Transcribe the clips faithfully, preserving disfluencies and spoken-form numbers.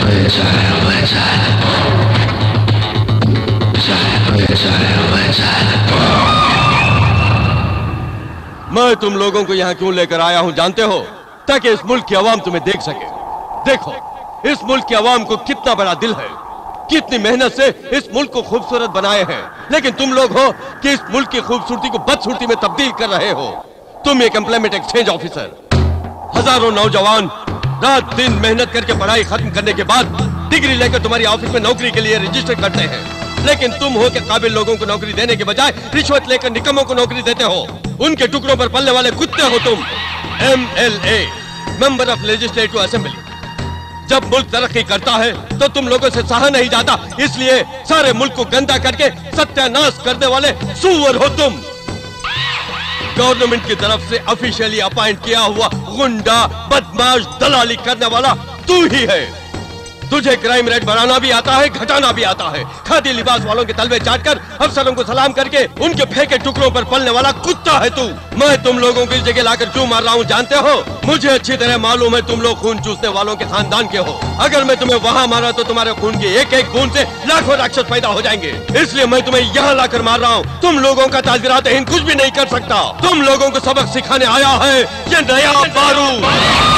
मैं तुम लोगों को यहाँ क्यों लेकर आया हूँ जानते हो? ताकि इस मुल्क की आवाम तुम्हें देख सके। देखो इस मुल्क की आवाम को कितना बड़ा दिल है, कितनी मेहनत से इस मुल्क को खूबसूरत बनाए हैं, लेकिन तुम लोग हो कि इस मुल्क की खूबसूरती को बदसूरती में तब्दील कर रहे हो। तुम एक एम्प्लॉयमेंट एक्सचेंज ऑफिसर, हजारों नौजवान रात दिन मेहनत करके पढ़ाई खत्म करने के बाद डिग्री लेकर तुम्हारी ऑफिस में नौकरी के लिए रजिस्टर करते हैं, लेकिन तुम हो के काबिल लोगों को नौकरी देने के बजाय रिश्वत लेकर निकम्मों को नौकरी देते हो। उनके टुकड़ों पर पलने वाले कुत्ते हो तुम। M L A, member of legislative assembly. जब मुल्क तरक्की करता है तो तुम लोगों से सहा नहीं जाता, इसलिए सारे मुल्क को गंदा करके सत्यानाश करने वाले सुअर हो तुम। गवर्नमेंट की तरफ से ऑफिशियली अपॉइंट किया हुआ गुंडा, बदमाश, दलाली करने वाला तू ही है। तुझे क्राइम रेट बढ़ाना भी आता है, घटाना भी आता है। खादी लिबास वालों के तलवे चाटकर अफसरों को सलाम करके उनके फेंके टुकड़ों पर पलने वाला कुत्ता है तू। मैं तुम लोगों को इस जगह लाकर क्यों मार रहा हूँ जानते हो? मुझे अच्छी तरह मालूम है तुम लोग खून चूसने वालों के खानदान के हो। अगर मैं तुम्हें वहाँ मारा तो तुम्हारे खून की एक एक बूंद से लाखों राक्षस पैदा हो जाएंगे, इसलिए मैं तुम्हें यहाँ लाकर मार रहा हूँ। तुम लोगों का ताजगिरात हिंद कुछ भी नहीं कर सकता। तुम लोगों को सबक सिखाने आया है ये नया बारूद।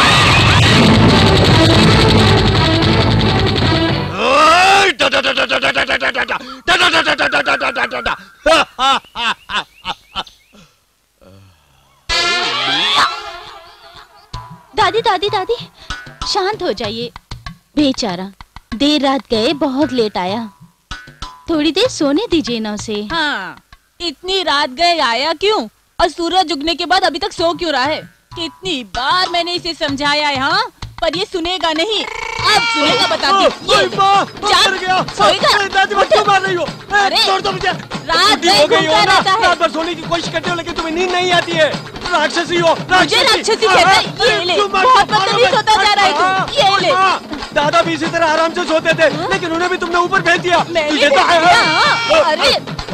दादी दादी दादी शांत हो जाइए। बेचारा देर रात गए, बहुत लेट आया, थोड़ी देर सोने दीजिए ना उसे। हाँ, इतनी रात गए आया क्यों और सूरज उगने के बाद अभी तक सो क्यों रहा है? कितनी बार मैंने इसे समझाया है, हाँ, पर ये सुनेगा नहीं। अब सुनेगा बता दी। अरे रात रात भर सोने की कोशिश करते हो लेकिन तुम्हें नींद नहीं आती है। राक्षसी हो, मुझे राक्षसी कहता है। ये ले, बहुत बदतमीज होता जा रहा है तू। ये ले। दादा भी इसी तरह आराम से सोते थे, लेकिन उन्हें भी तुमने ऊपर भेज दिया। तुझे तो अरे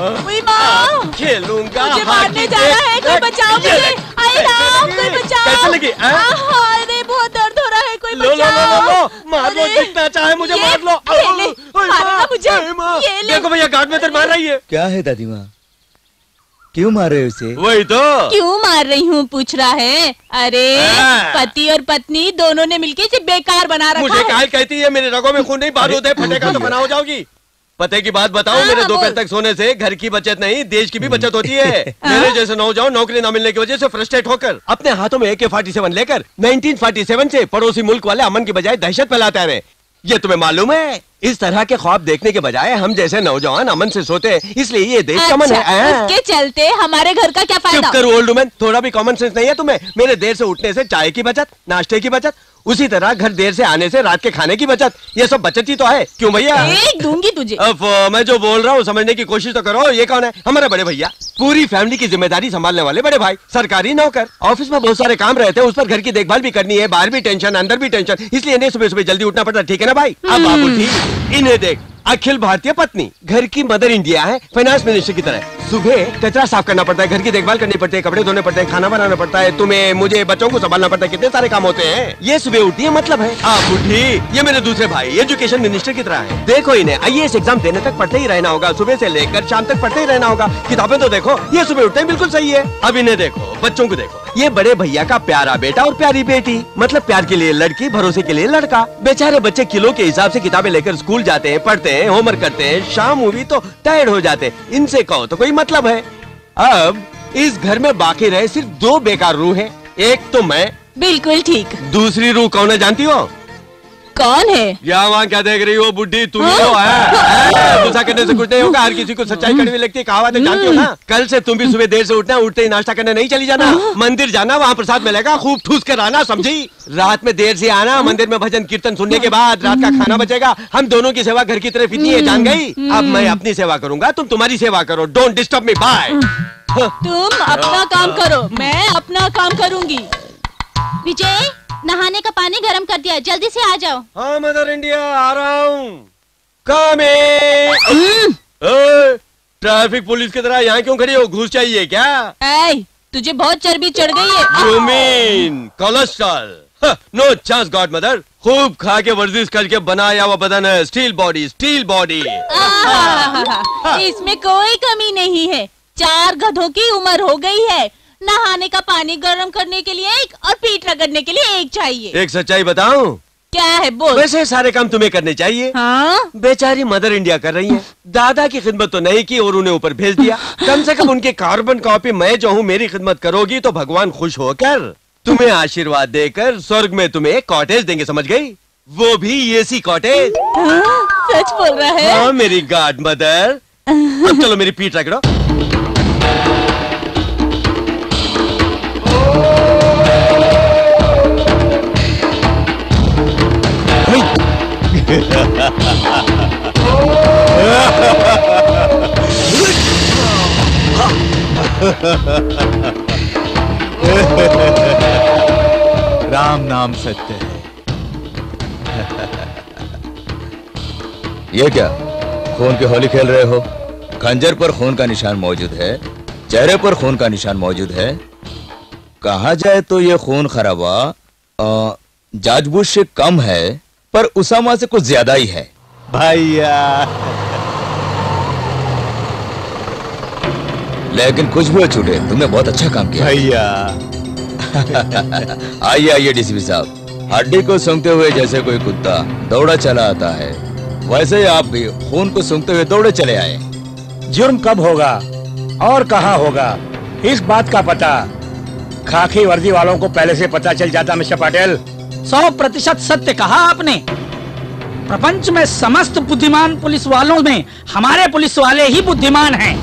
माँ, खेलूंगा, मुझे मारने जा रहा है, कोई बचाओ मुझे। आई राम, कोई बचाओ। कैसे लगी? अरे बहुत दर्द हो रहा है, कोई बचाओ। लो लो लो लो, मार लो, जितना चाहे मुझे मार लो। ये ले, मारना मुझे। ये ले। देखो भैया गार्ड में तर मार रही है। क्या है दादी माँ, क्यों मार रहे हो उसे? वही तो, क्यों मार रही हूँ पूछ रहा है। अरे पति और पत्नी दोनों ने मिलके इसे बेकार बना रखा है। मुझे काहे कहती है? मेरे रगों में खून नहीं, बारूद है, फटेगा तो बना हो जाओगी। पते की बात बताओ, मेरे दोपहर तक सोने से घर की बचत नहीं देश की भी बचत होती है। मेरे जैसे नौजवान नौकरी न मिलने की वजह से फ्रस्ट्रेट होकर अपने हाथों में ए के फोर्टी सेवन लेकर नाइनटीन फोर्टी सेवन से पड़ोसी मुल्क वाले अमन की बजाय दहशत फैलाते रहे। ये तुम्हें मालूम है? इस तरह के ख्वाब देखने के बजाय हम जैसे नौजवान अमन से सोते हैं, इसलिए ये देश का मन है। उसके चलते हमारे घर का क्या फायदा? चुप कर ओल्ड मैन, थोड़ा भी कॉमन सेंस नहीं है तुम्हें? मेरे देर से उठने से चाय की बचत, नाश्ते की बचत, उसी तरह घर देर से आने से रात के खाने की बचत, ये सब बचत ही तो है। क्यों भैया? एक दूंगी तुझे। अब मैं जो बोल रहा हूँ समझने की कोशिश तो करो। ये कौन है? हमारे बड़े भैया, पूरी फैमिली की जिम्मेदारी संभालने वाले बड़े भाई, सरकारी नौकर। ऑफिस में बहुत सारे काम रहते हैं, उस पर घर की देखभाल भी करनी है, बाहर भी टेंशन, अंदर भी टेंशन, इसलिए इन्हें सुबह सुबह जल्दी उठना पड़ता है। ठीक है ना भाई? अब आप उठी, इन्हें देख, अखिल भारतीय पत्नी, घर की मदर इंडिया है, फाइनेंस मिनिस्टर की तरह। सुबह कचरा साफ करना पड़ता है, घर की देखभाल करनी पड़ती है, कपड़े धोने पड़ते हैं, खाना बनाना पड़ता है, तुम्हें, मुझे, बच्चों को संभालना पड़ता है, कितने सारे काम होते हैं। ये सुबह उठती है मतलब है। आप उठी, ये मेरे दूसरे भाई एजुकेशन मिनिस्टर की तरह है। देखो इन्हें आई ए एस एग्जाम देने तक पढ़ते ही रहना होगा, सुबह से लेकर शाम तक पढ़ते ही रहना होगा। किताबें तो देखो, ये सुबह उठते हैं, बिल्कुल सही है। अब इन्हें देखो, बच्चों को देखो, ये बड़े भैया का प्यारा बेटा और प्यारी बेटी, मतलब प्यार के लिए लड़की, भरोसे के लिए लड़का। बेचारे बच्चे किलो के हिसाब से किताबें लेकर स्कूल जाते हैं, पढ़ते हैं, होमवर्क करते हैं, शाम हुई तो टायर्ड हो जाते हैं। इनसे कहो तो कोई मतलब है? अब इस घर में बाकी रहे सिर्फ दो बेकार रूह हैं। एक तो मैं। बिल्कुल ठीक। दूसरी रूह कौन है जानती हो? कौन है? या वहाँ क्या देख रही हो बुड्ढी? तुम ही हो। है गुस्सा करने से कुछ नहीं होगा, हर किसी को सच्चाई कड़वी लगती है, कहावत है, जानती हो ना? कल से तुम भी सुबह देर से उठना, उठते ही नाश्ता करने नहीं चली जाना, मंदिर जाना, वहाँ प्रसाद मिलेगा, खूब ठूस कर आना, समझी? रात में देर से आना, मंदिर में भजन कीर्तन सुनने के बाद रात का खाना बचेगा। हम दोनों की सेवा घर की तरफ इतनी है, जान गई? अब मैं अपनी सेवा करूंगा, तुम तुम्हारी सेवा करो। Don't disturb me. बाय। तुम अपना काम करो, मैं अपना काम करूंगी। विजय, नहाने का पानी गर्म कर दिया, जल्दी से आ जाओ। हाँ मदर इंडिया, आ रहा हूँ। ट्रैफिक पुलिस की तरह यहाँ क्यों खड़ी हो? घूस चाहिए क्या? ऐ, तुझे बहुत चर्बी चढ़ गई है। You mean cholesterol? No chance god mother. खूब खा के वर्जिश करके बनाया हुआ बदन है, स्टील बॉडी, स्टील बॉडी। इसमें कोई कमी नहीं है। चार गधों की उम्र हो गई है। नहाने का पानी गर्म करने के लिए एक और पीठ रगड़ने के लिए एक चाहिए। एक सच्चाई बताऊं? क्या है बोल। वैसे सारे काम तुम्हें करने चाहिए। हाँ? बेचारी मदर इंडिया कर रही है। दादा की खिदमत तो नहीं की और उन्हें ऊपर भेज दिया। कम से कम उनके कार्बन कॉपी मैं जो हूँ मेरी खिदमत करोगी तो भगवान खुश होकर तुम्हें आशीर्वाद देकर स्वर्ग में तुम्हें एक कॉटेज देंगे, समझ गई? वो भी एसी कॉटेज। हाँ, सच बोल रहा है? हाँ मेरी गॉड मदर। अब चलो मेरी पीठ रगड़ो। राम नाम सत्य है। ये क्या खून की होली खेल रहे हो? खंजर पर खून का निशान मौजूद है, चेहरे पर खून का निशान मौजूद है। कहा जाए तो ये खून खराबा जानबूझ से कम है, पर उसामा से कुछ ज्यादा ही है। भैया लेकिन कुछ भी हो छूटे, तुमने बहुत अच्छा काम किया भैया। आइए आइए डीसीपी साहब, हड्डी को सूंघते हुए जैसे कोई कुत्ता दौड़ा चला आता है, वैसे ही आप भी खून को सूंघते हुए दौड़े चले आए। जुर्म कब होगा और कहाँ होगा, इस बात का पता खाकी वर्दी वालों को पहले से पता चल जाता। मिस्टर पटेल, सौ प्रतिशत सत्य कहा आपने। प्रपंच में समस्त बुद्धिमान पुलिस वालों में हमारे पुलिस वाले ही बुद्धिमान हैं।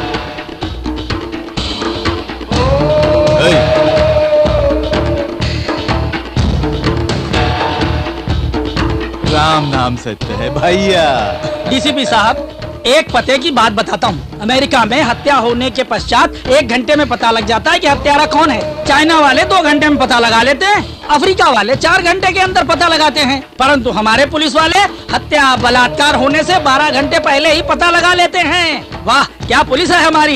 राम नाम सत्य है भैया। डीसीपी साहब, एक पते की बात बताता हूँ। अमेरिका में हत्या होने के पश्चात एक घंटे में पता लग जाता है कि हत्यारा कौन है। चाइना वाले दो घंटे में पता लगा लेते हैं, अफ्रीका वाले चार घंटे के अंदर पता लगाते हैं, परंतु हमारे पुलिस वाले हत्या बलात्कार होने से बारह घंटे पहले ही पता लगा लेते हैं। वाह क्या पुलिस है हमारी।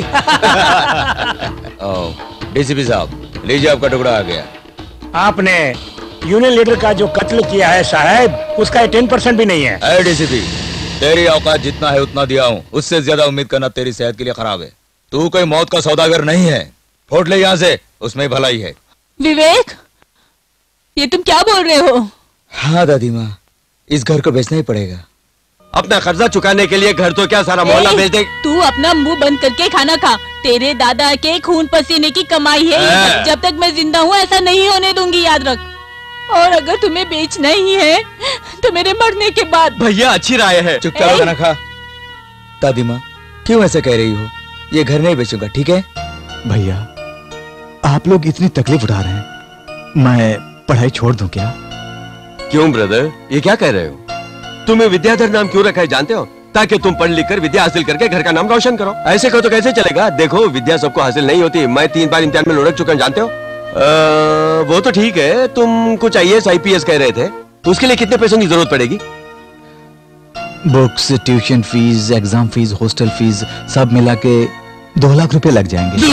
डीसीपी साहब, लीजिए आपका टुकड़ा आ गया। आपने यूनियन लीडर का जो कत्ल किया है साहब, उसका टेन परसेंट भी नहीं है। डीसीपी, तेरी औकात जितना है उतना दिया हूँ, उससे ज्यादा उम्मीद करना तेरी सेहत के लिए खराब है। तू कोई मौत का सौदागर नहीं है, फोड़ ले यहाँ से, उसमें भलाई है। विवेक, ये तुम क्या बोल रहे हो? हाँ दादी माँ, इस घर को बेचना ही पड़ेगा। अपना कर्जा चुकाने के लिए घर तो क्या सारा मोहल्ला बेच दे। तू अपना मुंह बंद करके खाना खा। तेरे दादा के खून पसीने की कमाई है, जब तक मैं जिंदा हूँ ऐसा नहीं होने दूंगी, याद रख। और अगर तुम्हें बेचना ही है तो मेरे मरने के बाद। भैया अच्छी राय है। चुपचाप खाना खा। दादी माँ क्यों ऐसा कह रही हो? ये घर नहीं बेचूंगा, ठीक है? भैया आप लोग इतनी तकलीफ उठा रहे हैं, मैं पढ़ाई छोड़ दूं क्या? क्यों ब्रदर, ये क्या कह रहे हो? तुम्हें विद्याधर नाम क्यों रखा है जानते हो? ताकि तुम पढ़ लिख कर विद्या हासिल करके घर का नाम रोशन करो। ऐसे कहो तो कैसे चलेगा? देखो विद्या सबको हासिल नहीं होती। मैं तीन बार इम्तिहान में लुढ़क चुका हूं, जानते हो? आ, वो तो ठीक है, तुम कुछ I A S I P S कह रहे थे, उसके लिए कितने पैसों की जरूरत पड़ेगी? Books, tuition fees, exam fees, hostel fees सब मिला के दो लाख रुपए लग जाएंगे।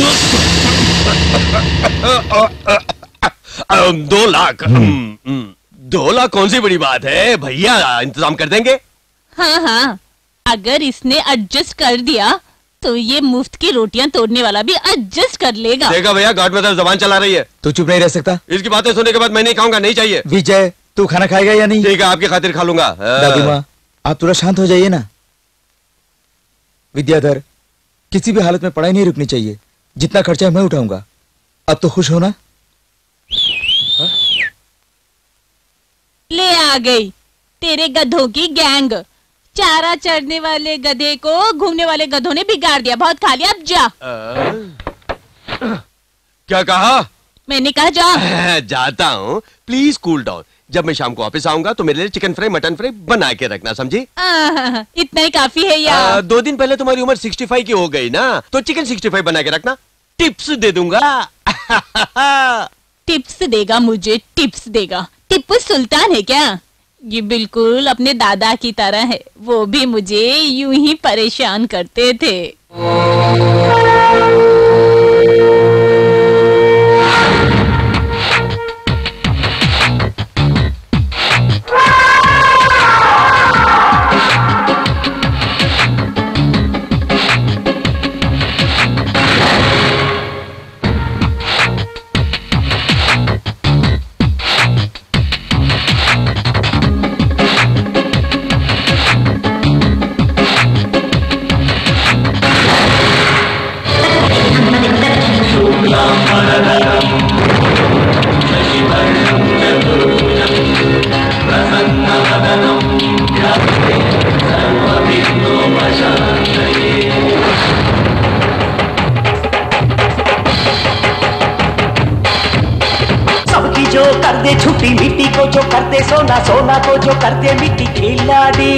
दो लाख? दो लाख कौन सी बड़ी बात है भैया, इंतजाम कर देंगे। हाँ हाँ, अगर इसने एडजस्ट कर दिया तो ये मुफ्त की रोटियां तोड़ने वाला भी एडजस्ट कर लेगा। देखा भैया, गॉड मदर जबान चला रही है। तू चुप नहीं रह सकता? इसकी बातें सुनने के बाद मैं नहीं खाऊंगा, नहीं चाहिए। विजय, तू खाना खाएगा या नहीं? ठीक है, आपकी खातिर खा लूंगा। दादी माँ, आप थोड़ा शांत हो जाइए ना। विद्याधर, किसी भी हालत में पढ़ाई नहीं रुकनी चाहिए। जितना खर्चा है मैं उठाऊंगा। अब तो खुश हो ना? ले आ गई तेरे गधों की गैंग। चारा चढ़ने वाले गधे को घूमने वाले गधों ने बिगाड़ दिया। बहुत खा लिया, अब जा। क्या कहा? मैंने कहा जा। जाता हूँ, प्लीज कूल डाउन। जब मैं शाम को वापस आऊंगा तो मेरे लिए चिकन फ्राई, मटन फ्राई बना के रखना, समझी? इतना ही काफी है यार। आ, दो दिन पहले तुम्हारी उम्र सिक्सटी फाइव की हो गई ना, तो चिकन सिक्सटी फाइव बना के रखना। टिप्स दे दूंगा। टिप्स देगा मुझे, टिप्स देगा। टिप्पू सुल्तान है क्या? ये बिल्कुल अपने दादा की तरह है, वो भी मुझे यूं ही परेशान करते थे। दे छुट्टी मिट्टी को, जो कर दे सोना, सोना को जो कर दे मिट्टी खिलाड़ी।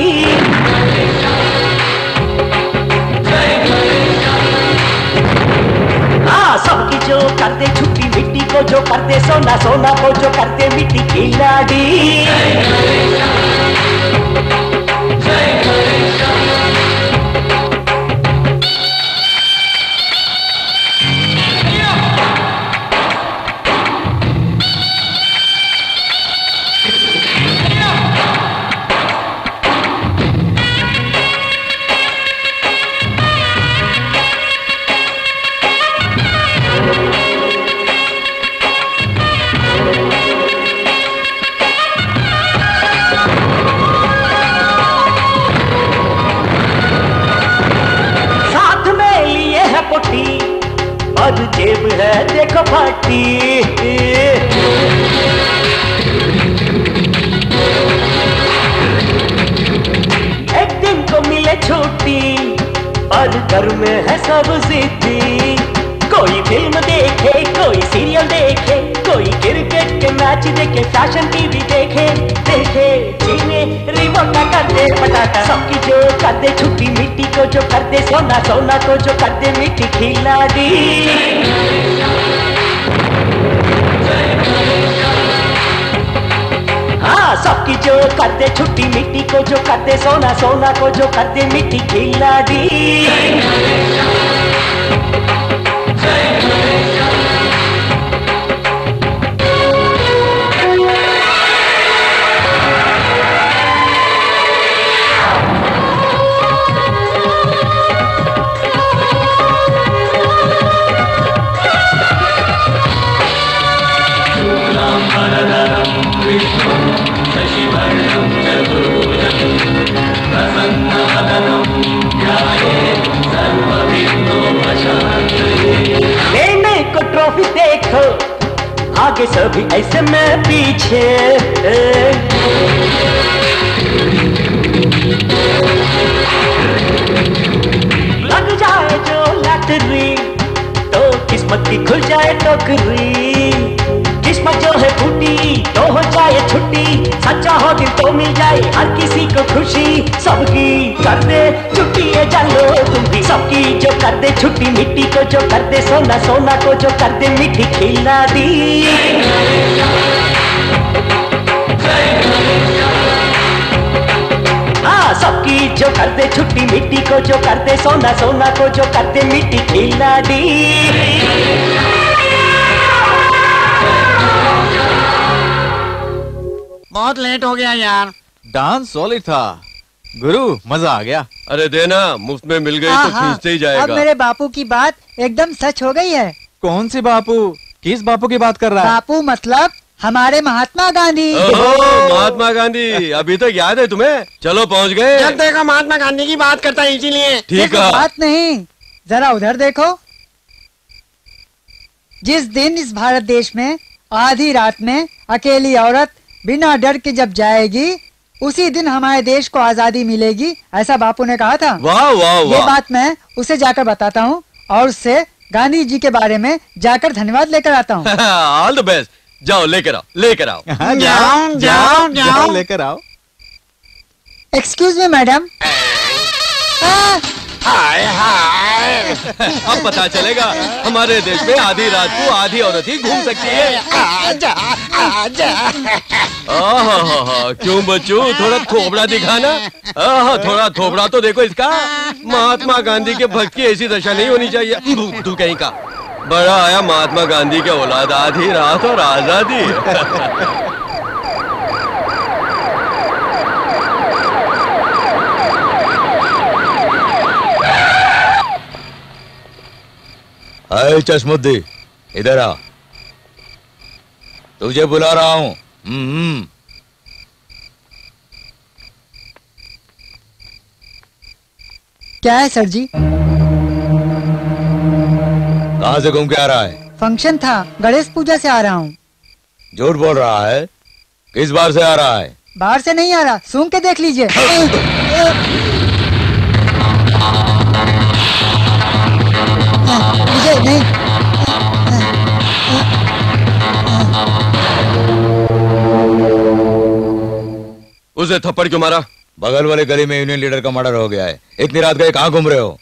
हाँ, सबकी जो कर दे छुट्टी मिट्टी को, जो कर दे सोना, सोना को जो कर दे मिट्टी खिलाड़ी। और जेब है देखो फटी, एक दिन को मिले छुट्टी और घर में है सब जिद्दी। कोई फिल्म देखे, कोई सीरियल देखे, कोई क्रिकेट के मैच देखे, फैशन टीवी देखे, देखे जीने रिमोट का कर दे पटाखा। सबकी जो कर दे छुट्टी मिट्टी को, जो कर दे सोना, सोना को जो कर दे मिट्टी खिलाड़ी। हाँ, सबकी जो कर दे छुट्टी मिट्टी को, जो कर दे सोना, सोना को जो कर दे मिट्टी खिलाड़ी। लेने को ट्रॉफी देखो, आगे सभी ऐसे मैं पीछे। लग जाए जो लॉटरी तो किस्मत की खुल जाए टोकरी। किस्मत जो है फूटी तो हो जाए छुट्टी, सच्चा हो दिल तो मिल जाए हर किसी को खुशी। सबकी कर दे छुट्टी है जानो तुम भी, सबकी जो कर दे छुट्टी मिट्टी को, जो कर दे सोना, सोना को जो कर दे मिट्टी खिलाड़ी। हाँ, सबकी जो कर दे छुट्टी मिट्टी को, जो कर दे सोना, सोना को जो कर दे मिट्टी खिलाड़ी। बहुत लेट हो गया यार। डांस सॉलिड था गुरु, मजा आ गया। अरे देना, मुफ्त में मिल गई तो खींचते ही जाएगा। अब मेरे बापू की बात एकदम सच हो गई है। कौन से बापू? किस बापू की बात कर रहा है? बापू मतलब हमारे महात्मा गांधी। महात्मा गांधी, अभी तक याद है तुम्हें? चलो पहुंच गए। जब देखो महात्मा गांधी की बात करता है, इसीलिए। ठीक है, बात नहीं, जरा उधर देखो। जिस दिन इस भारत देश में आधी रात में अकेली औरत बिना डर के जब जाएगी, उसी दिन हमारे देश को आजादी मिलेगी, ऐसा बापू ने कहा था। वाह वाह वाह। ये बात मैं उसे जाकर बताता हूँ और उससे गांधी जी के बारे में जाकर धन्यवाद लेकर आता हूँ। All the best. जाओ लेकर आओ, लेकर आओ। हाँ, जाओ जाओ जाओ लेकर आओ। Excuse me madam. हाय हाय, अब पता चलेगा हमारे देश में आधी रात को आधी औरत ही घूम सकती है। आजा आजा। आहा, क्यों बच्चू, थोड़ा थोबड़ा दिखाना। आहा, थोड़ा थोबड़ा तो देखो इसका। महात्मा गांधी के भक्त की ऐसी दशा नहीं होनी चाहिए। तू कहीं का बड़ा आया महात्मा गांधी के औलाद, आधी रात और आजादी। अरे चश्मुद्दी, इधर आ, तुझे बुला रहा हूं। हम्म। क्या है सर जी? कहां से घूम के आ रहा है? फंक्शन था, गणेश पूजा से आ रहा हूँ। झूठ बोल रहा है। किस बार से आ रहा है? बाहर से नहीं आ रहा, सूंघ के देख लीजिए। मुझे नहीं। उसे थप्पड़ क्यों मारा? बगल वाले गली में यूनियन लीडर का मर्डर हो गया है। इतनी रात गए कहां घूम रहे हो?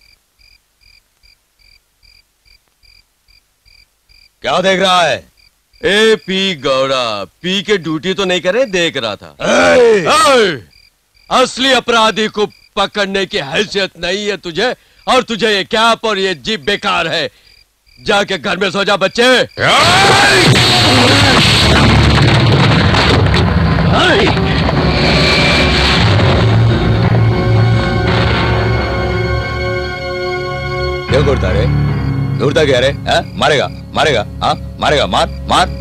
क्या देख रहा है? ए पी गौड़ा, पी के ड्यूटी तो नहीं करे, देख रहा था। ए! ए! असली अपराधी को पकड़ने की हैसियत नहीं है तुझे, और तुझे ये कैप और ये जीप बेकार है। जाके घर में सो जा बच्चे। क्यों घूरता रे? घूरता क्या रे? है? मारेगा मारेगा हाँ मारेगा, मार मार।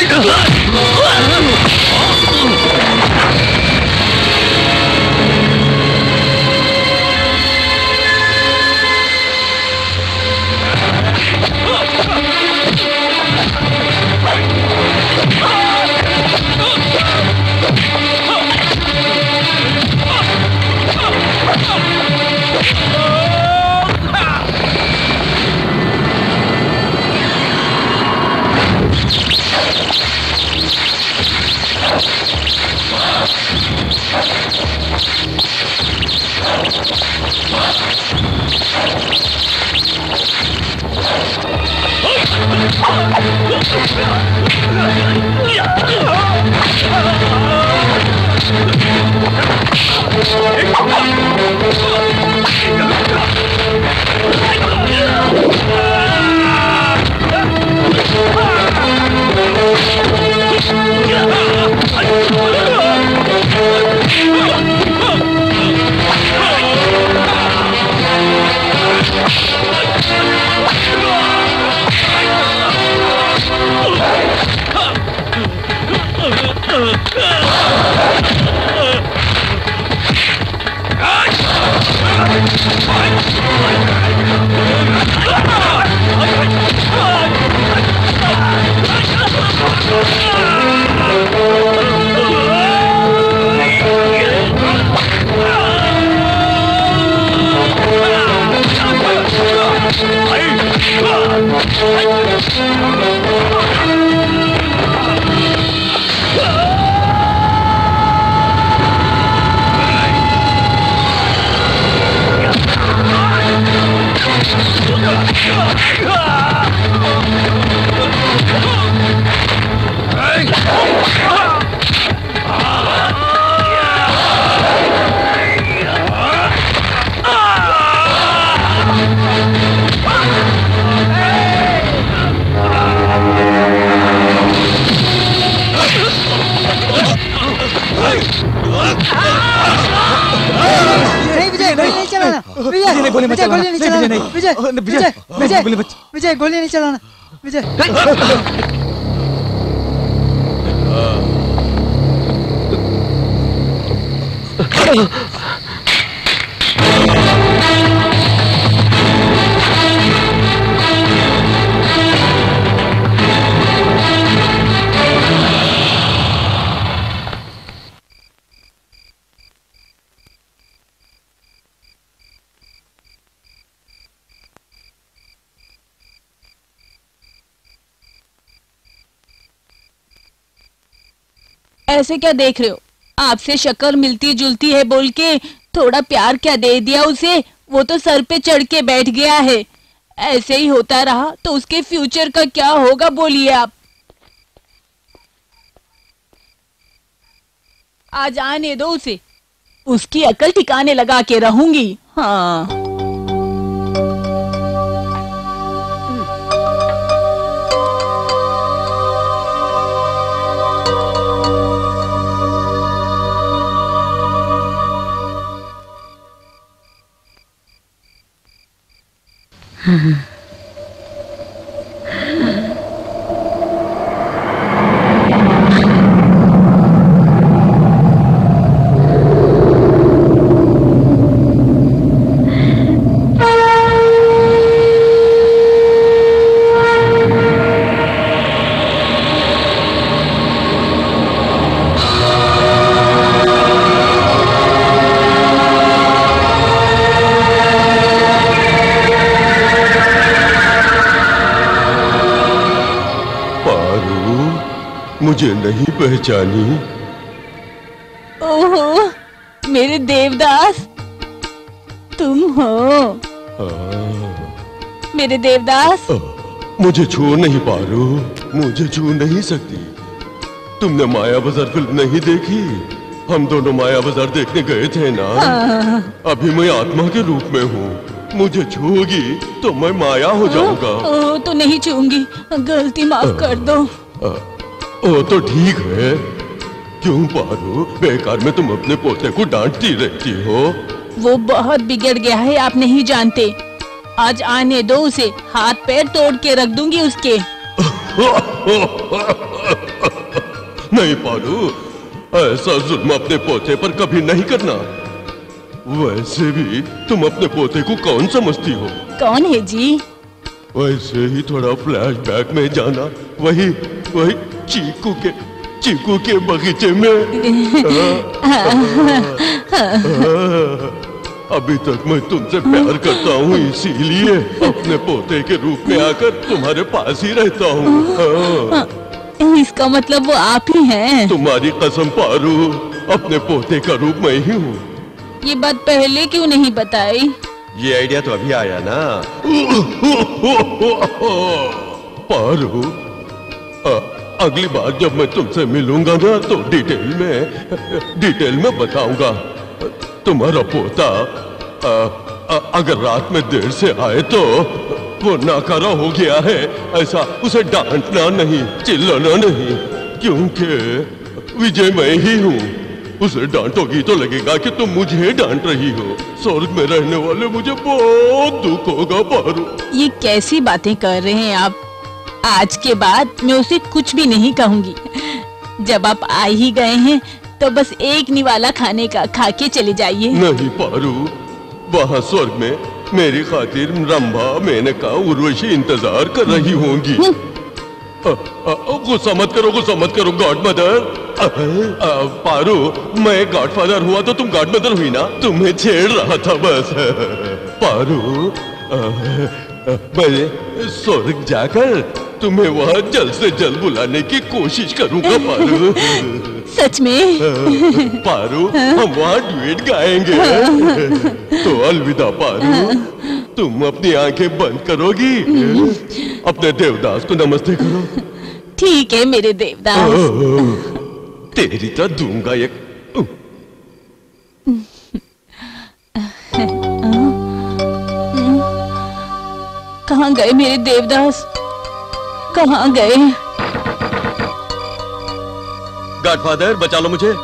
गोली मत चलाना। विजय गोली नहीं चलाना। विजय विजय विजय विजय गोली नहीं चलाना। विजय ऐसे क्या देख रहे हो? आपसे शक्ल मिलती जुलती है बोल के थोड़ा प्यार क्या दे दिया उसे, वो तो सर पे चढ़ के बैठ गया है। ऐसे ही होता रहा तो उसके फ्यूचर का क्या होगा बोलिए आप। आज आने दो उसे, उसकी अकल ठिकाने लगा के रहूंगी। हाँ मुझे नहीं पहचानी? ओहो मेरे देवदास तुम हो। मेरे देवदास। मुझे छू नहीं पारू, मुझे छू नहीं सकती। तुमने माया बाजार फिल्म नहीं देखी? हम दोनों माया बाजार देखने गए थे ना। हाँ। अभी मैं आत्मा के रूप में हूँ। मुझे छूगी तो मैं माया हो जाऊंगा। ओ, तो नहीं छूंगी, गलती माफ कर दो। ओ तो ठीक है। क्यों पारू, बेकार में तुम अपने पोते को डांटती रहती हो। वो बहुत बिगड़ गया है, आप नहीं जानते। आज आने दो उसे, हाथ पैर तोड़ के रख दूंगी उसके। नहीं पारू, ऐसा जुल्म अपने पोते पर कभी नहीं करना। वैसे भी तुम अपने पोते को कौन समझती हो? कौन है जी? वैसे ही थोड़ा फ्लैशबैक में जाना, वही वही चीकू के चीकू के बगीचे में। अभी तक मैं तुमसे प्यार करता हूँ, इसीलिए अपने पोते के रूप में आकर तुम्हारे पास ही रहता हूँ। इसका मतलब वो आप ही हैं? तुम्हारी कसम पारू, अपने पोते का रूप मैं ही हूँ। ये बात पहले क्यों नहीं बताई? ये आइडिया तो अभी आया ना। पारू, आ, अगली बार जब मैं तुमसे मिलूंगा ना तो डिटेल में डिटेल में बताऊंगा। तुम्हारा पोता आ, आ, अगर रात में देर से आए तो वो नाकारा हो गया है, ऐसा उसे डांटना नहीं, चिल्लाना नहीं, क्योंकि विजय मैं ही हूँ। उसे डांटोगी तो लगेगा कि तुम मुझे डांट रही हो। स्वर्ग में रहने वाले मुझे बहुत दुख होगा पारू। ये कैसी बातें कर रहे हैं आप? आज के बाद मैं उसे कुछ भी नहीं कहूंगी। जब आप आ ही गए हैं तो बस एक निवाला खाने का खा के चले जाइए। नहीं पारू, वहाँ स्वर्ग में मेरी खातिर रंभा, मेनका, उर्वशी इंतजार कर रही होंगी। गुस्सा मत करो, गुस्सा मत करो गॉड मदर। पारू, मैं गॉडफादर हुआ तो तुम गॉड मदर हुई ना, तुम्हें छेड़ रहा था बस। पारू, मैं स्वर्ग जाकर तुम्हें वहाँ जल्द से जल्द बुलाने की कोशिश करूंगा पारू। सच में? पारू, हम वहाँ ड्यूएट गाएंगे। तो अलविदा पारू, तुम अपनी आंखें बंद करोगी? अपने देवदास को नमस्ते करो। ठीक है मेरे देवदास। तेरी तो दूंगा एक। कहाँ गए मेरे देवदास? कहाँ गए? गॉडफादर, बचा लो मुझे।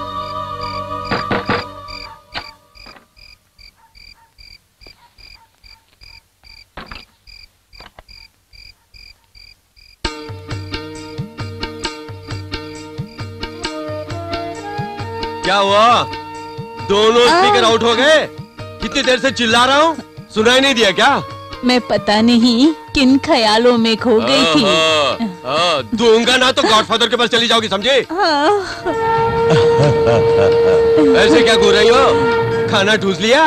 क्या हुआ? दोनों स्पीकर आउट हो गए? कितनी देर से चिल्ला रहा हूँ, सुनाई नहीं दिया क्या? मैं पता नहीं किन ख्यालों में खो गई थी। आ, आ, दूंगा ना तो गॉडफादर के पास चली जाओगी, समझे? ऐसे क्या घूर रही हो? खाना ठूस लिया?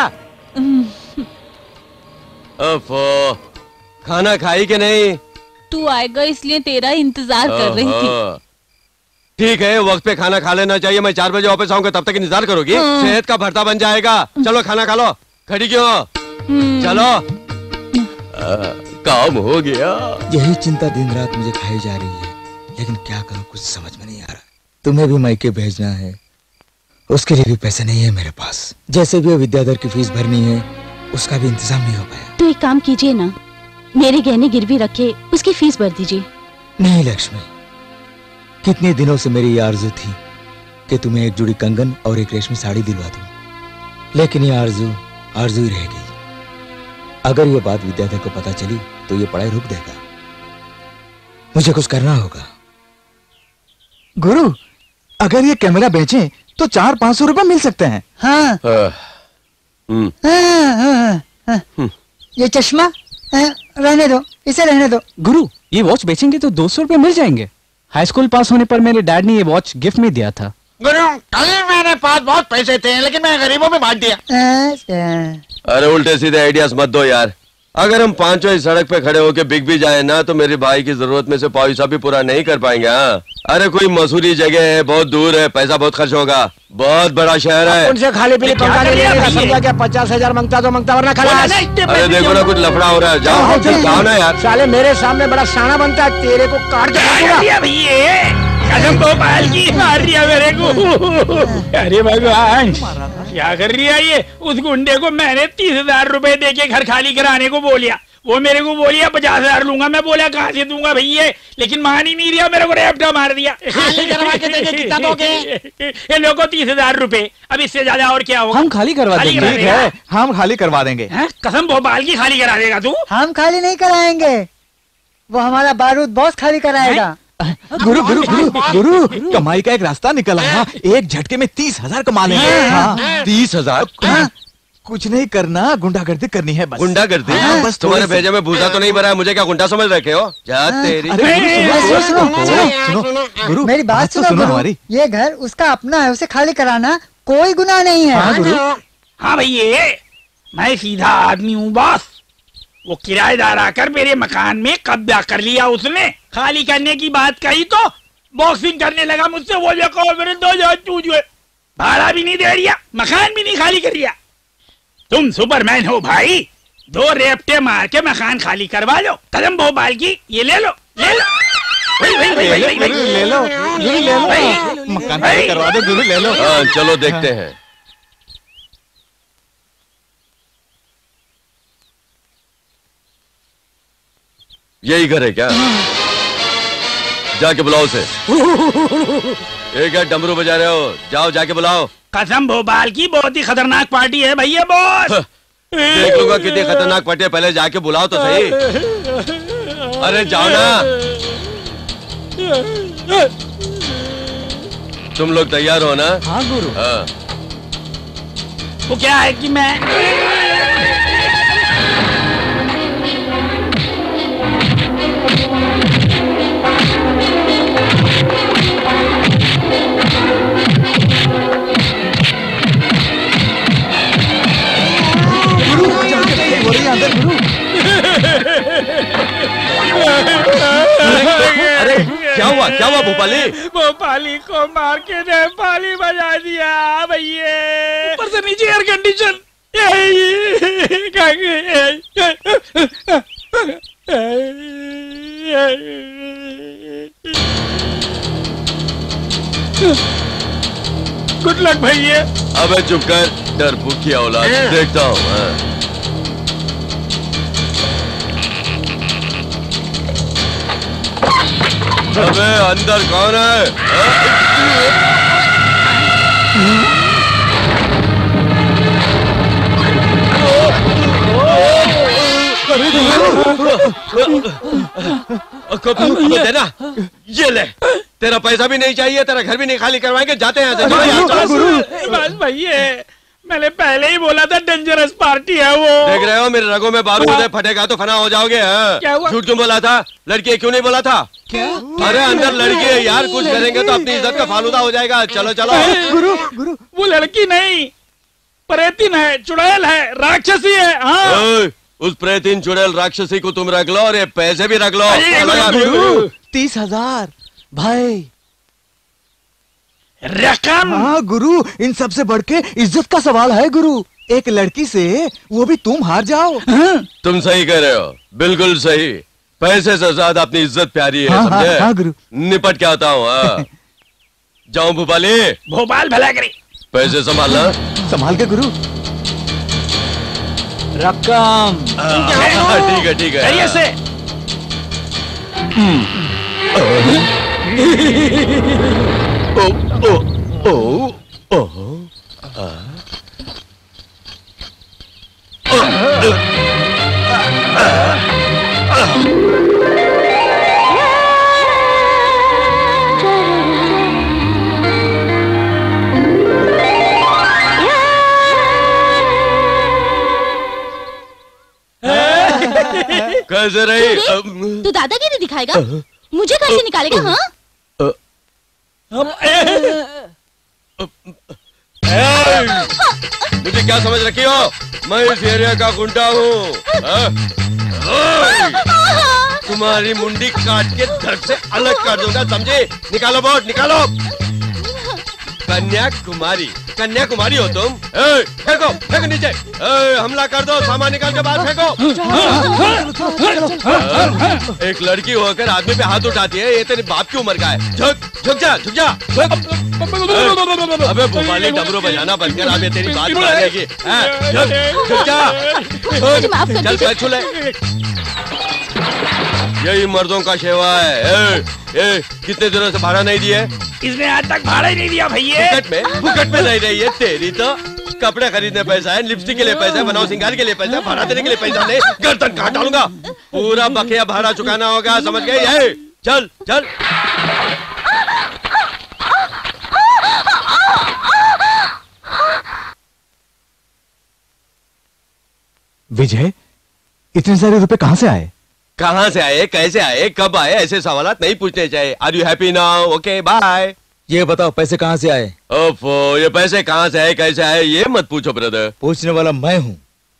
अफो, खाना खाई कि नहीं? तू आएगा इसलिए तेरा इंतजार कर रही थी। ठीक है, वक्त पे खाना खा लेना चाहिए। मैं चार बजे वापस आऊंगा, तब तक इंतजार करोगी? हाँ। सेहत का भरता बन जाएगा। चलो खाना खा लो। खड़ी क्यों हो? चलो। आ, काम हो गया। यही चिंता दिन रात मुझे खाई जा रही है, लेकिन क्या करूं, कुछ समझ में नहीं आ रहा। तुम्हें भी मायके भेजना है, उसके लिए भी पैसे नहीं है मेरे पास। जैसे भी विद्याधर की फीस भरनी है, उसका भी इंतजाम नहीं हो पाया। तो एक काम कीजिए ना, मेरे गहने गिरवी रखे उसकी फीस भर दीजिए। नहीं लक्ष्मी, कितने दिनों से मेरी ये आरज़ू थी कि तुम्हें एक जुड़ी कंगन और एक रेशमी साड़ी दिलवा दूं, लेकिन ये आरज़ू आरज़ू ही रह गई। अगर ये बात विद्याधर को पता चली तो ये पढ़ाई रोक देगा। मुझे कुछ करना होगा। गुरु, अगर ये कैमरा बेचें तो चार पांच सौ रुपए मिल सकते हैं। हाँ। हाँ, हाँ, हाँ। ये चश्मा हाँ, रहने दो, इसे रहने दो। गुरु, ये वॉच बेचेंगे तो दो सौ रुपए मिल जाएंगे। हाई स्कूल पास होने पर मेरे डैड ने ये वॉच गिफ्ट में दिया था। गुरु, कल मेरे पास बहुत पैसे थे, लेकिन मैं गरीबों में बांट दिया। अरे उल्टे सीधे आइडियाज मत दो यार। अगर हम पांचों इस सड़क पे खड़े होके बिक भी जाए ना तो मेरे भाई की जरूरत में से पैसा भी पूरा नहीं कर पाएंगे। हाँ, अरे कोई मसूरी जगह है, बहुत दूर है, पैसा बहुत खर्च होगा, बहुत बड़ा शहर है। उनसे खाली पीली पंखा नहीं लेगा, समझा क्या? पचास हजार मांगता तो मांगता वरना खलास। अरे देखो ना कुछ लफड़ा हो रहा है, जाओ जाओ ना यार। साले मेरे सामने बड़ा शाना बनता है, तेरे को काट के फेंकूंगा। कसम भोपाल की मार दिया मेरे को। अरे भगवान क्या कर रही है ये? उस गुंडे को मैंने तीस हजार रूपए दे के घर खाली कराने को बोलिया, वो मेरे को बोलिया पचास हजार लूंगा। मैं बोला कहाँ से दूंगा भैया, लेकिन मान ही नहीं दिया, मेरे को रेपटा मार दिया। खाली करवा के देंगे, कितना दोगे? ये लोगों को तीस हजार रूपए, अब इससे ज्यादा और क्या होगा? हम खाली करवा खाली देंगे। करा ठीक है, हम खाली करवा देंगे। हैं? कसम भोपाल की खाली करा देगा तू? हम खाली नहीं कराएंगे, वो हमारा बारूद बॉस खाली कराएगा। गुरु गुरु गुरु गुरु कमाई का एक रास्ता निकला है। एक झटके में तीस हजार कमा लेंगे। हाँ, तीस हजार कुछ नहीं करना, गुंडागर्दी करनी है बस। गुंडागर्दी? हाँ, बस तुम्हारे थोड़ी सी- भेजे में भूसा तो नहीं भरा है, मुझे क्या गुंडा समझ रखे हो? जा तेरी। अरे गुरु, सुनो, सुनो, सुनो, सुनो, गुरु, मेरी बात बात तो सुनो सुनो गुरु, हमारी। ये घर उसका अपना है, उसे खाली कराना कोई गुनाह नहीं है। हाँ गुरु, हाँ भैया, मैं सीधा आदमी हूँ बॉस। वो किराएदार आकर मेरे मकान में कब्जा कर लिया उसने। खाली करने की बात कही तो बॉक्सिंग करने लगा मुझसे। वो देखो मेरे दो हाथ टूट गए, भाड़ा भी नहीं दे रिया, मकान भी नहीं खाली कर रिया। तुम सुपरमैन हो भाई, दो रेपटे मार के मकान खाली करवा लो। कदम भोपाल की ये ले लो, ले लो। भाई, भाई, भाई, भाई, भाई, भाई। गुरु ले लो, गुरु ले लो, मकान खाली करवा दो गुरु, ले लो। हाँ चलो देखते हैं। यही घर है क्या? जाके बुलाओ उसे। एक है डमरू बजा रहे हो, जाओ जाके बुलाओ। कसम भोपाल की बहुत ही खतरनाक पार्टी है भैया बॉस। देख लूंगा कितनी खतरनाक पार्टी है, पहले जाके बुलाओ तो सही। अरे जाओ ना। तुम लोग तैयार हो ना? हाँ गुरु। हाँ। वो क्या है कि मैं गुरु जाके हो रही है अंदर गुरु। अरे क्या हुआ, क्या हुआ भोपाली? भोपाली को मार के नेपाली बजा दिया भैया। ऊपर से नीचे एयर कंडीशन। गुड लक भैया। अबे चुप कर, डरपोक की औलाद। देखता हूँ। हाँ। अबे अंदर कौन है? देना, ये ले, तेरा पैसा भी नहीं चाहिए, तेरा घर भी नहीं खाली करवाएंगे, जाते हैं यहाँ से। बस भैया, मैंने पहले ही बोला था डेंजरस पार्टी है वो। देख रहे हो मेरे रगों में बारूद है, फटेगा तो फना हो जाओगे। हाँ? क्या हुआ? झूठ क्यों बोला था? लड़की है क्यों नहीं बोला था? क्या? अरे अंदर लड़की है यार, कुछ करेंगे तो अपनी इज्जत का फालूदा हो जाएगा। चलो चलो। गुरु गुरु वो लड़की नहीं, प्रेतिन है, चुड़ैल है, राक्षसी है। हाँ। ओए, उस प्रेतिन चुड़ैल राक्षसी को तुम रख लो और ये पैसे भी रख लो। चलो यार। गुरु तीस हजार भाई रकम। हाँ गुरु, इन सब से बढ़ के इज्जत का सवाल है गुरु। एक लड़की से, वो भी तुम हार जाओ। तुम सही कह रहे हो, बिल्कुल सही। पैसे से ज्यादा अपनी इज्जत प्यारी है, हाँ, समझे? हाँ, हाँ, गुरु। निपट के आता हूँ। हाँ। जाऊं भोपाली? भोपाल भला करी। पैसे संभालना। संभाल के गुरु। रकम। ठीक है ठीक है। से ओ ओ ओ ओ कैसे रही? तू दादागिरी दिखाएगा, मुझे कैसे निकालेगा? हाँ हम मुझे क्या समझ रखी हो? मैं इस एरिया का गुंडा हूँ। तुम्हारी मुंडी काट के धड़ से अलग कर दूंगा, समझे? निकालो बोर्ड, निकालो। कन्याकुमारी, कन्याकुमारी हो तुम? ए, फेंको, फेंको नीचे। ए, हमला कर दो, सामान निकाल के बाहर फेंको। एक लड़की होकर आदमी पे हाथ उठाती है, ये तेरे बाप की उम्र का है। झुक, झुक जा, झुक जा, झुक। अबे भोपाली डमरू बजाना बंद कर, अब ये तेरी बात मानेगी। झुक, झुक जा, चल पैर छू ले। यही मर्दों का सेवा है। ए, ए, कितने दिनों से भाड़ा नहीं दिए? इसने आज तक भाड़ा ही नहीं दिया भैया। फुकट में, फुकट में नहीं रही है तेरी तो। कपड़े खरीदने पैसा है, लिपस्टिक के लिए पैसा है, बनाओ सिंगार के लिए पैसा है, भाड़ा देने के लिए पैसा नहीं, गर्दन काट डालूंगा। पूरा बकिया भाड़ा चुकाना होगा, समझ गए? ये चल चल। विजय, इतने सारे रुपए कहाँ से आए? कहाँ से आए, कैसे आए, कब आए, ऐसे सवालात नहीं पूछने चाहिए। Are you happy now? Okay bye. ये बताओ पैसे कहाँ से आए? ओफो, ये पैसे कहाँ से आए, कैसे आए, ये मत पूछो ब्रदर। पूछने वाला मैं हूँ।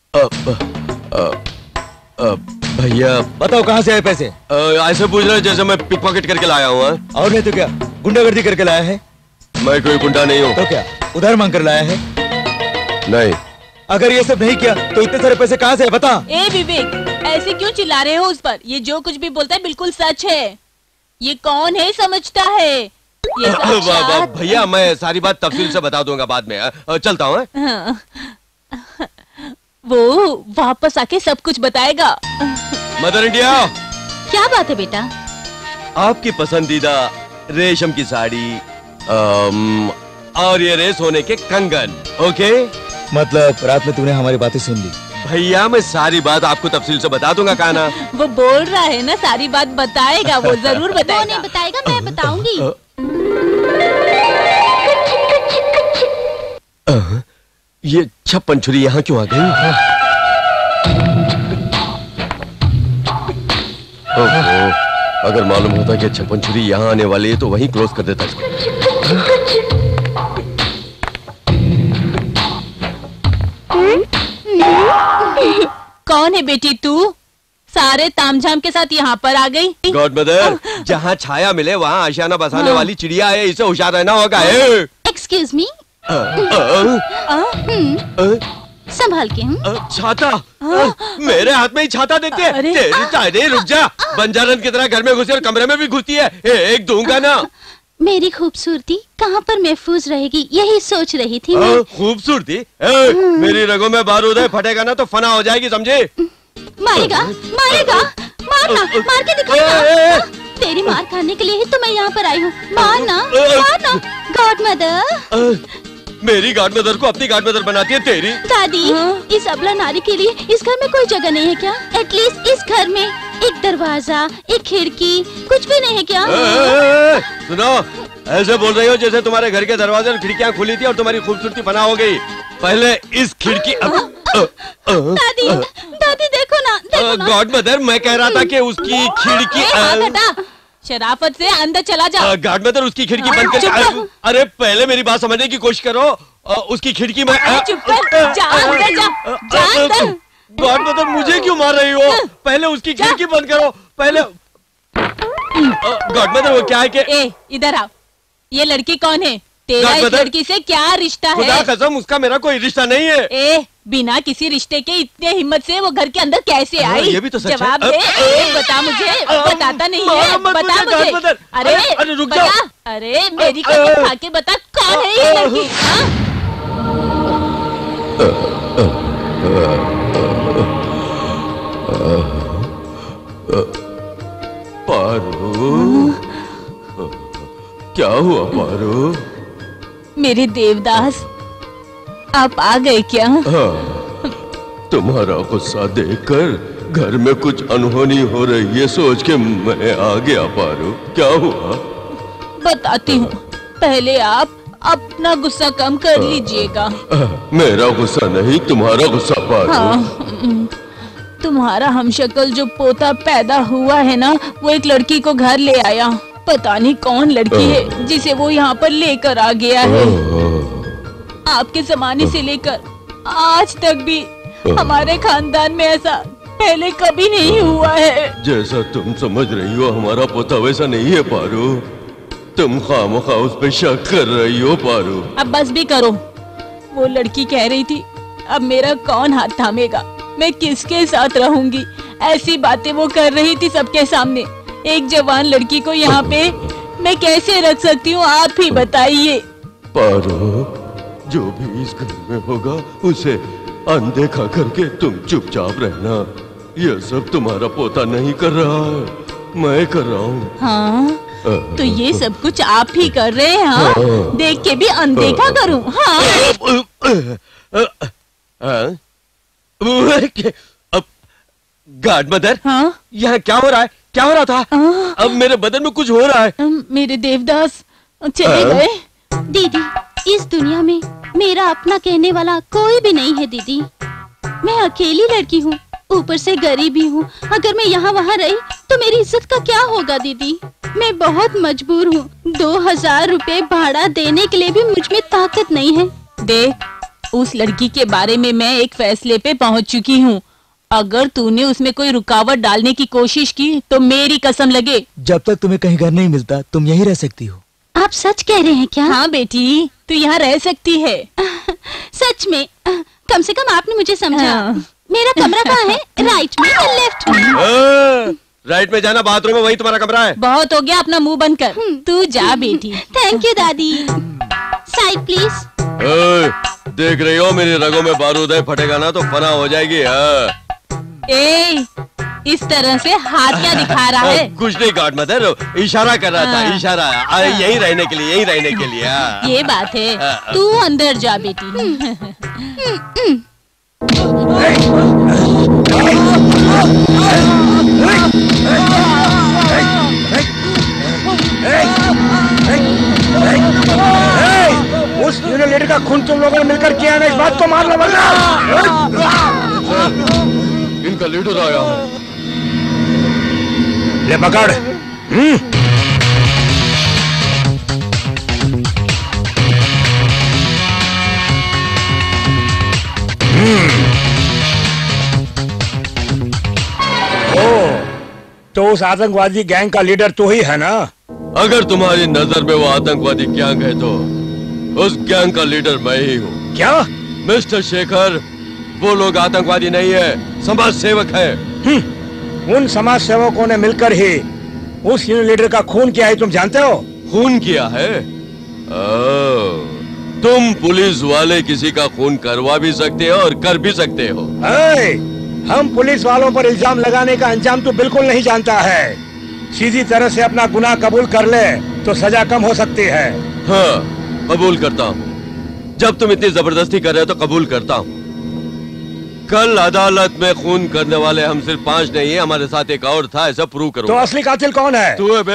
भैया बताओ कहाँ से आए पैसे? आ, ऐसे पूछ रहे जैसे मैं पिक पॉकेट करके लाया हूँ। और नहीं तो क्या, गुंडागर्दी करके लाया है? मैं कोई गुंडा नहीं हूँ। तो क्या उधार मांग कर लाया है? नहीं। अगर ये सब नहीं किया तो इतने सारे पैसे कहाँ से है, बता। ए विवेक, ऐसे क्यों चिल्ला रहे हो उस पर? ये जो कुछ भी बोलता है बिल्कुल सच है। ये कौन है समझता है? ये साक्षात- भैया मैं सारी बात तफसील से बता दूंगा बाद में। आ, चलता हूँ। हाँ। वो वापस आके सब कुछ बताएगा। मदर इंडिया, क्या बात है बेटा? आपकी पसंदीदा रेशम की साड़ी आम, और ये रेस होने के कंगन। ओके, मतलब रात में तूने हमारी बातें सुन ली? भैया मैं सारी बात आपको तफसील से बता दूंगा। काना वो बोल रहा है ना सारी बात बताएगा, वो जरूर बताएगा। वो नहीं बताएगा, मैं बताऊंगी। ये छप्पन छुरी यहाँ क्यों आ गई? ओहो, अगर मालूम होता कि छप्पन छुरी यहाँ आने वाली है तो वहीं क्लोज कर देता इसको। कौन है बेटी तू? सारे तामझाम के साथ यहाँ पर आ गई? गॉड मदर, जहाँ छाया मिले वहाँ आशियाना बसाने हाँ। वाली चिड़िया है, इसे होशियार रहना होगा। एक्सक्यूज मी, अ, संभाल के। हम अ, छाता, अ, मेरे हाथ में ही छाता देते हैं। तेरी तारे, रुक जा, बंजारन की तरह घर में घुसी और कमरे में भी घुसती है। एक दूंगा ना। मेरी खूबसूरती कहाँ पर महफूज रहेगी, यही सोच रही थी मैं। अ, खूबसूरती? ए, मेरी रगों में बारूद है, फटेगा ना तो फना हो जाएगी, समझे? मारेगा, मारेगा, मारना, मार के दिखाना। तेरी मार खाने के लिए ही तो मैं यहाँ पर आई हूँ। मारना, मारना। गॉड मदर, मेरी गॉड मदर को अपनी गॉड मदर बनाती है तेरी। दादी, इस अबला नारी के लिए इस घर में कोई जगह नहीं है क्या? एटलीस्ट इस घर में एक दरवाजा, एक खिड़की, कुछ भी नहीं है क्या? ए, ए, ए, सुनो, ऐसे बोल रही हो जैसे तुम्हारे घर के दरवाजे और खिड़कियाँ खुली थी और तुम्हारी खूबसूरती फना हो गई। पहले इस खिड़की। दादी, दादी देखो ना, देखो ना। गॉड मदर, मैं कह रहा था कि उसकी खिड़की। बेटा, शराफत से अंदर चला जा। गॉड मदर, उसकी खिड़की बंद कर। अरे पहले मेरी बात समझने की कोशिश करो। उसकी खिड़की में। चुप कर, जा अंदर जा, जा अंदर। गॉड मदर, मुझे क्यों मार रही हो? पहले उसकी खिड़की बंद करो। पहले गॉड मदर, वो क्या है कि ए, इधर आओ। ये लड़की कौन है? तेरा इस लड़की से क्या रिश्ता है? खुदा कसम, उसका मेरा कोई रिश्ता नहीं है। ए, बिना किसी रिश्ते के इतने हिम्मत से वो घर के अंदर कैसे आई? ये भी तो सच है। जवाब दे। ए, बता मुझे, बताता नहीं है, बता मुझे। अरे अरे रुक जाओ। अरे मेरी कसम खा के बता, कौन है ये लड़की? पारू, क्या हुआ पारू? मेरे देवदास, आप आ गए क्या? हाँ, तुम्हारा गुस्सा देखकर घर में कुछ अनहोनी हो रही है सोच के मैं आ गया। पारू, क्या हुआ? बताती हूँ, पहले आप अपना गुस्सा कम कर लीजिएगा। मेरा गुस्सा नहीं, तुम्हारा गुस्सा पारू। हाँ, तुम्हारा हमशक्ल जो पोता पैदा हुआ है ना, वो एक लड़की को घर ले आया। पता नहीं कौन लड़की है जिसे वो यहाँ पर लेकर आ गया है। आपके जमाने से लेकर आज तक भी हमारे खानदान में ऐसा पहले कभी नहीं हुआ है। जैसा तुम समझ रही हो हमारा पोता वैसा नहीं है पारो। तुम खामखा उस पे शक कर रही हो पारो। अब बस भी करो। वो लड़की कह रही थी अब मेरा कौन हाथ थामेगा, मैं किसके साथ रहूंगी, ऐसी बातें वो कर रही थी सबके सामने। एक जवान लड़की को यहाँ पे मैं कैसे रख सकती हूँ, आप ही बताइए। पारो, जो भी इस घर में होगा उसे अनदेखा करके तुम चुपचाप रहना। यह सब तुम्हारा पोता नहीं कर रहा है, मैं कर रहा हूँ। हाँ, तो ये सब कुछ आप ही कर रहे हैं? हाँ? देख के भी अनदेखा करूँ? हाँ? अब गार्ड मदर, हाँ? यहाँ क्या हो रहा है? क्या हो रहा था? हाँ? अब मेरे बदन में कुछ हो रहा है। मेरे देवदास चले गए। दीदी, इस दुनिया में मेरा अपना कहने वाला कोई भी नहीं है दीदी। मैं अकेली लड़की हूँ, ऊपर से गरीबी हूँ। अगर मैं यहाँ वहाँ रही तो मेरी इज्जत का क्या होगा दीदी? मैं बहुत मजबूर हूँ। दो हजार रुपए भाड़ा देने के लिए भी मुझ में ताकत नहीं है। देख, उस लड़की के बारे में मैं एक फैसले पे पहुँच चुकी हूँ। अगर तूने उसमें कोई रुकावट डालने की कोशिश की तो मेरी कसम लगे, जब तक तुम्हें कहीं घर नहीं मिलता तुम यहीं रह सकती हो। आप सच कह रहे हैं क्या? हाँ बेटी, तू यहाँ रह सकती है। सच में? कम से कम आपने मुझे समझा। हाँ। मेरा कमरा कहाँ है? राइट में या लेफ्ट में? आ, राइट में जाना, बाथरूम में, वही तुम्हारा कमरा है। बहुत हो गया, अपना मुंह बंद कर। तू जा बेटी। थैंक यू दादी। Side please. देख रही हो मेरी रगों में बारूद है, फटेगा ना तो फना हो जाएगी। हाँ। ए, इस तरह से हाथ क्या दिखा रहा है? कुछ नहीं गार्ड मदर, इशारा कर रहा था, इशारा। यही रहने के लिए, यही रहने के लिए। ये बात है, तू अंदर जा बेटी। उस यूनियन लीडर का खून तुम लोगों ने मिलकर किया ना, इस बात को मान लो वरना। इनका लीडर आया है। ले पकड़। हम्म। ओ, तो उस आतंकवादी गैंग का लीडर तू ही है ना? अगर तुम्हारी नजर में वो आतंकवादी गैंग है तो उस गैंग का लीडर मैं ही हूँ। क्या? मिस्टर शेखर, वो लोग आतंकवादी नहीं है, समाज सेवक है। उन समाज सेवकों ने मिलकर ही उस यूनियन लीडर का खून किया है, तुम जानते हो? खून किया है? ओ, तुम पुलिस वाले किसी का खून करवा भी सकते हो और कर भी सकते हो। ए, हम पुलिस वालों पर इल्जाम लगाने का अंजाम तो बिल्कुल नहीं जानता है। सीधी तरह से अपना गुनाह कबूल कर ले तो सजा कम हो सकती है। हाँ, कबूल करता हूँ। जब तुम इतनी जबरदस्ती कर रहे हो तो कबूल करता हूँ। कल अदालत में खून करने वाले हम सिर्फ पांच नहीं है, हमारे साथ एक और था, ऐसा प्रूव करो। तो असली कातिल कौन है? तू है बे।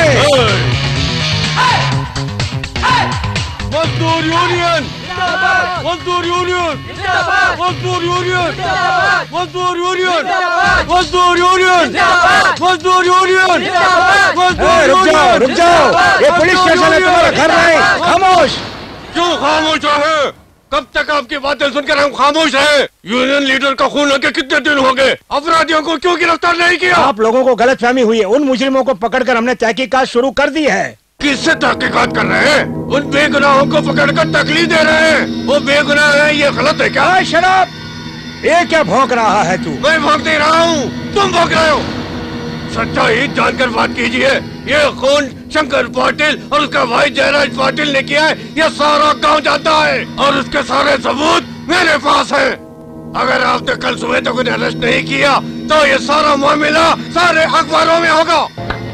मजदूर यूनियन, मजदूर यूनियन, मजदूर यूनियन, मजदूर यूनियन, मजदूर यूनियन, मजदूर यूनियन, मजदूर रुक जाओ, रुक जाओ, ये पुलिस स्टेशन है, तुम्हारा घर नहीं। खामोश। क्यों खामोश है? कब तक आपकी बातें सुनकर हम खामोश हैं? यूनियन लीडर का खून होके कितने दिन हो गए? अपराधियों को क्यों गिरफ्तार नहीं किया? आप लोगों को गलतफहमी हुई है। उन मुजरिमों को पकड़कर हमने तहकीकात शुरू कर दी है। किससे तहकीकात कर रहे हैं? उन बेगुनाहों को पकड़कर तकलीफ दे रहे हैं। वो बेगुनाह है, ये गलत है क्या? शराब, ये क्या भौंक रहा है तू? मैं भौंक नहीं रहा हूँ, तुम भौंक रहे हो। सच्चाई जानकर बात कीजिए। ये खून शंकर पाटिल और उसका भाई जयराज पाटिल ने किया है, ये सारा गांव जानता है और उसके सारे सबूत मेरे पास हैं। अगर आपने कल सुबह तक उन्हें अरेस्ट नहीं किया तो ये सारा मामला सारे अखबारों में होगा।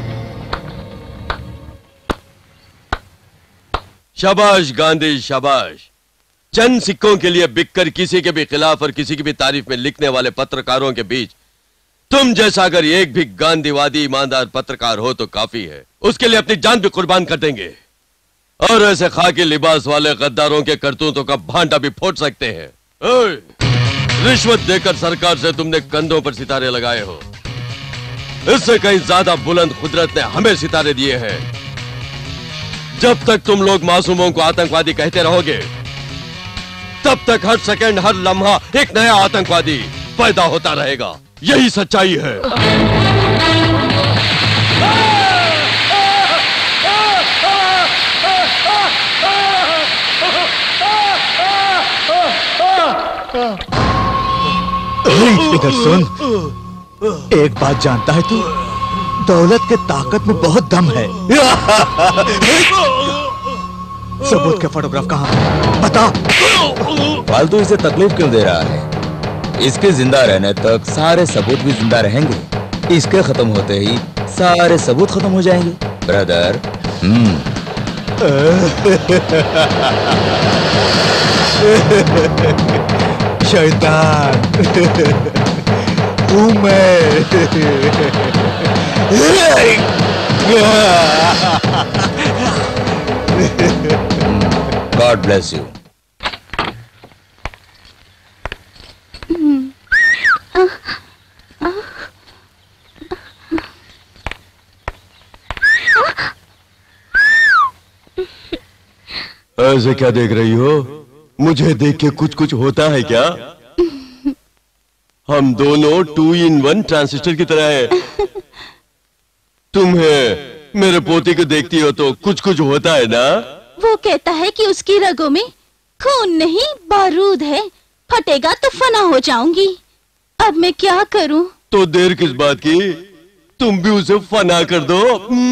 शाबाश गांधी, शाबाश। चंद सिक्कों के लिए बिककर किसी के भी खिलाफ और किसी की भी तारीफ में लिखने वाले पत्रकारों के बीच तुम जैसा अगर एक भी गांधीवादी ईमानदार पत्रकार हो तो काफी है। उसके लिए अपनी जान भी कुर्बान कर देंगे और ऐसे खाकी लिबास वाले गद्दारों के करतूतों का भांटा भी फोड़ सकते हैं। ओए, रिश्वत देकर सरकार से तुमने कंधों पर सितारे लगाए हो। इससे कहीं ज्यादा बुलंद कुदरत ने हमें सितारे दिए हैं। जब तक तुम लोग मासूमों को आतंकवादी कहते रहोगे तब तक हर सेकंड हर लम्हा एक नया आतंकवादी पैदा होता रहेगा। यही सच्चाई है। इधर सुन, एक बात जानता है तू, दौलत के ताकत में बहुत दम है। सबूत के फोटोग्राफ कहाँ? बता। फालतू इसे तकलीफ क्यों दे रहा है? इसके जिंदा रहने तक सारे सबूत भी जिंदा रहेंगे। इसके खत्म होते ही सारे सबूत खत्म हो जाएंगे ब्रदर। हम्म शैतान हूँ मैं। God bless you. ऐसे क्या देख रही हो? मुझे देख के कुछ कुछ होता है क्या? हम दोनों टू इन वन ट्रांजिस्टर की तरह है। तुम्हें मेरे पोते को देखती हो तो कुछ कुछ होता है ना? वो कहता है कि उसकी रगों में खून नहीं बारूद है, फटेगा तो फना हो जाऊंगी। अब मैं क्या करूं? तो देर किस बात की? तुम भी उसे फना कर दो।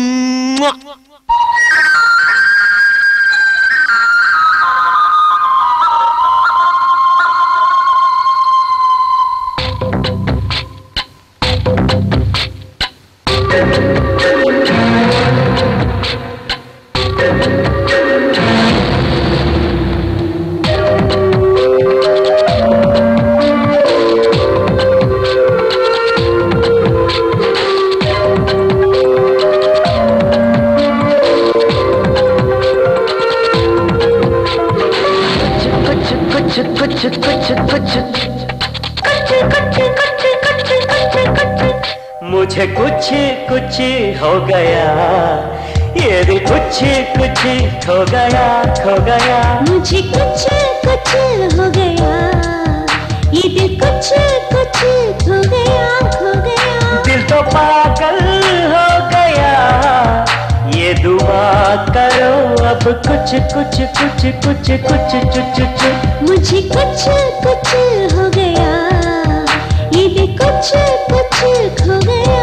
मुझे कुछ कुछ हो गया, ये दिल कुछ कुछ खो गया खो गया। मुझे कुछ कुछ हो गया, ये दिल कुछ कुछ खो गया खो गया। दिल तो पागल हो गया, ये दुआ करो अब कुछ कुछ कुछ कुछ कुछ कुछ कुछ। मुझे कुछ कुछ हो गया, ये दिल कुछ कुछ खो गया।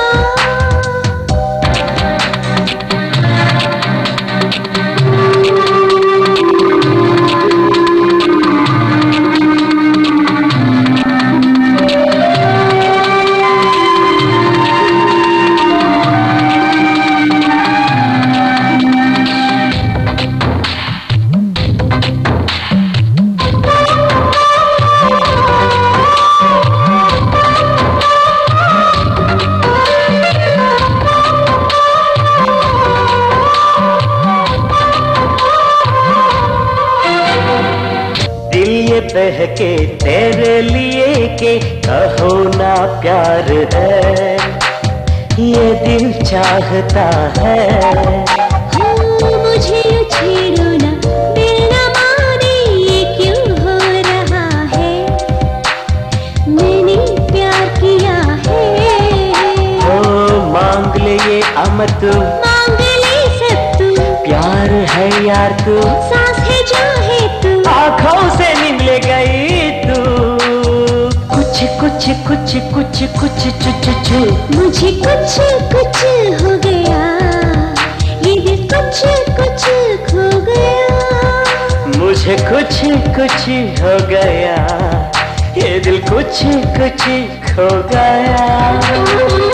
बहके तेरे लिए के कहो ना प्यार है, ये दिल चाहता है। मुझे छेड़ो ना, दिल ना माने, ये क्यों हो रहा है? मैंने प्यार किया है। ओ मांग ले ये अमर तू, मांग ले सब तू। प्यार है यार तू, सांस है चाहे तू, आँखों से निकले गई तू। कुछ कुछ कुछ कुछ कुछ कुछ कुछ। मुझे कुछ कुछ हो गया, ये दिल कुछ कुछ खो गया। मुझे कुछ कुछ हो गया, ये दिल कुछ कुछ खो गया।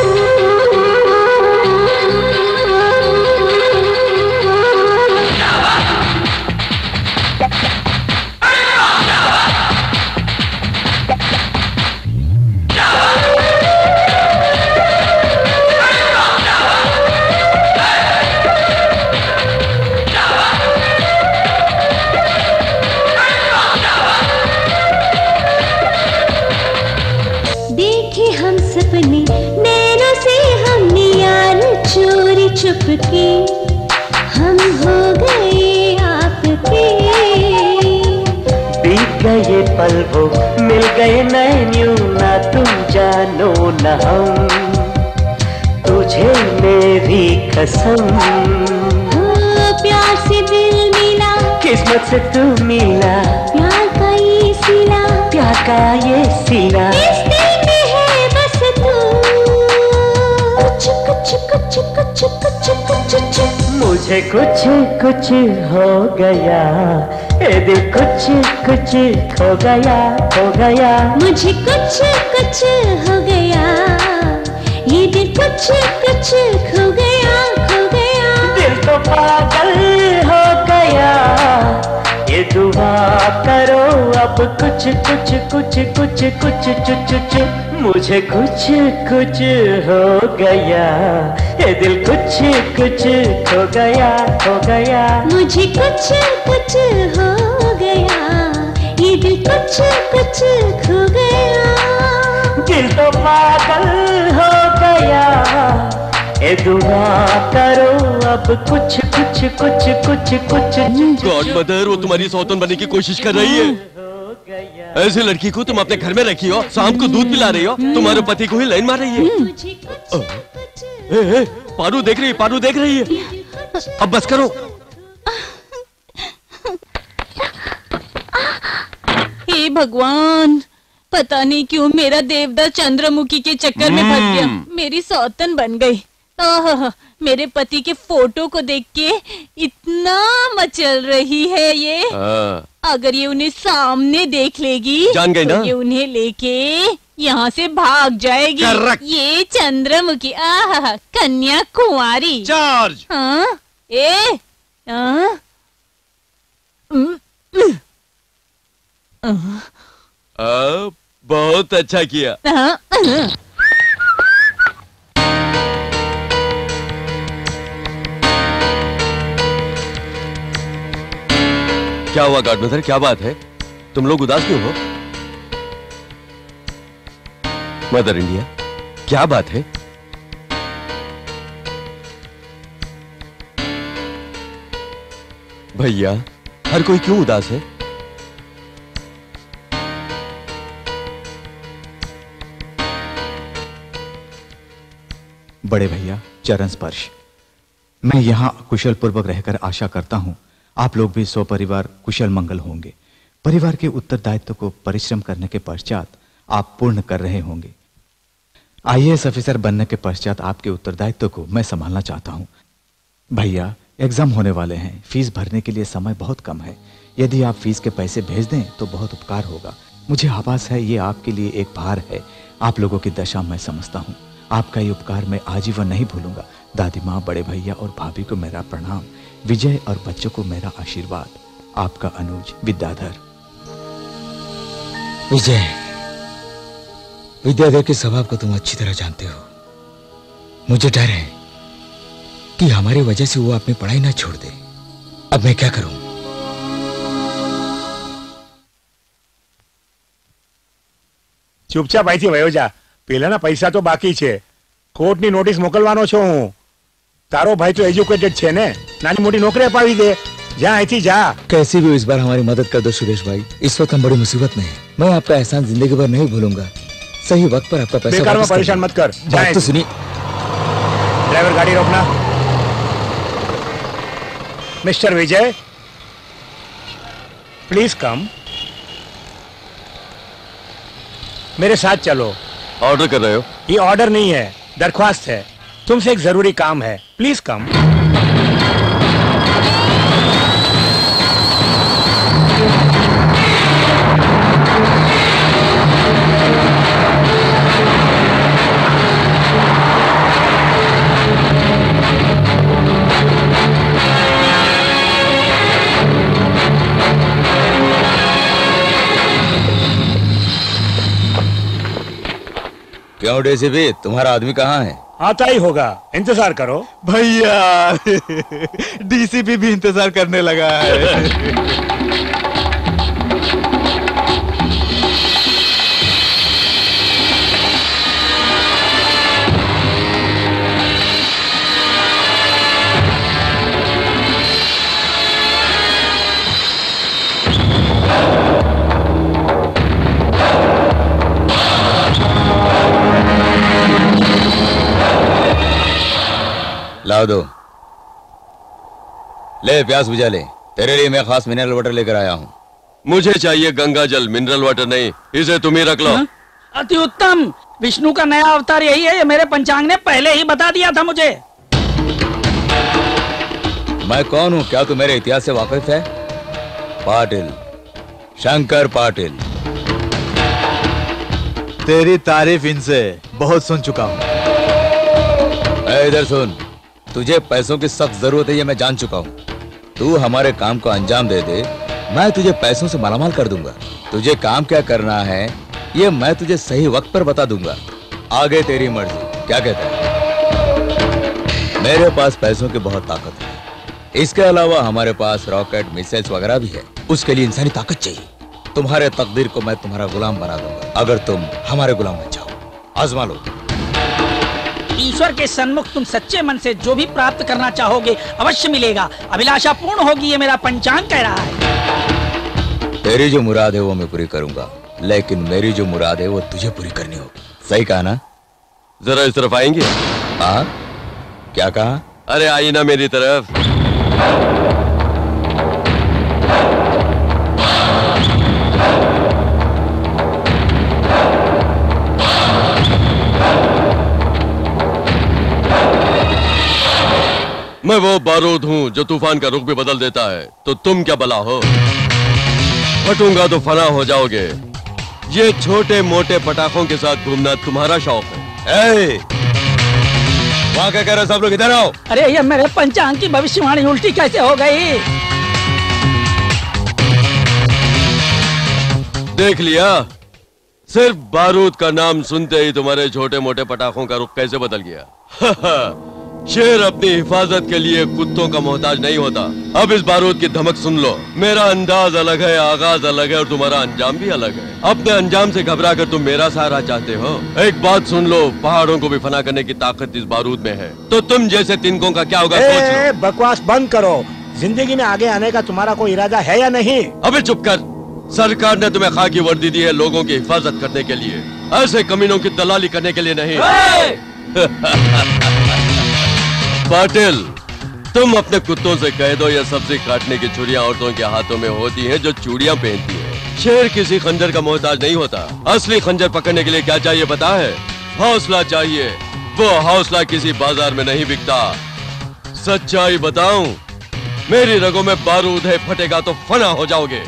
चुपके हम हो गए आपके। ये पल वो मिल गए नए न्यू, ना तुम जानो ना हम, तुझे मेरी कसम। प्यार से दिल मिला, किस्मत से तू मिला, प्यार का ये सिला, प्यार का ये सिला, इस दिल में है बस तू। कुछ कुछ कुछ कुछ कुछ कुछ कुछ मुझे कुछ कुछ हो गया, ए दिल कुछ कुछ खो गया, खो गया। मुझे कुछ कुछ हो गया, ये दिल कुछ कुछ खो गया, खो गया। दिल तो पागल हो गया, ये दुआ करो अब कुछ कुछ कुछ कुछ कुछ कुछ कुछ। मुझे कुछ कुछ हो गया, ये दिल कुछ कुछ खो गया, खो गया। मुझे कुछ कुछ हो गया, ये दिल कुछ कुछ खो गया। दिल तो पागल हो गया, ये दुआ करो अब कुछ कुछ कुछ कुछ कुछ। गॉड मदर, वो तुम्हारी सौतन बनने की कोशिश कर रही है। ऐसी लड़की को तुम अपने घर में रखी हो, शाम को दूध पिला रही हो, तुम्हारे पति को ही लाइन मार रही है। ए, ए, पारू देख रही है, पारू देख रही है। अब बस करो। हे भगवान, पता नहीं क्यों मेरा देवदा चंद्रमुखी के चक्कर में फंस गया, मेरी सौतन बन गई। आह, मेरे पति के फोटो को देख के इतना मचल रही है ये। अगर ये उन्हें सामने देख लेगी, जान गई ना? तो ये उन्हें लेके यहाँ से भाग जाएगी। Correct. ये चंद्रमुखी, आह, कन्या कुंवारी। चार्ज। हाँ, ए, हाँ, उम, उम, हाँ, आ, बहुत अच्छा किया। हाँ, हाँ। क्या हुआ गॉड मदर, क्या बात है? तुम लोग उदास क्यों हो? मदर इंडिया, क्या बात है? भैया, हर कोई क्यों उदास है? बड़े भैया, चरण स्पर्श। मैं यहां कुशल पूर्वक रहकर आशा करता हूं आप लोग भी सौ परिवार कुशल मंगल होंगे। परिवार के उत्तरदायित्व को परिश्रम करने के पश्चात आप पूर्ण कर रहे होंगे। आई ए एस ऑफिसर बनने के पश्चात आपके उत्तरदायित्व को मैं संभालना चाहता हूं। भैया, एग्जाम होने वाले हैं, फीस भरने के लिए समय बहुत कम है। यदि आप फीस के पैसे भेज दें तो बहुत उपकार होगा। मुझे आभास है ये आपके लिए एक भार है। आप लोगों की दशा मैं समझता हूँ। आपका ये उपकार मैं आजीवन नहीं भूलूंगा। दादी माँ, बड़े भैया और भाभी को मेरा प्रणाम। विजय और बच्चों को मेरा आशीर्वाद। आपका अनुज विद्याधर। विजय, विद्याधर के स्वभाव को तुम अच्छी तरह जानते हो। मुझे डर है कि हमारी वजह से वो अपनी पढ़ाई ना छोड़ दे। अब मैं क्या करूं? चुपचाप અહીંથી વયો જા। પેલાના પૈસા તો બાકી છે। કોર્ટની નોટિસ મોકલવાનો છું હું। તારો ભાઈ તો એજ્યુકેટેડ છે ને, નાની મોટી નોકરી અપાવી દે। जा અહીંથી जा। कैसी भी इस बार हमारी मदद कर दो सुरेश भाई। इस वक्त हम बड़ी मुसीबत में हैं। मैं आपका एहसान जिंदगी भर नहीं भूलूंगा। सही वक्त पर आपका पैसा बेकार में परेशान मत कर। बात तो सुनिए। ड्राइवर गाड़ी रोकना। Mister Vijay, please come. मेरे साथ चलो। ऑर्डर कर रहे हो? ये ऑर्डर नहीं है, दरख्वास्त है। तुमसे एक जरूरी काम है, प्लीज कम। क्यों डीसीपी, तुम्हारा आदमी कहाँ है? आता ही होगा, इंतजार करो। भैया, डीसीपी भी इंतजार करने लगा है। चढ़ाओ दो। ले प्यास बुझा ले, तेरे लिए मैं खास मिनरल वाटर लेकर आया हूँ। मुझे चाहिए गंगा जल, मिनरल वाटर नहीं। इसे तुम ही रख लो। अति उत्तम। विष्णु का नया अवतार यही है, ये मेरे पंचांग ने पहले ही बता दिया था मुझे। मैं कौन हूँ, क्या तू मेरे इतिहास से वाकिफ है? पाटिल, शंकर पाटिल। तेरी तारीफ इनसे बहुत सुन चुका हूँ। इधर सुन, तुझे पैसों की सख्त जरूरत है ये मैं जान चुका हूँ। तू हमारे काम को अंजाम दे दे, मैं तुझे पैसों से मालामाल कर दूंगा। तुझे काम क्या करना है ये मैं तुझे सही वक्त पर बता दूंगा। आगे तेरी मर्जी, क्या कहता है? मेरे पास पैसों की बहुत ताकत है। इसके अलावा हमारे पास रॉकेट, मिसाइल्स वगैरह भी है। उसके लिए इंसानी ताकत चाहिए। तुम्हारे तकदीर को मैं तुम्हारा गुलाम बना दूंगा अगर तुम हमारे गुलाम बन जाओ। आजमा लो। ईश्वर के सन्मुख तुम सच्चे मन से जो भी प्राप्त करना चाहोगे अवश्य मिलेगा। अभिलाषा पूर्ण होगी, ये मेरा पंचांग कह रहा है। तेरी जो मुराद है वो मैं पूरी करूंगा, लेकिन मेरी जो मुराद है वो तुझे पूरी करनी होगी। सही कहा ना? जरा इस तरफ आएंगे? हाँ, क्या कहा? अरे आइए ना मेरी तरफ। मैं वो बारूद हूँ जो तूफान का रुख भी बदल देता है। तो तुम क्या बला हो? फटूंगा तो फना हो जाओगे। ये छोटे मोटे पटाखों के साथ घूमना तुम्हारा शौक है। ए, वहाँ क्या कह रहे हो सब लोग? इधर आओ। अरे ये मेरे पंचांग की भविष्यवाणी उल्टी कैसे हो गई? देख लिया, सिर्फ बारूद का नाम सुनते ही तुम्हारे छोटे मोटे पटाखों का रुख कैसे बदल गया। शेर अपनी हिफाजत के लिए कुत्तों का मोहताज नहीं होता। अब इस बारूद की धमक सुन लो। मेरा अंदाज अलग है, आगाज अलग है और तुम्हारा अंजाम भी अलग है। अपने अंजाम से घबरा कर तुम मेरा सहारा चाहते हो। एक बात सुन लो, पहाड़ों को भी फना करने की ताकत इस बारूद में है। तो तुम जैसे तिनकों का क्या होगा सोच लो। बकवास बंद करो। जिंदगी में आगे आने का तुम्हारा कोई इरादा है या नहीं? अबे चुप कर। सरकार ने तुम्हें खाकी वर्दी दी है लोगों की हिफाजत करने के लिए, ऐसे कमीनों की दलाली करने के लिए नहीं। पाटिल, तुम अपने कुत्तों से कह दो ये सब्जी काटने की छुरियां औरतों के हाथों में होती हैं जो चूड़ियां पहनती हैं। शेर किसी खंजर का मोहताज नहीं होता। असली खंजर पकड़ने के लिए क्या चाहिए पता है? हौसला चाहिए। वो हौसला किसी बाजार में नहीं बिकता। सच्चाई बताऊं, मेरी रगों में बारूद है, फटेगा तो फना हो जाओगे।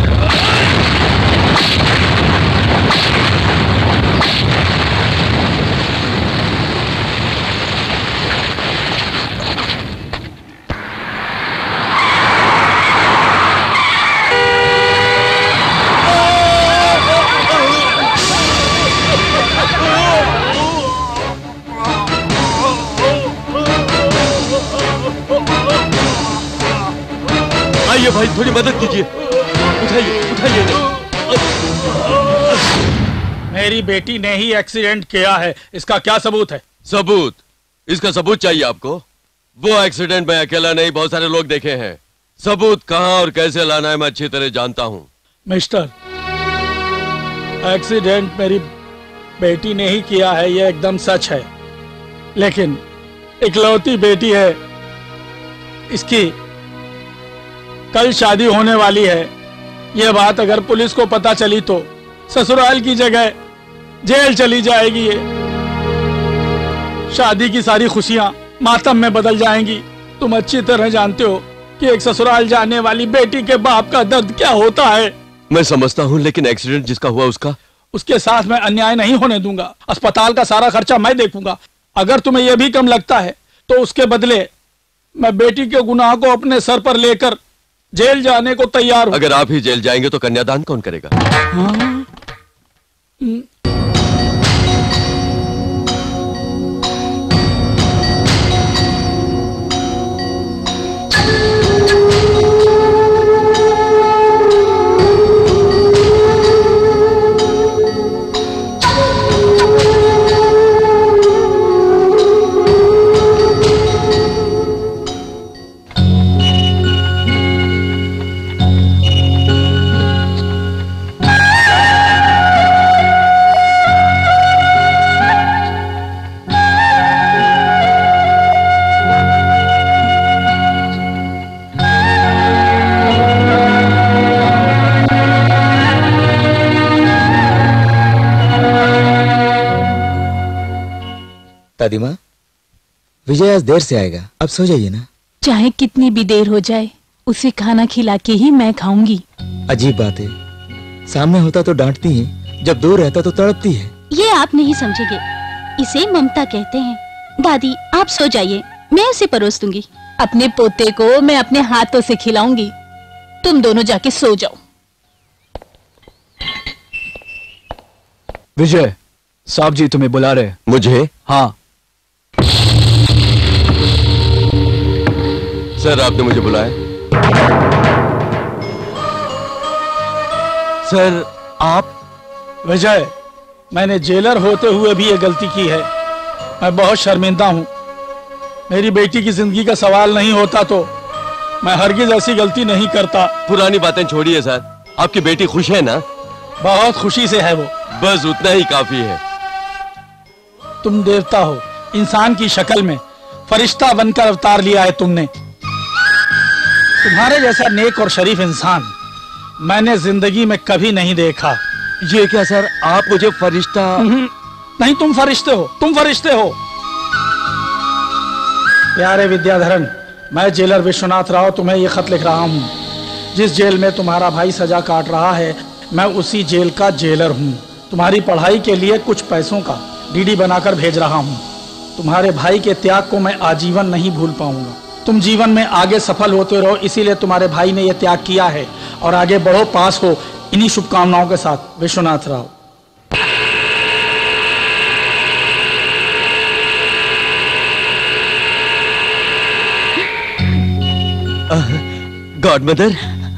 आइए भाई, थोड़ी मदद कीजिए। उठाइए उठाइए। मेरी बेटी ने ही एक्सीडेंट किया है, इसका क्या सबूत है? सबूत? इसका सबूत चाहिए आपको? वो एक्सीडेंट में अकेला नहीं, बहुत सारे लोग देखे हैं। सबूत कहाँ और कैसे लाना है मैं अच्छी तरह जानता हूँ। मिस्टर, एक्सीडेंट मेरी बेटी ने ही किया है, ये एकदम सच है। लेकिन इकलौती बेटी है, इसकी कल शादी होने वाली है। यह बात अगर पुलिस को पता चली तो ससुराल की जगह जेल चली जाएगी। ये शादी की सारी खुशियां मातम में बदल जाएंगी। तुम अच्छी तरह जानते हो कि एक ससुराल जाने वाली बेटी के बाप का दर्द क्या होता है। मैं समझता हूँ, लेकिन एक्सीडेंट जिसका हुआ उसका उसके साथ मैं अन्याय नहीं होने दूंगा। अस्पताल का सारा खर्चा मैं देखूंगा। अगर तुम्हें यह भी कम लगता है तो उसके बदले मैं बेटी के गुनाह को अपने सर पर लेकर जेल जाने को तैयार हूं। अगर आप ही जेल जाएंगे तो कन्यादान कौन करेगा? हाँ? दादी माँ, विजय आज देर से आएगा, अब सो जाइए ना। चाहे कितनी भी देर हो जाए, उसे खाना खिला के ही मैं खाऊंगी। अजीब बात है, सामने होता तो डांटती है, जब दूर रहता तो तड़पती है। ये आप नहीं समझेंगे, इसे ममता कहते हैं। दादी आप सो जाइए, मैं उसे परोस दूंगी। अपने पोते को मैं अपने हाथों से खिलाऊंगी, तुम दोनों जाके सो जाओ। विजय, साहब जी तुम्हें बुला रहे। मुझे? हाँ। सर आपने मुझे बुलाया? सर आप? विजय, मैंने जेलर होते हुए भी ये गलती की है। मैं बहुत शर्मिंदा हूँ। मेरी बेटी की जिंदगी का सवाल नहीं होता तो मैं हरगिज ऐसी गलती नहीं करता। पुरानी बातें छोड़िए सर, आपकी बेटी खुश है ना? बहुत खुशी से है वो। बस उतना ही काफी है। तुम देवता हो, इंसान की शक्ल में फरिश्ता बनकर अवतार लिया है तुमने। तुम्हारे जैसा नेक और शरीफ इंसान मैंने जिंदगी में कभी नहीं देखा। ये क्या सर, आप मुझे फरिश्ता? नहीं, तुम फरिश्ते हो, तुम फरिश्ते हो। प्यारे विद्याधरन, मैं जेलर विश्वनाथ राव तुम्हें यह खत लिख रहा हूँ। जिस जेल में तुम्हारा भाई सजा काट रहा है, मैं उसी जेल का जेलर हूँ। तुम्हारी पढ़ाई के लिए कुछ पैसों का डीडी बनाकर भेज रहा हूँ। तुम्हारे भाई के त्याग को मैं आजीवन नहीं भूल पाऊंगा। तुम जीवन में आगे सफल होते रहो, इसीलिए तुम्हारे भाई ने यह त्याग किया है। और आगे बढ़ो, पास हो। इन्हीं शुभकामनाओं के साथ, विश्वनाथ राव। God mother.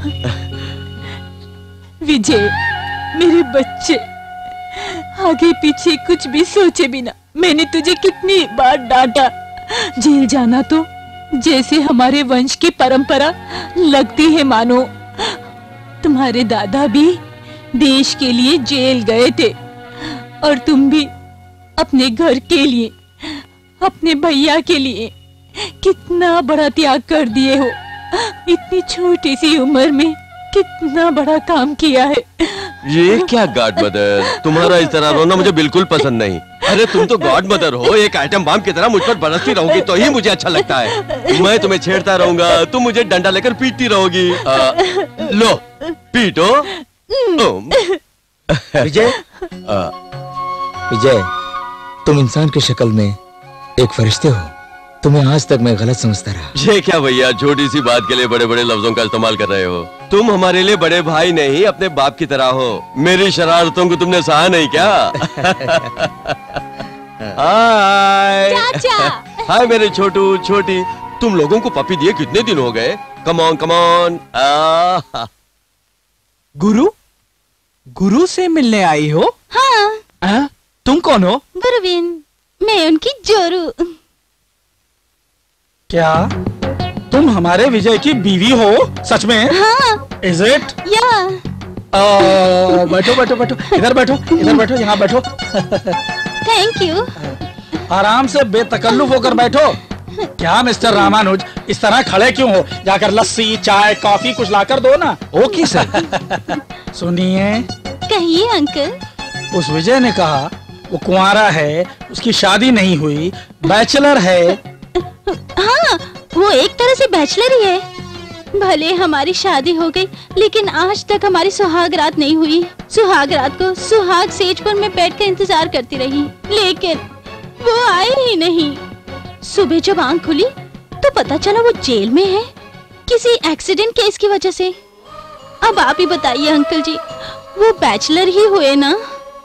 विजय, मेरे बच्चे, आगे पीछे कुछ भी सोचे बिना मैंने तुझे कितनी बार डांटा। जेल जाना तो जैसे हमारे वंश की परंपरा लगती है मानो। तुम्हारे दादा भी देश के लिए जेल गए थे और तुम भी अपने घर के लिए, अपने भैया के लिए कितना बड़ा त्याग कर दिए हो। इतनी छोटी सी उम्र में कितना बड़ा काम किया है। ये क्या गॉड मदर, तुम्हारा इस तरह रोना मुझे बिल्कुल पसंद नहीं। अरे तुम तो गॉड मदर हो, एक आइटम बम की तरह मुझ पर बरसती रहोगी तो ही मुझे अच्छा लगता है। मैं तुम्हें छेड़ता रहूंगा, तुम मुझे डंडा लेकर पीटती रहोगी। आ, लो पीटो। विजय, विजय, तुम इंसान की शक्ल में एक फरिश्ते हो। तुम्हें आज तक मैं गलत समझता रहा। ये क्या भैया, छोटी सी बात के लिए बड़े बड़े लफ्जों का इस्तेमाल कर रहे हो। तुम हमारे लिए बड़े भाई नहीं, अपने बाप की तरह हो। मेरी शरारतों को तुमने सहा नहीं क्या? हाय चाचा। हाय मेरे छोटू छोटी, तुम लोगों को पपी दिए कितने दिन हो गए? Come on come on. गुरु, गुरु से मिलने आई हो? हाँ। आ? तुम कौन हो? गुरुविन, मैं उनकी जोरू। क्या तुम हमारे विजय की बीवी हो? सच में? हाँ। Is it? या। बैठो बैठो बैठो, इधर बैठो, इधर बैठो, यहाँ बैठो। Thank you. आराम से बेतकल्लुफ होकर बैठो। क्या मिस्टर रामानुज, इस तरह खड़े क्यों हो? जाकर लस्सी, चाय, कॉफी कुछ लाकर दो ना। Okay sir. सुनिए। कहिए अंकल। उस विजय ने कहा वो कुंवारा है, उसकी शादी नहीं हुई, बैचलर है। हाँ, वो एक तरह से बैचलर ही है। भले हमारी शादी हो गई, लेकिन आज तक हमारी सुहाग रात नहीं हुई। सुहाग रात को सुहाग सेज पर मैं बैठकर इंतजार करती रही, लेकिन वो आए ही नहीं। सुबह जब आंख खुली तो पता चला वो जेल में है, किसी एक्सीडेंट केस की वजह से। अब आप ही बताइए अंकल जी, वो बैचलर ही हुए ना?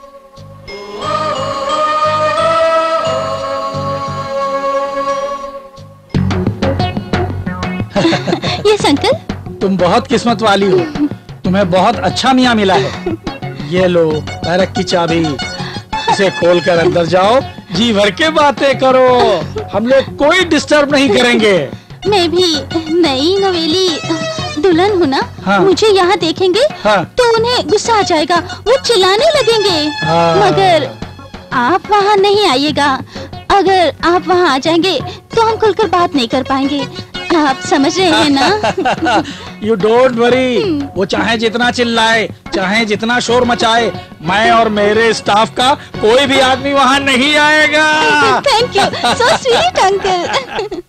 Yes uncle. तुम बहुत किस्मत वाली हो, तुम्हें बहुत अच्छा मियाँ मिला है। ये लो बैरक की चाबी, इसे खोल कर अंदर जाओ, जी भर के बातें करो। हम लोग कोई डिस्टर्ब नहीं करेंगे। मैं भी नई नवेली दुल्हन हूँ ना। हाँ। मुझे यहाँ देखेंगे हाँ। तो उन्हें गुस्सा आ जाएगा, वो चिल्लाने लगेंगे। हाँ। मगर आप वहाँ नहीं आइएगा। अगर आप वहाँ आ जाएंगे तो हम खुलकर बात नहीं कर पाएंगे। आप समझ रहे हैं ना? यू डोंट वरी, वो चाहे जितना चिल्लाए, चाहे जितना शोर मचाए, मैं और मेरे स्टाफ का कोई भी आदमी वहाँ नहीं आएगा। Thank you, so sweet uncle.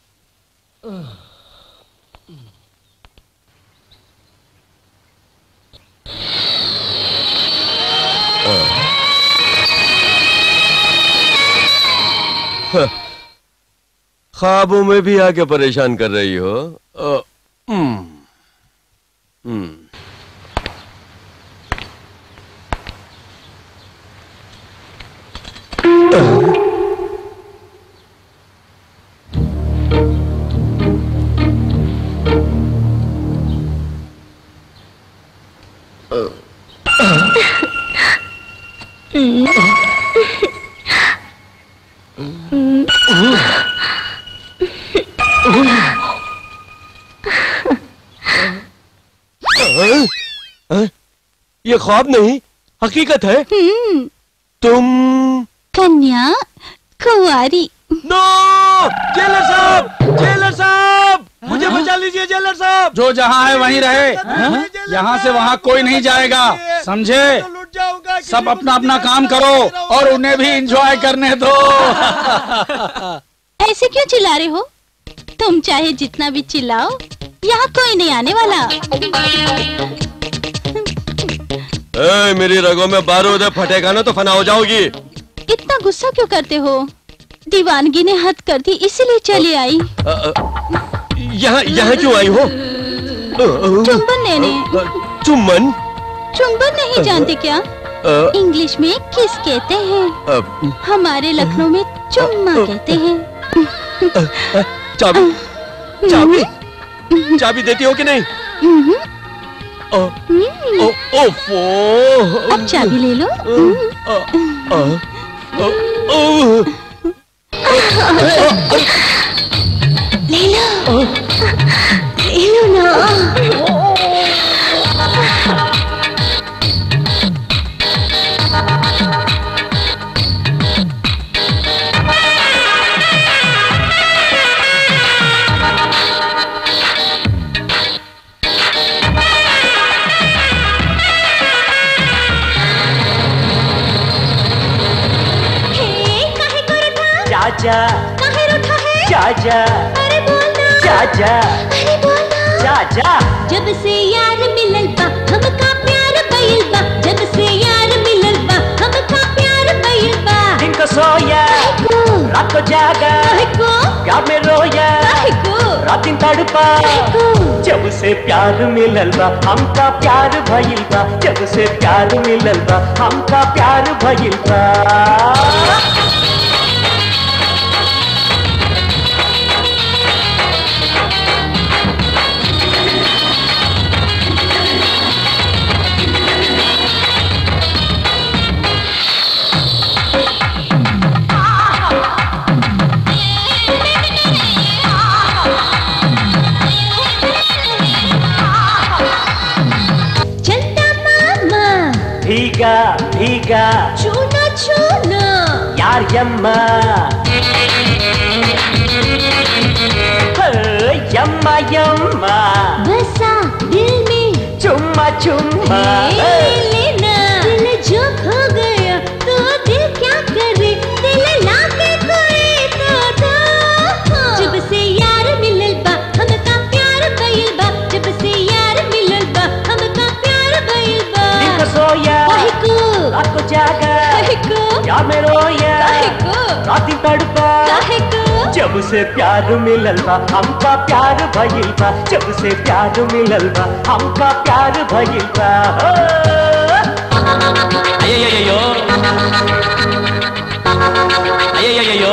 ख्वाबों में भी आके परेशान कर रही हो। अ, हम्म, हम्म। ये ख्वाब नहीं, हकीकत है। तुम कन्या कुंवारी। नो, जेलर साहब, जेलर साहब, मुझे बचा लीजिए जेलर साहब। जो जहाँ है वहीं रहे, यहाँ से वहाँ कोई नहीं जाएगा, समझे? सब अपना अपना काम करो और उन्हें भी एंजॉय करने दो। ऐसे क्यों चिल्ला रहे हो? तुम चाहे जितना भी चिल्लाओ, यहाँ कोई नहीं आने वाला। ए, मेरी रगों में बारूद है, फटेगा ना तो फना हो जाओगी। इतना गुस्सा क्यों करते हो? दीवानगी ने हद कर दी, इसीलिए चली आई। यहाँ यहाँ क्यों आई हो? चुंबन लेने। चुम्बन? चुंबन नहीं जानते क्या? इंग्लिश में किस कहते हैं, हमारे लखनऊ में चुम्मा कहते हैं। चाबी, चाबी, चाबी देती हो कि नहीं? ओ, ओ, ओफो। अब चाबी ले लो। ले लो, ले लो ना। जा काहे रूठा है? जा जा, अरे बोलना। जा जा, अरे बोलना। जा जा। जब से यार मिलल बा हमका प्यार भइल बा, जब से यार मिलल बा हमका प्यार भइल बा। दिन को सोया, रात को जागा, प्यार में रोया, रात दिन तड़पा। जब से प्यार मिलल बा हमका प्यार भइल बा, जब से प्यार मिलल बा हमका प्यार भइल बा। भीगा भीगा छूना छूना यार यम्मा, यम्मा यम्मा बसा दिल में चुम्मा चुम्मा। लेना दिल जो खो गया तो दिल क्या करे, दिल लाके कोई तो दो। जब से यार मिलल बा हमका प्यार भइल बा, जब से यार मिलल बा हमका प्यार भइल बा। दिन को सोया, रात को जागा, प्यार में रोया, रात दिन तड़पा। जब से प्यार मिलल बा हमका प्यार भइल बा, जब से प्यार मिलल बा हमका प्यार भइल बा। अये ये यो, अये ये यो।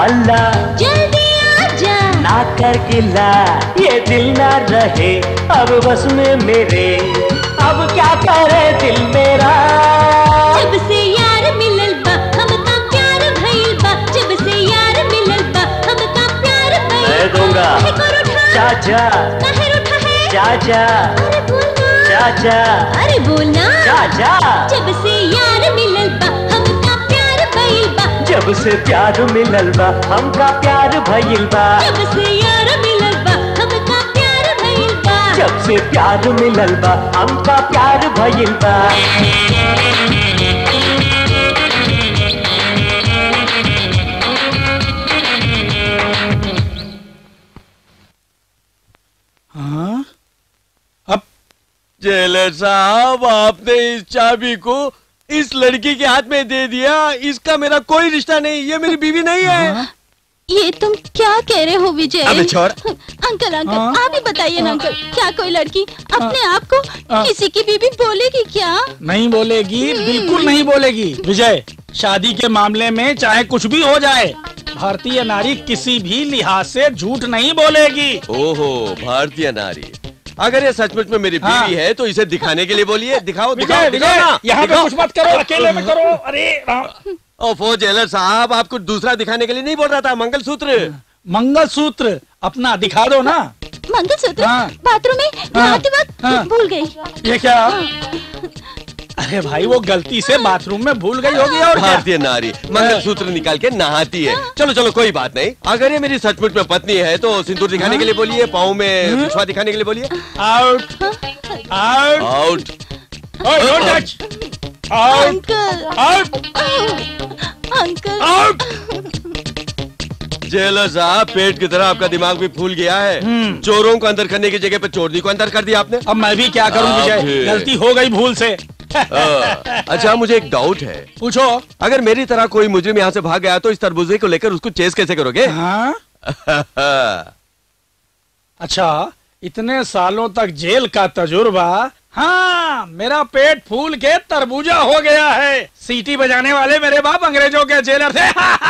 अल्लाह जल्दी आजा, ना कर गिला, ये दिल ना रहे अब बस में मेरे, अब क्या करे दिल मेरा। जब से यार मिलल बा हमका प्यार भइल बा, जब से यार मिलल बा हमका प्यार भइल बा। मैं दूंगा चाचा, काहे रूठा है चाचा, अरे बोलना चाचा, अरे बोलना चाचा। जब से यार मिलल बा हमका प्यार भइल बा, जब से प्यार मिलल बा हमका प्यार भइल बा, जब से यार मिलल बा हमका प्यार भइल बा, जब से प्यार मिलल बा हमका प्यार भइल बा। हाँ? अब जेलर साहब, आपने इस चाबी को इस लड़की के हाथ में दे दिया। इसका मेरा कोई रिश्ता नहीं, ये मेरी बीवी नहीं है। हाँ? ये तुम क्या कह रहे हो विजय? अबे छोड़। अंकल अंकल हाँ? आप ही बताइए ना अंकल, क्या कोई लड़की अपने आप को हाँ? किसी की बीवी बोलेगी क्या? नहीं बोलेगी, बिल्कुल नहीं बोलेगी। विजय, शादी के मामले में चाहे कुछ भी हो जाए, भारतीय नारी किसी भी लिहाज से झूठ नहीं बोलेगी। ओहो, भारतीय नारी। अगर ये सचमुच में मेरी हाँ। बीवी है तो इसे दिखाने के लिए बोलिए। दिखाओ दिखाओ विजय, दिखाओ विजय, ना, यहाँ पे दिखाओ। कुछ मत करो, अकेले में करो। अरे राम। ओफो जेलर साहब, आप कुछ दूसरा दिखाने के लिए नहीं बोल रहा था। मंगलसूत्र। मंगलसूत्र अपना दिखा दो ना। मंगलसूत्र हाँ। बाथरूम में नहाते वक्त हाँ। भूल गई। ये क्या? हाँ। अरे भाई, वो गलती से बाथरूम में भूल गई होगी और क्या? भारतीय नारी मंगलसूत्र निकाल के नहाती है। चलो चलो कोई बात नहीं। अगर ये मेरी सचमुच में पत्नी है तो सिंदूर दिखाने के लिए बोलिए, पाँव में बिछवा दिखाने के लिए बोलिए। Out out out. Don't touch. Out uncle out uncle out. Jailer साहब, पेट की तरह आपका दिमाग भी फूल गया है। हम्म। चोरों को अंदर करने की जगह पे चोरनी को अंदर कर दिया आपने। अब मैं भी क्या करूं आप विजय, भी। गलती हो गई भूल से। आ, अच्छा, मुझे एक डाउट है। पूछो। अगर मेरी तरह कोई मुजरिम यहाँ से भाग गया तो इस तरबूजे को लेकर उसको चेस कैसे करोगे? हाँ? अच्छा, इतने सालों तक जेल का तजुर्बा। हाँ, मेरा पेट फूल के तरबूजा हो गया है। सीटी बजाने वाले मेरे बाप अंग्रेजों के जेलर थे।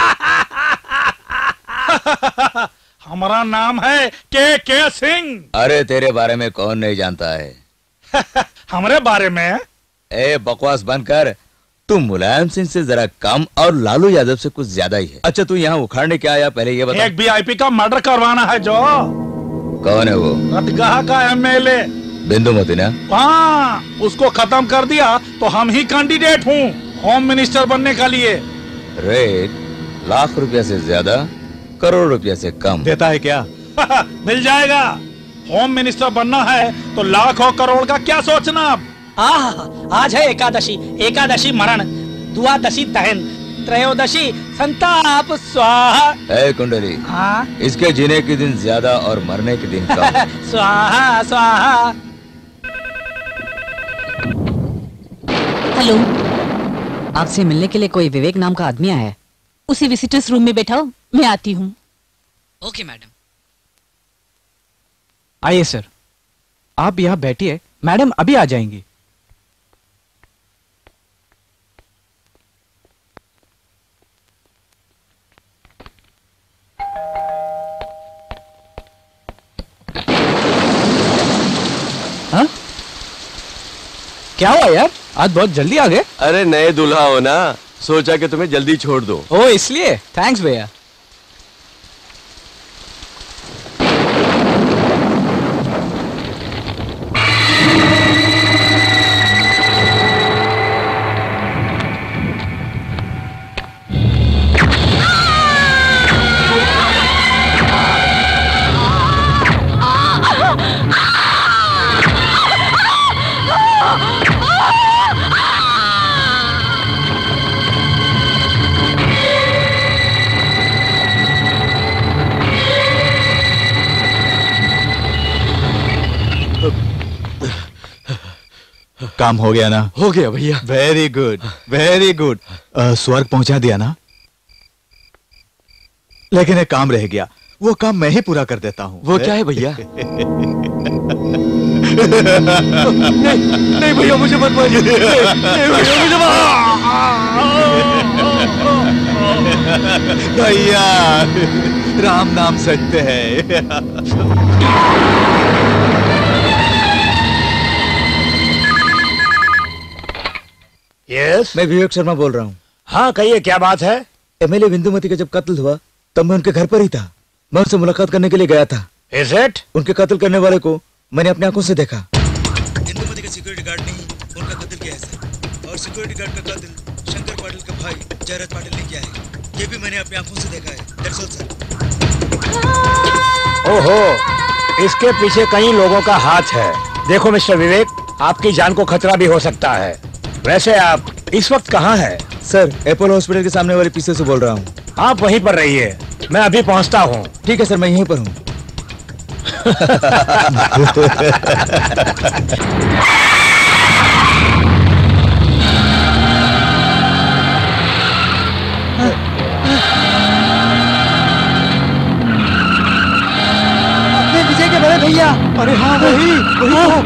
हमारा नाम है के के सिंह। अरे तेरे बारे में कौन नहीं जानता है। हमारे बारे में? ए बकवास बंद कर। तू मुलायम सिंह से जरा कम और लालू यादव से कुछ ज्यादा ही है। अच्छा, तू यहाँ उखाड़ने क्या आया, पहले ये बता। एक वीआईपी का मर्डर करवाना है। जो कौन है वो? रतगाह का एमएलए बिंदुमती ना? हाँ, उसको खत्म कर दिया तो हम ही कैंडिडेट हूँ होम मिनिस्टर बनने के लिए। रेट लाख रुपया से ज्यादा, करोड़ रुपया से कम। देता है क्या? मिल जाएगा। होम मिनिस्टर बनना है तो लाखों करोड़ का क्या सोचना। अब आह, आज है एकादशी। एकादशी मरण, द्वादशी दहन, त्रयोदशी संताप स्वाहा। ए कुंडली, हाँ? इसके जीने के दिन ज्यादा और मरने के दिन कम। स्वाहा स्वाहा। हेलो, आपसे मिलने के लिए कोई विवेक नाम का आदमी आया है। उसी विजिटर्स रूम में बैठाओ, मैं आती हूँ। Okay madam. आइए सर, आप यहाँ बैठिए, मैडम अभी आ जाएंगी। हाँ? क्या हुआ यार, आज बहुत जल्दी आ गए? अरे नए दूल्हा हो ना, सोचा कि तुम्हें जल्दी छोड़ दो। ओ इसलिए? थैंक्स भैया। काम हो गया ना? हो गया भैया। Very good, very good. स्वर्ग पहुंचा दिया ना? लेकिन एक काम रह गया, वो काम मैं ही पूरा कर देता हूँ। वो क्या है भैया? नहीं नहीं भैया, मुझे मत मारिए। नहीं भैया, मुझे मत। भैया राम नाम सत्य है। यस मैं विवेक शर्मा बोल रहा हूँ। हाँ कहिए, क्या बात है? एमएलए बिंदुमती का जब कत्ल हुआ तब मैं उनके घर पर ही था। मैं उनसे मुलाकात करने के लिए गया था। Is it? उनके कत्ल करने वाले को मैंने अपनी आंखों से देखा। बिंदुमती का सिक्योरिटी गार्ड ने उनका कत्ल किया है सर, और सिक्योरिटी गार्ड का कत्ल शंकर पाटिल का भाई जयराज पाटिल ने किया है। ये भी मैंने अपनी आंखों से देखा है। That's all, sir. ओहो, इसके पीछे कई लोगों का हाथ है। देखो मिस्टर विवेक, आपकी जान को खतरा भी हो सकता है। वैसे आप इस वक्त कहाँ हैं? सर, एपोलो हॉस्पिटल के सामने वाले पीछे से बोल रहा हूँ। आप वहीं पर रहिए, मैं अभी पहुँचता हूँ। ठीक है सर, मैं यहीं पर हूँ। अपने पीछे के बड़े भैया। अरे हाँ वही वही तो।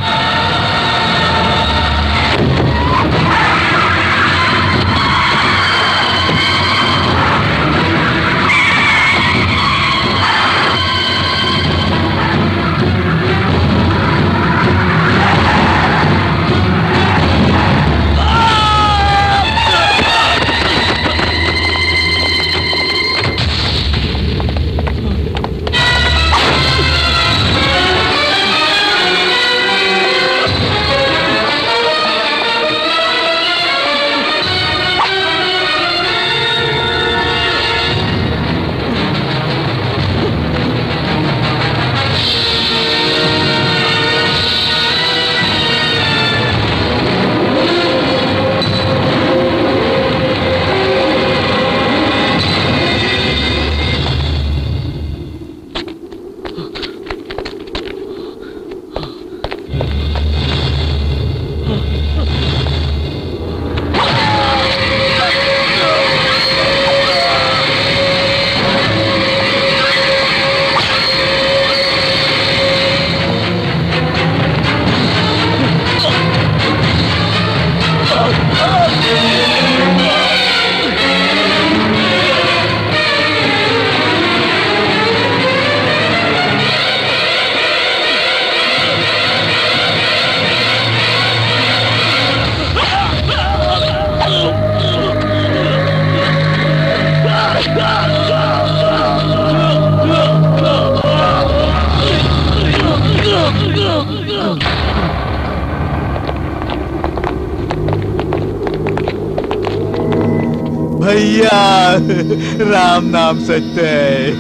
भैया राम नाम सत्य है।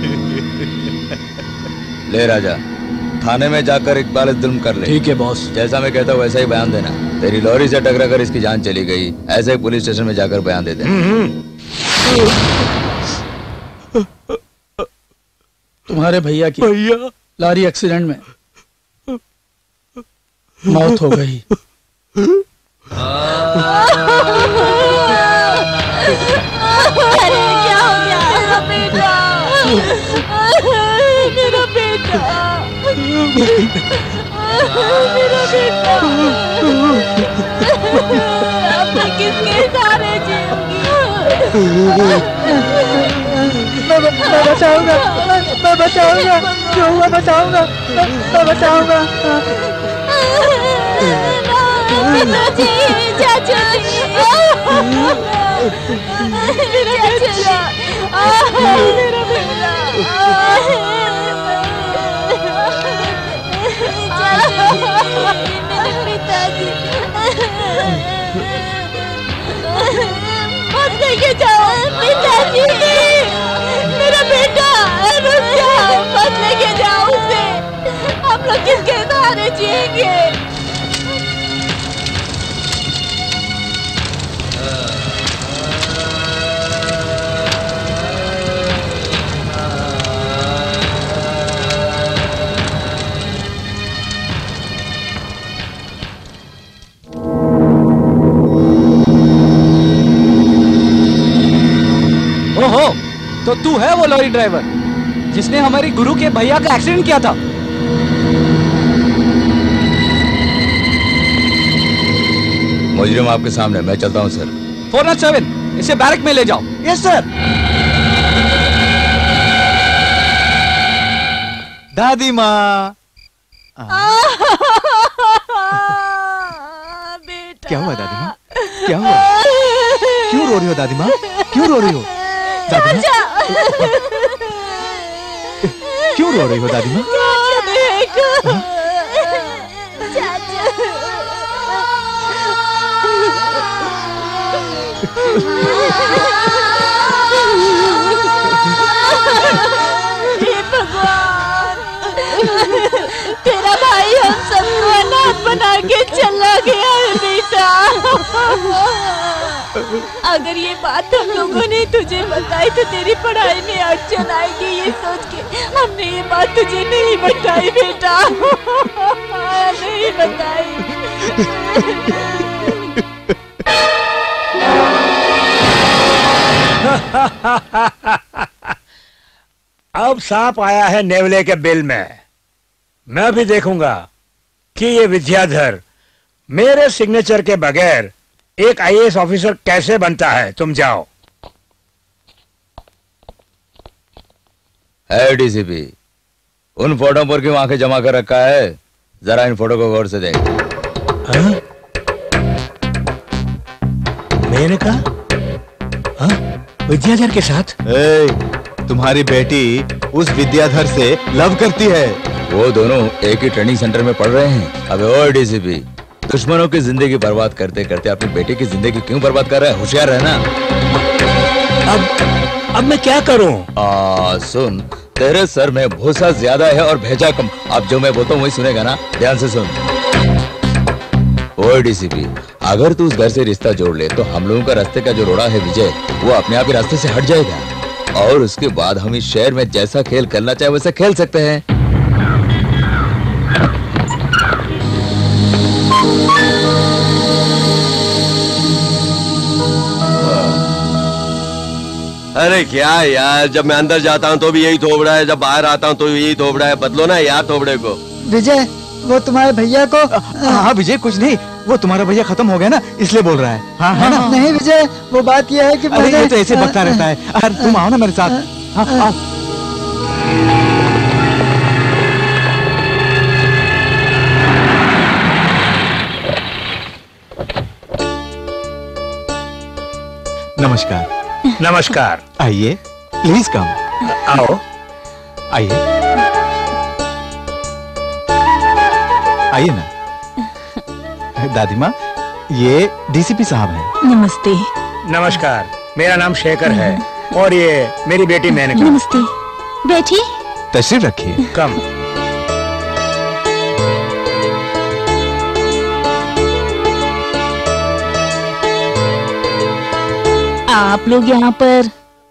ले राजा, थाने में जाकर इकबाल जुल्म कर ले। ठीक है बॉस। जैसा मैं कहता हूँ वैसा ही बयान देना। तेरी लॉरी से टकरा कर इसकी जान चली गई, ऐसे ही पुलिस स्टेशन में जाकर बयान दे देना। तुम्हारे भैया की भैया लॉरी एक्सीडेंट में मौत हो गई। अरे क्या हो गया मेरा बेटा? मेरा बेटा मेरा बेटा अब मैं किसके सहारे जीऊंगी? मैं मैं बचाऊंगा, मैं बचाऊंगा, जो हुआ बचाऊंगा, मैं बचाऊंगा। चाची, चाची, मेरा बेटा, मेरा बेटा, मेरे पिताजी, मत लेके जाओ पिताजी, मेरा बेटा रुक जाओ, मत लेके जाओ उसे, हम लोग किसके सहारे जिएंगे? ओहो, तो तू है वो लॉरी ड्राइवर जिसने हमारी गुरु के भैया का एक्सीडेंट किया था? मुजरिम आपके सामने, मैं चलता हूँ सर। फोर नॉट सेवन इसे बैरक में ले जाओ। Yes sir. दादी माँ। क्या हुआ दादी माँ? क्या हुआ? क्यों रो रही हो दादी माँ? क्यों रो रही हो दादी माँ? क्यों रो रही हो दादी माँ? हे भगवान, तेरा भाई हम सबको अनाथ बना के चला गया है बेटा। अगर ये बात हम लोगों ने तुझे बताई तो तेरी पढ़ाई में अड़चन आएगी, ये सोच के हमने ये बात तुझे नहीं बताई बेटा। नहीं बताई। अब सांप आया है नेवले के बिल में। मैं भी देखूंगा कि ये विद्याधर मेरे सिग्नेचर के बगैर एक आईएएस ऑफिसर कैसे बनता है। तुम जाओ। है डीसीपी, उन फोटो पर क्यों आंखें जमा कर रखा है? जरा इन फोटो को गौर से देख। हाँ? मैंने कहा हाँ? विद्याधर के साथ? ए, तुम्हारी बेटी उस विद्याधर से लव करती है। वो दोनों एक ही ट्रेनिंग सेंटर में पढ़ रहे हैं। अबे ओ डीसीपी, दुश्मनों की जिंदगी बर्बाद करते करते अपनी बेटी की जिंदगी क्यों बर्बाद कर रहा है? होशियार रहना। अब अब मैं क्या करूं? आ, सुन, तेरे सर में भूसा ज्यादा है और भेजा कम। अब जो मैं बोलता हूँ वही सुनेगा ना? ध्यान से सुन। ओ डीसीपी, अगर तू उस घर से रिश्ता जोड़ ले तो हम लोगों का रास्ते का जो रोड़ा है विजय, वो अपने आप ही रास्ते से हट जाएगा और उसके बाद हम इस शहर में जैसा खेल खेलना चाहे वैसा खेल सकते हैं। अरे क्या यार, जब मैं अंदर जाता हूँ तो भी यही थोबड़ा है, जब बाहर आता हूँ तो यही थोबड़ा है। बदलो ना यार थोबड़े को। विजय, वो तुम्हारे भैया को। हाँ विजय, कुछ नहीं, वो तुम्हारा भैया खत्म हो गया ना, इसलिए बोल रहा है। हाँ है ना? नहीं विजय, वो बात यह है कि अरे ये तो ऐसे बकता रहता है। अरे तुम आओ ना मेरे साथ। हाँ आओ। नमस्कार। नमस्कार। आइए, प्लीज कम। आओ। आइए आइए ना। दादी माँ, ये डीसीपी साहब हैं। नमस्ते। नमस्कार, मेरा नाम शेखर है और ये मेरी बेटी मेनका। नमस्ते। बैठिए। तशरीफ रखिए। कम। आप लोग यहाँ पर?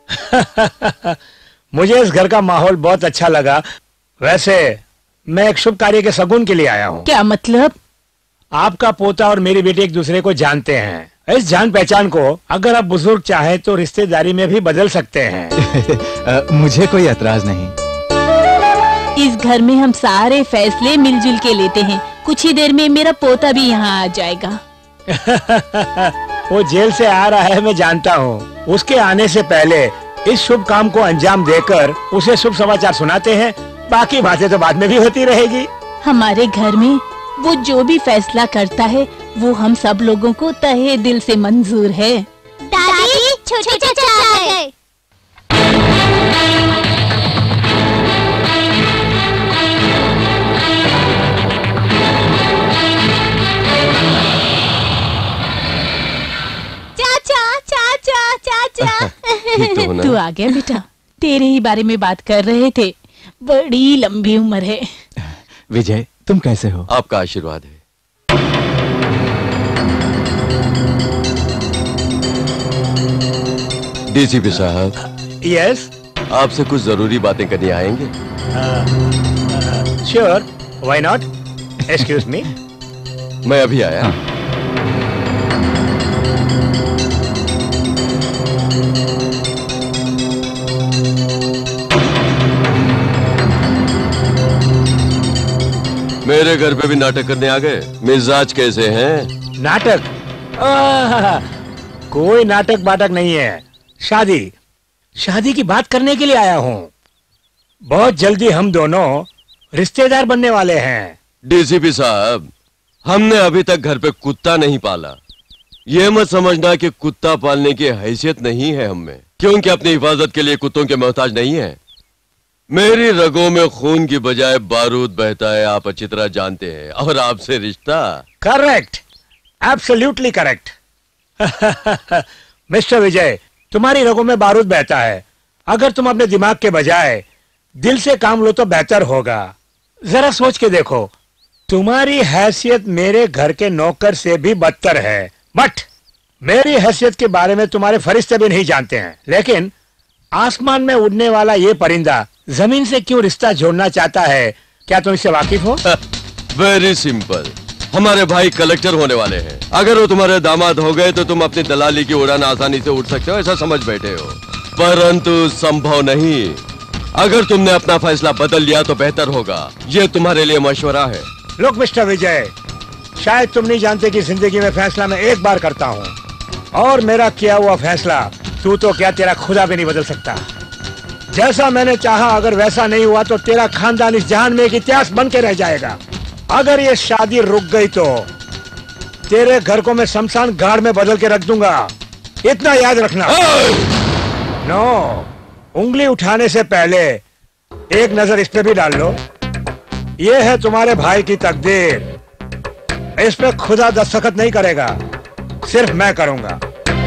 मुझे इस घर का माहौल बहुत अच्छा लगा। वैसे मैं एक शुभ कार्य के शगुन के लिए आया हूँ। क्या मतलब? आपका पोता और मेरी बेटी एक दूसरे को जानते हैं। इस जान पहचान को अगर आप बुजुर्ग चाहे तो रिश्तेदारी में भी बदल सकते हैं। मुझे कोई एतराज नहीं। इस घर में हम सारे फैसले मिलजुल के लेते हैं। कुछ ही देर में मेरा पोता भी यहाँ आ जाएगा। वो जेल से आ रहा है, मैं जानता हूँ। उसके आने से पहले इस शुभ काम को अंजाम देकर उसे शुभ समाचार सुनाते हैं। बाकी बातें तो बाद में भी होती रहेगी। हमारे घर में वो जो भी फैसला करता है वो हम सब लोगों को तहे दिल से मंजूर है। दादी, छोटे चाचा आ गए। चाचा चाचा चाचा। तू आ गया बेटा, तेरे ही बारे में बात कर रहे थे। बड़ी लंबी उम्र है। विजय, तुम कैसे हो? आपका आशीर्वाद है। डीसीपी साहब। यस। आपसे कुछ जरूरी बातें करने आएंगे। Sure, why not. Excuse me. मैं अभी आया। हाँ। मेरे घर पे भी नाटक करने आ गए। मिजाज कैसे हैं? नाटक? कोई नाटक बाटक नहीं है, शादी शादी की बात करने के लिए आया हूँ। बहुत जल्दी हम दोनों रिश्तेदार बनने वाले हैं। डीसीपी साहब, हमने अभी तक घर पे कुत्ता नहीं पाला। ये मत समझना कि कुत्ता पालने की हैसियत नहीं है हमें, क्योंकि अपनी हिफाजत के लिए कुत्तों के मोहताज नहीं है। मेरी रगों में खून की बजाय बारूद बहता है, आप अच्छी तरह जानते हैं। और आपसे रिश्ता। Correct, absolutely correct. Mister Vijay, तुम्हारी रगों में बारूद बहता है। अगर तुम अपने दिमाग के बजाय दिल से काम लो तो बेहतर होगा। जरा सोच के देखो, तुम्हारी हैसियत मेरे घर के नौकर से भी बदतर है। बट मेरी हैसियत के बारे में तुम्हारे फरिश्ते भी नहीं जानते हैं। लेकिन आसमान में उड़ने वाला ये परिंदा जमीन से क्यों रिश्ता जोड़ना चाहता है, क्या तुम इससे वाकिफ हो? वेरी सिंपल, हमारे भाई कलेक्टर होने वाले हैं। अगर वो तुम्हारे दामाद हो गए तो तुम अपनी दलाली की उड़ान आसानी से उड़ सकते हो, ऐसा समझ बैठे हो। परंतु संभव नहीं। अगर तुमने अपना फैसला बदल लिया तो बेहतर होगा। ये तुम्हारे लिए मशवरा है। लोग मिस्टर विजय, शायद तुम नहीं जानते कि जिंदगी में फैसला मैं एक बार करता हूँ, और मेरा किया हुआ फैसला तू तो क्या तेरा खुदा भी नहीं बदल सकता। जैसा मैंने चाहा अगर वैसा नहीं हुआ तो तेरा खानदान इस जहान में एक इतिहास बन के रह जाएगा। अगर ये शादी रुक गई तो तेरे घर को मैं शमशान घाट में बदल के रख दूंगा, इतना याद रखना। नो, उंगली उठाने से पहले एक नजर इस पे भी डाल लो। ये है तुम्हारे भाई की तकदीर, इस पे खुदा दस्तखत नहीं करेगा, सिर्फ मैं करूंगा।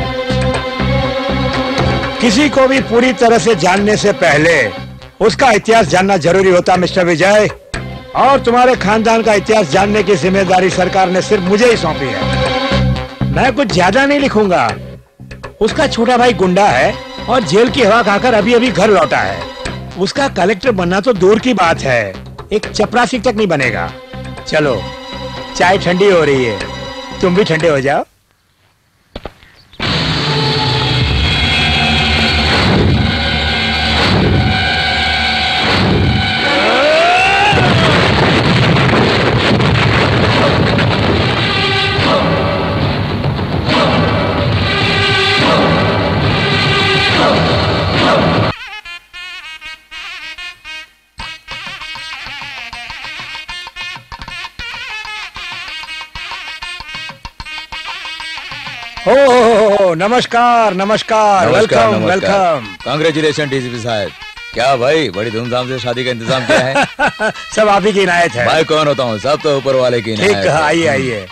किसी को भी पूरी तरह से जानने से पहले उसका इतिहास जानना जरूरी होता मिस्टर विजय, और तुम्हारे खानदान का इतिहास जानने की जिम्मेदारी सरकार ने सिर्फ मुझे ही सौंपी है। मैं कुछ ज्यादा नहीं लिखूंगा। उसका छोटा भाई गुंडा है और जेल की हवा खाकर अभी अभी घर लौटा है। उसका कलेक्टर बनना तो दूर की बात है, एक चपरासी तक नहीं बनेगा। चलो, चाय ठंडी हो रही है, तुम भी ठंडे हो जाओ। ओ नमस्कार नमस्कार, वेलकम वेलकम। कांग्रेचुलेशन डीसीपी साहब। क्या भाई, बड़ी धूमधाम से शादी का इंतजाम किया है? सब आप ही की इनायत है। भाई कौन होता हूँ, सब तो ऊपर वाले की इनायत है। ठीक, आइए आइए।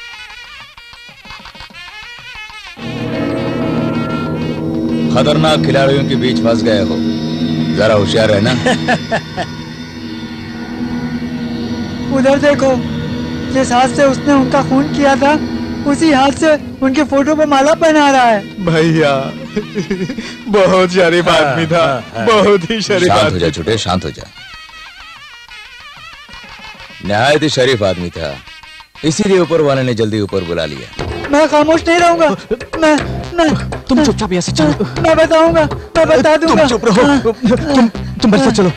खतरनाक खिलाड़ियों के बीच फंस गए हो, जरा होशियार रहना। उधर देखो, जिस हाथ से उसने उनका खून किया था उसी हाथ से उनके फोटो पर माला पहना रहा है। भैया बहुत शरीफ आदमी था, बहुत ही शरीफ शांत हो आदमी। जा छोटे, शांत हो जा। नहायत ही शरीफ आदमी था, इसीलिए ऊपर वाले ने जल्दी ऊपर बुला लिया। मैं खामोश नहीं रहूंगा। मैं मैं तुम चुपचाप यहाँ से चलो। मैं बताऊंगा, मैं बता दूंगा। तुम चुप रहो, तुम तुम मेरे साथ चलो।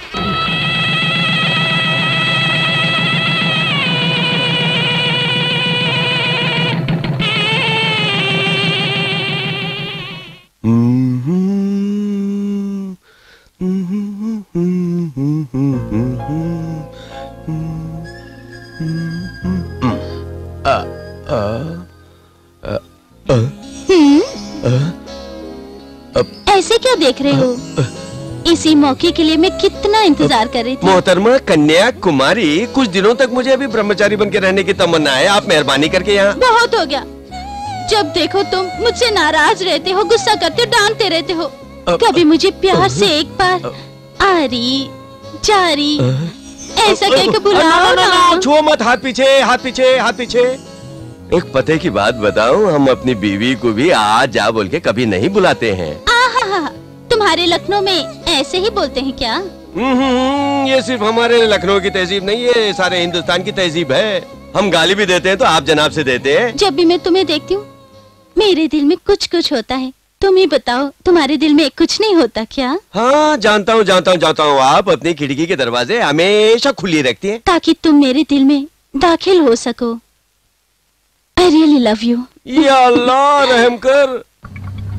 ऐसे क्या देख रहे हो? इसी मौके के लिए मैं कितना इंतजार कर रही थी। मोहतरमा कन्या कुमारी, कुछ दिनों तक मुझे अभी ब्रह्मचारी बन के रहने की तमन्ना है। आप मेहरबानी करके यहाँ। बहुत हो गया। जब देखो तुम मुझसे नाराज रहते हो, गुस्सा करते हो, डांटते रहते हो। कभी मुझे प्यार से एक बार आरी जारी ऐसा कह के बुलाओ ना। छुओ मत, हाथ पीछे, हाथ पीछे, हाथ पीछे। एक पते की बात बताऊं, हम अपनी बीवी को भी आ जा बोल के कभी नहीं बुलाते हैं। आहा, तुम्हारे लखनऊ में ऐसे ही बोलते हैं क्या? हम्म, ये सिर्फ हमारे लखनऊ की तहजीब नहीं है, सारे हिंदुस्तान की तहजीब है। हम गाली भी देते हैं तो आप जनाब से देते हैं। जब भी मैं तुम्हें देखती हूँ मेरे दिल में कुछ कुछ होता है। तुम ही बताओ, तुम्हारे दिल में कुछ नहीं होता क्या? हाँ, जानता हूँ जानता हूँ जानता हूँ। आप अपनी खिड़की के दरवाजे हमेशा खुली रखती हैं ताकि तुम मेरे दिल में दाखिल हो सको। I really love you. या अल्लाह रहम कर।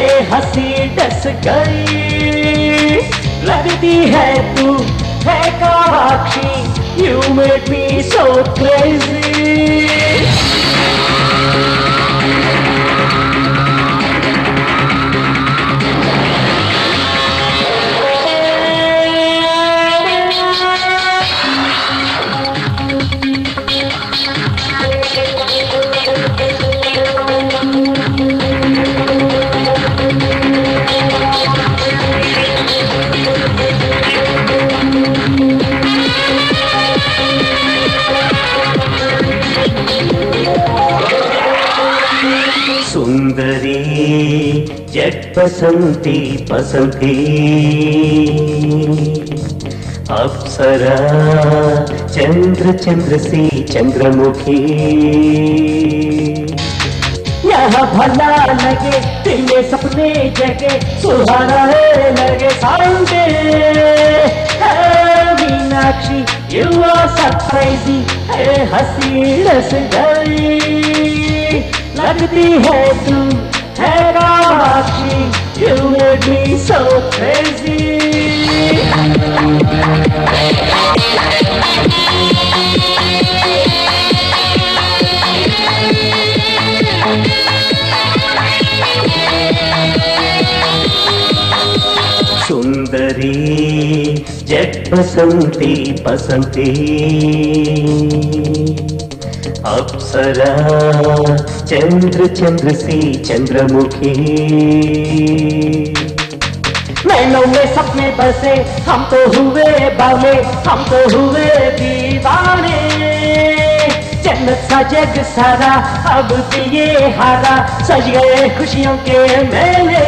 हंसी डस गई, लगती है तू है Kamakshi, you made me so crazy. सुंदरी जट बसंती बसंती, अप्सरा चंद्र चंद्र सी चंद्रमुखी, यहाँ भला लगे दिल में सपने जगे, सुहाना है लगे साउंडे, मीनाक्षी यू आर सरप्राइजी, हंसी रस गई, लगती है तू है Kamakshi, you made me so crazy. सुंदरी जट बसंती बसंती, अप्सरा चंद्र चंद्र सी चंद्रमुखी, नैनों में सपने बसे हम तो हुए बावले, हम तो हुए दीवाने, जन्नत सा जग सारा अब दिल ये हारा, सज गए खुशियों के मेले,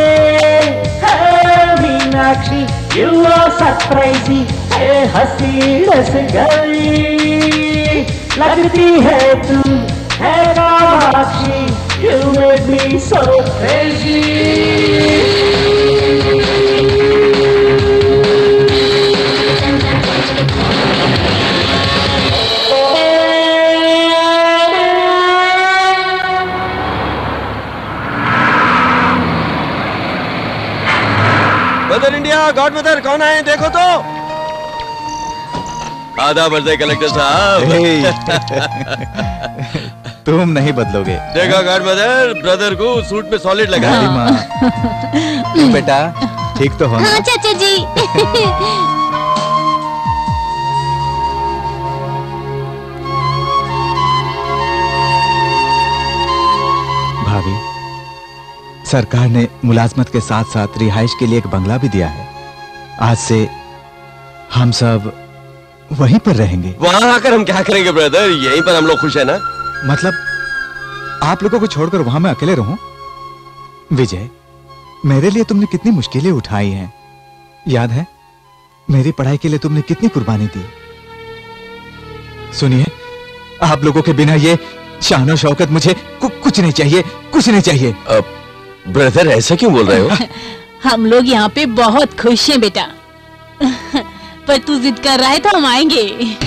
मीनाक्षी यू आर सरप्राइजी, हंसी रस गई, लगती है तू है Kamakshi, you made me so crazy. Mother India, god mother कौन आए देखो तो। आधा बरसे कलेक्टर साहब। तुम नहीं बदलोगे। देखा गॉड मदर, ब्रदर को सूट में सॉलिड लगा। हाँ। बेटा ठीक तो हो ना? हाँ चाचा जी। भाभी, सरकार ने मुलाजमत के साथ साथ रिहाइश के लिए एक बंगला भी दिया है। आज से हम सब वहीं पर रहेंगे। वहां आकर हम क्या करेंगे ब्रदर, यहीं पर हम लोग खुश है ना। मतलब आप लोगों को छोड़कर वहां मैं अकेले रहूं? विजय, मेरे लिए तुमने कितनी मुश्किलें उठाई हैं, याद है? मेरी पढ़ाई के लिए तुमने कितनी कुर्बानी दी। सुनिए, आप लोगों के बिना ये शान शौकत मुझे कु, कुछ नहीं चाहिए, कुछ नहीं चाहिए। अब ब्रदर ऐसा क्यों बोल रहे हो? हम लोग यहाँ पे बहुत खुश हैं बेटा, पर तू जिद कर रहा है तो हम आएंगे।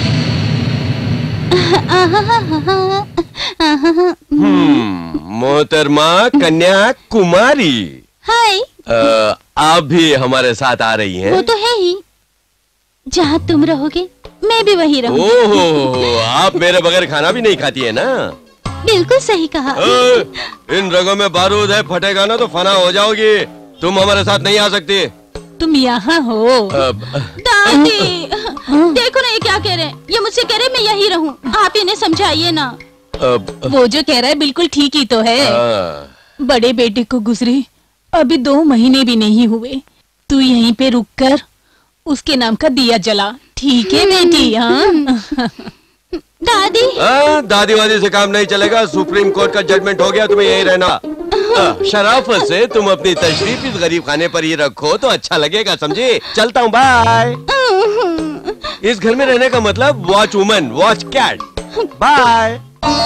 हम्म, मोहतरमा कन्या कुमारी। हाय। आप भी हमारे साथ आ रही हैं? वो तो है ही, जहाँ तुम रहोगे मैं भी वहीं रहूंगी। ओहो, आप मेरे बगैर खाना भी नहीं खाती है ना? बिल्कुल सही कहा। ए, इन रगों में बारूद है, फटेगा ना तो फना हो जाओगी। तुम हमारे साथ नहीं आ सकती। तुम यहाँ हो। अब दादी, देखो ना ये क्या कह रहे हैं। ये मुझसे कह रहे हैं मैं यहीं रहूं। आप इन्हें समझाइए ना। अब वो जो कह रहा है बिल्कुल ठीक ही तो है। आ, बड़े बेटे को गुजरे अभी दो महीने भी नहीं हुए, तू यहीं पे रुक कर उसके नाम का दिया जला, ठीक है बेटी? हाँ दादी। आ, दादी वादी से काम नहीं चलेगा। सुप्रीम कोर्ट का जजमेंट हो गया, तुम्हें यही रहना। आ, शराफत से तुम अपनी तशरीफ इस गरीब खाने पर ही रखो तो अच्छा लगेगा, समझे? चलता हूँ, बाय। इस घर में रहने का मतलब watch woman, watch cat. Bye.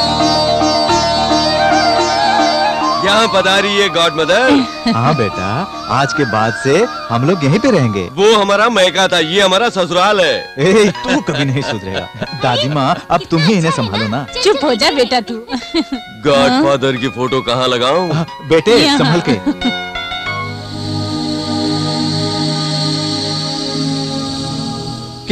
यहाँ पधारी है गॉड मदर। हाँ बेटा, आज के बाद से हम लोग यहीं पे रहेंगे। वो हमारा मैका था, ये हमारा ससुराल है। ए, तू कभी नहीं सुधरेगा। दादी माँ, अब तुम ही इन्हें संभालो ना। चुप हो जा बेटा तू। गॉड फादर की फोटो कहाँ लगाऊं? बेटे संभल के।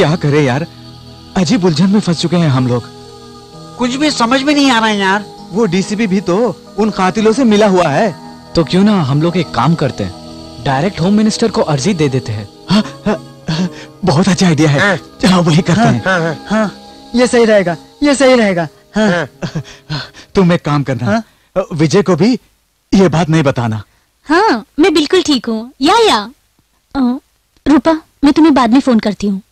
क्या करे यार, अजीब उलझन में फंस चुके हैं हम लोग। कुछ भी समझ में नहीं आ रहा है यार। वो डीसीपी भी तो उन कातिलों से मिला हुआ है। तो क्यों ना हम लोग एक काम करते हैं, डायरेक्ट होम मिनिस्टर को अर्जी दे देते हैं। हाँ, हाँ, हाँ, बहुत अच्छा आइडिया है। हाँ, हाँ, वही करते हाँ, हैं। हाँ, हाँ, हाँ, ये सही रहेगा, ये सही रहेगा। हाँ, हाँ, तुम एक काम करना, हाँ? विजय को भी ये बात नहीं बताना। हाँ, मैं बिल्कुल ठीक हूँ। या या अ, रूपा, मैं तुम्हें बाद में फोन करती हूँ।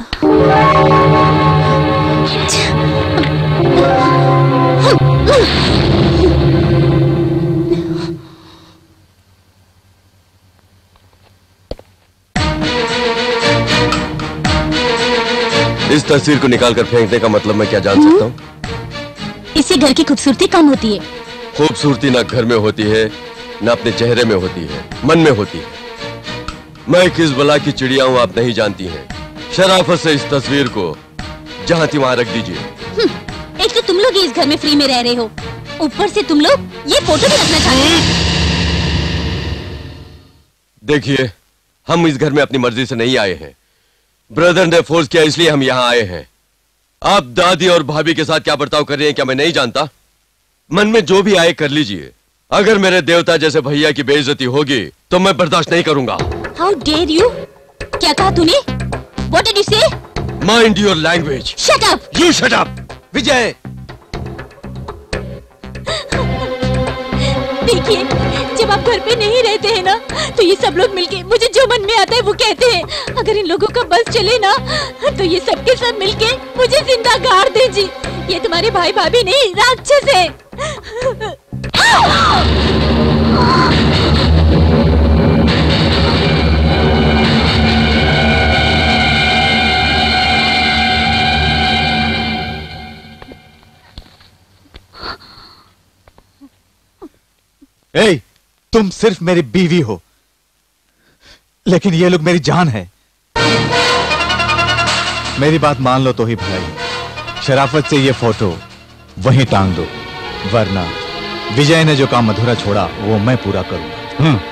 इस तस्वीर को निकालकर फेंकने का मतलब मैं क्या जान सकता हूँ? इससे घर की खूबसूरती कम होती है। खूबसूरती ना घर में होती है, ना अपने चेहरे में होती है, मन में होती है। मैं किस बला की चिड़िया हूँ आप नहीं जानती हैं। शराफत से इस तस्वीर को जहाँ थी वहाँ रख दीजिए। एक तो तुम लोग इस घर में फ्री में रह रहे हो, ऊपर से तुम लोग ये फोटो भी रखना चाहते हो। देखिए, हम इस घर में अपनी मर्जी से नहीं आए हैं। ब्रदर ने फोर्स किया इसलिए हम यहाँ आए हैं। आप दादी और भाभी के साथ क्या बर्ताव कर रहे हैं क्या मैं नहीं जानता। मन में जो भी आए कर लीजिए। अगर मेरे देवता जैसे भैया की बेइज्जती होगी तो मैं बर्दाश्त नहीं करूंगा। How dare you! क्या कहा तूने? What did you say? Mind your language. Shut up! You shut up. विजय! देखिए, जब आप घर पे नहीं रहते हैं ना, तो ये सब लोग मिलके मुझे जो मन में आता है वो कहते हैं। अगर इन लोगों का बस चले ना, तो ये सबके सब मिलके मुझे जिंदा गाड़ दीजिए। ये तुम्हारे भाई भाभी नहीं, राक्षस है। ए, तुम सिर्फ मेरी बीवी हो, लेकिन ये लोग मेरी जान है। मेरी बात मान लो तो ही भलाई। शराफत से ये फोटो वहीं टांग दो, वरना विजय ने जो काम अधूरा छोड़ा वो मैं पूरा करूंगा। हम्म।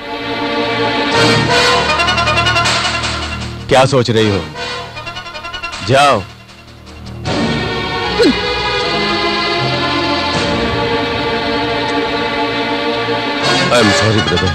क्या सोच रही हो? जाओ। I am sorry brother.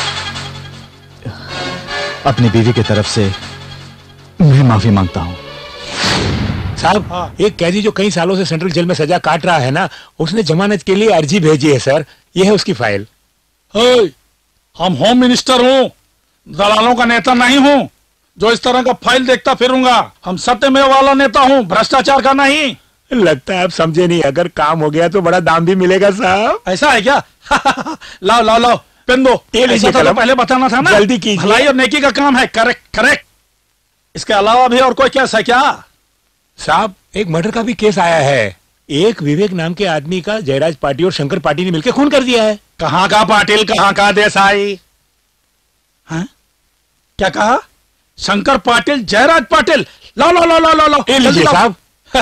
अपनी बीवी की तरफ से मैं माफी मांगता हूं। साहब, एक कैदी जो कई सालों से सेंट्रल जेल में सजा काट रहा है ना, उसने जमानत के लिए अर्जी भेजी है सर। ये है उसकी फाइल। हम होम मिनिस्टर हूँ, दलालों का नेता नहीं हूँ जो इस तरह का फाइल देखता फिरूंगा। हम सत्यमेव वाला नेता हूँ, भ्रष्टाचार का नहीं। लगता है आप समझे नहीं। अगर काम हो गया तो बड़ा दाम भी मिलेगा साहब। ऐसा है क्या? लाओ लाओ लाओ, पेन दो। ये लीजिए तो पहले बताना था ना। जल्दी कीजिए। भलाई और नेकी का काम है। Correct correct. इसके अलावा भी और कोई केस है क्या? साहब, एक मर्डर का भी केस आया है। एक विवेक नाम के आदमी का जयराज पाटिल और शंकर पाटिल ने मिलकर खून कर दिया है। कहाँ का पाटिल, कहाँ का देसाई? हाँ? क्या कहा? शंकर पाटिल, जयराज पाटिल। लाओ लाओ लाओ लाओ लाओ। ये लीजिए साहब।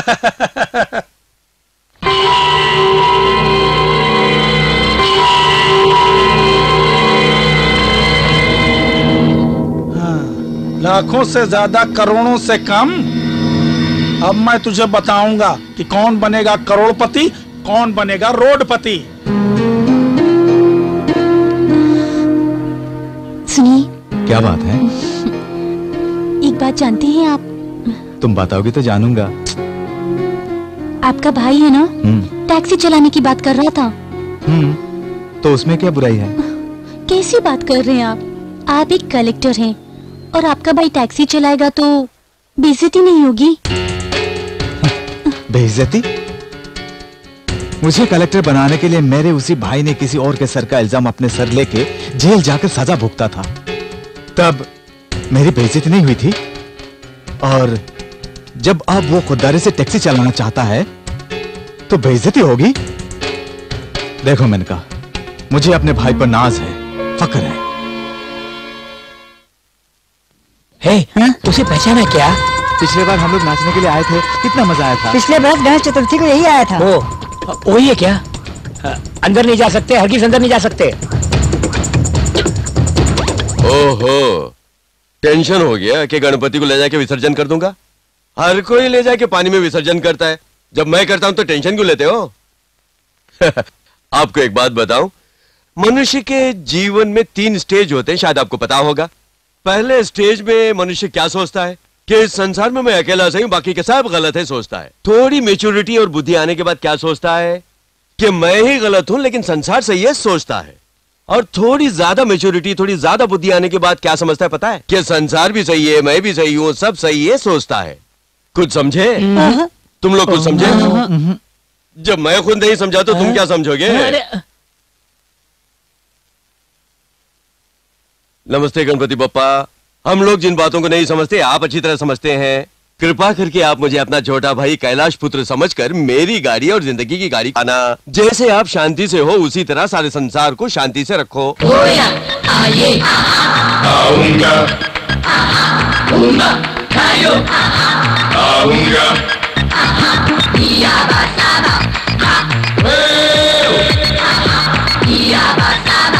लाखों से ज्यादा, करोड़ों से कम। अब मैं तुझे बताऊंगा कि कौन बनेगा करोड़पति, कौन बनेगा रोडपति। सुनिए। क्या बात है? एक बात जानती हैं आप? तुम बताओगी तो जानूंगा। आपका भाई है ना, टैक्सी चलाने की बात कर रहा था। हम्म, तो उसमें क्या बुराई है? कैसी बात कर रहे हैं आप? आप एक कलेक्टर हैं और आपका भाई टैक्सी चलाएगा तो बेइज्जती नहीं होगी? बेइज्जती? मुझे कलेक्टर बनाने के लिए मेरे उसी भाई ने किसी और के सर का इल्जाम अपने सर लेके जेल जाकर सजा भुगता था। तब मेरी बेइज्जती नहीं हुई थी। और जब अब वो खुददारी से टैक्सी चलाना चाहता है तो बेइज्जती होगी। देखो मैंने कहा, मुझे अपने भाई पर नाज है, फक्र है। हे, हाँ? उसे पहचाना क्या? पिछले बार हम लोग नाचने के लिए आए थे, कितना मजा आया था। पिछले बरस गणेश चतुर्थी को यही आया था। ओ, वही है क्या? अंदर नहीं जा सकते, हरगिज अंदर नहीं जा सकते। ओहो, टेंशन हो गया कि गणपति को ले जाके विसर्जन कर दूंगा। हर कोई ले जाके पानी में विसर्जन करता है, जब मैं करता हूं तो टेंशन क्यों लेते हो? आपको एक बात बताऊं, मनुष्य के जीवन में तीन स्टेज होते हैं, शायद आपको पता होगा। पहले स्टेज में मनुष्य क्या सोचता है कि इस संसार में मैं अकेला सही हूं, बाकी के सब गलत है सोचता है। थोड़ी मेच्योरिटी और बुद्धि आने के बाद क्या सोचता है कि मैं ही गलत हूं लेकिन संसार सही है सोचता है। और थोड़ी ज्यादा मेच्योरिटी, थोड़ी ज्यादा बुद्धि आने के बाद क्या समझता है पता है? कि संसार भी सही है, मैं भी सही हूं, सब सही है सोचता है। कुछ समझे? तुम लोग कुछ समझे? जब मैं खुद नहीं समझा तो तुम क्या समझोगे? नमस्ते गणपति बप्पा। हम लोग जिन बातों को नहीं समझते आप अच्छी तरह समझते हैं। कृपा करके आप मुझे अपना छोटा भाई कैलाश पुत्र समझकर मेरी गाड़ी और जिंदगी की गाड़ी आना। जैसे आप शांति से हो उसी तरह सारे संसार को शांति से रखो। आइए आऊंगा आऊंगा खायो आऊंगा या बासाबा या बासाबा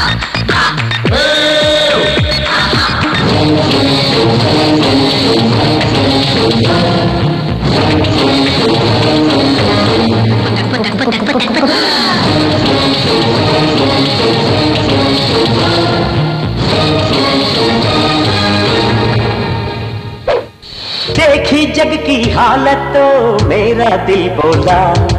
देखी जग की हालत तो मेरा दिल बोला,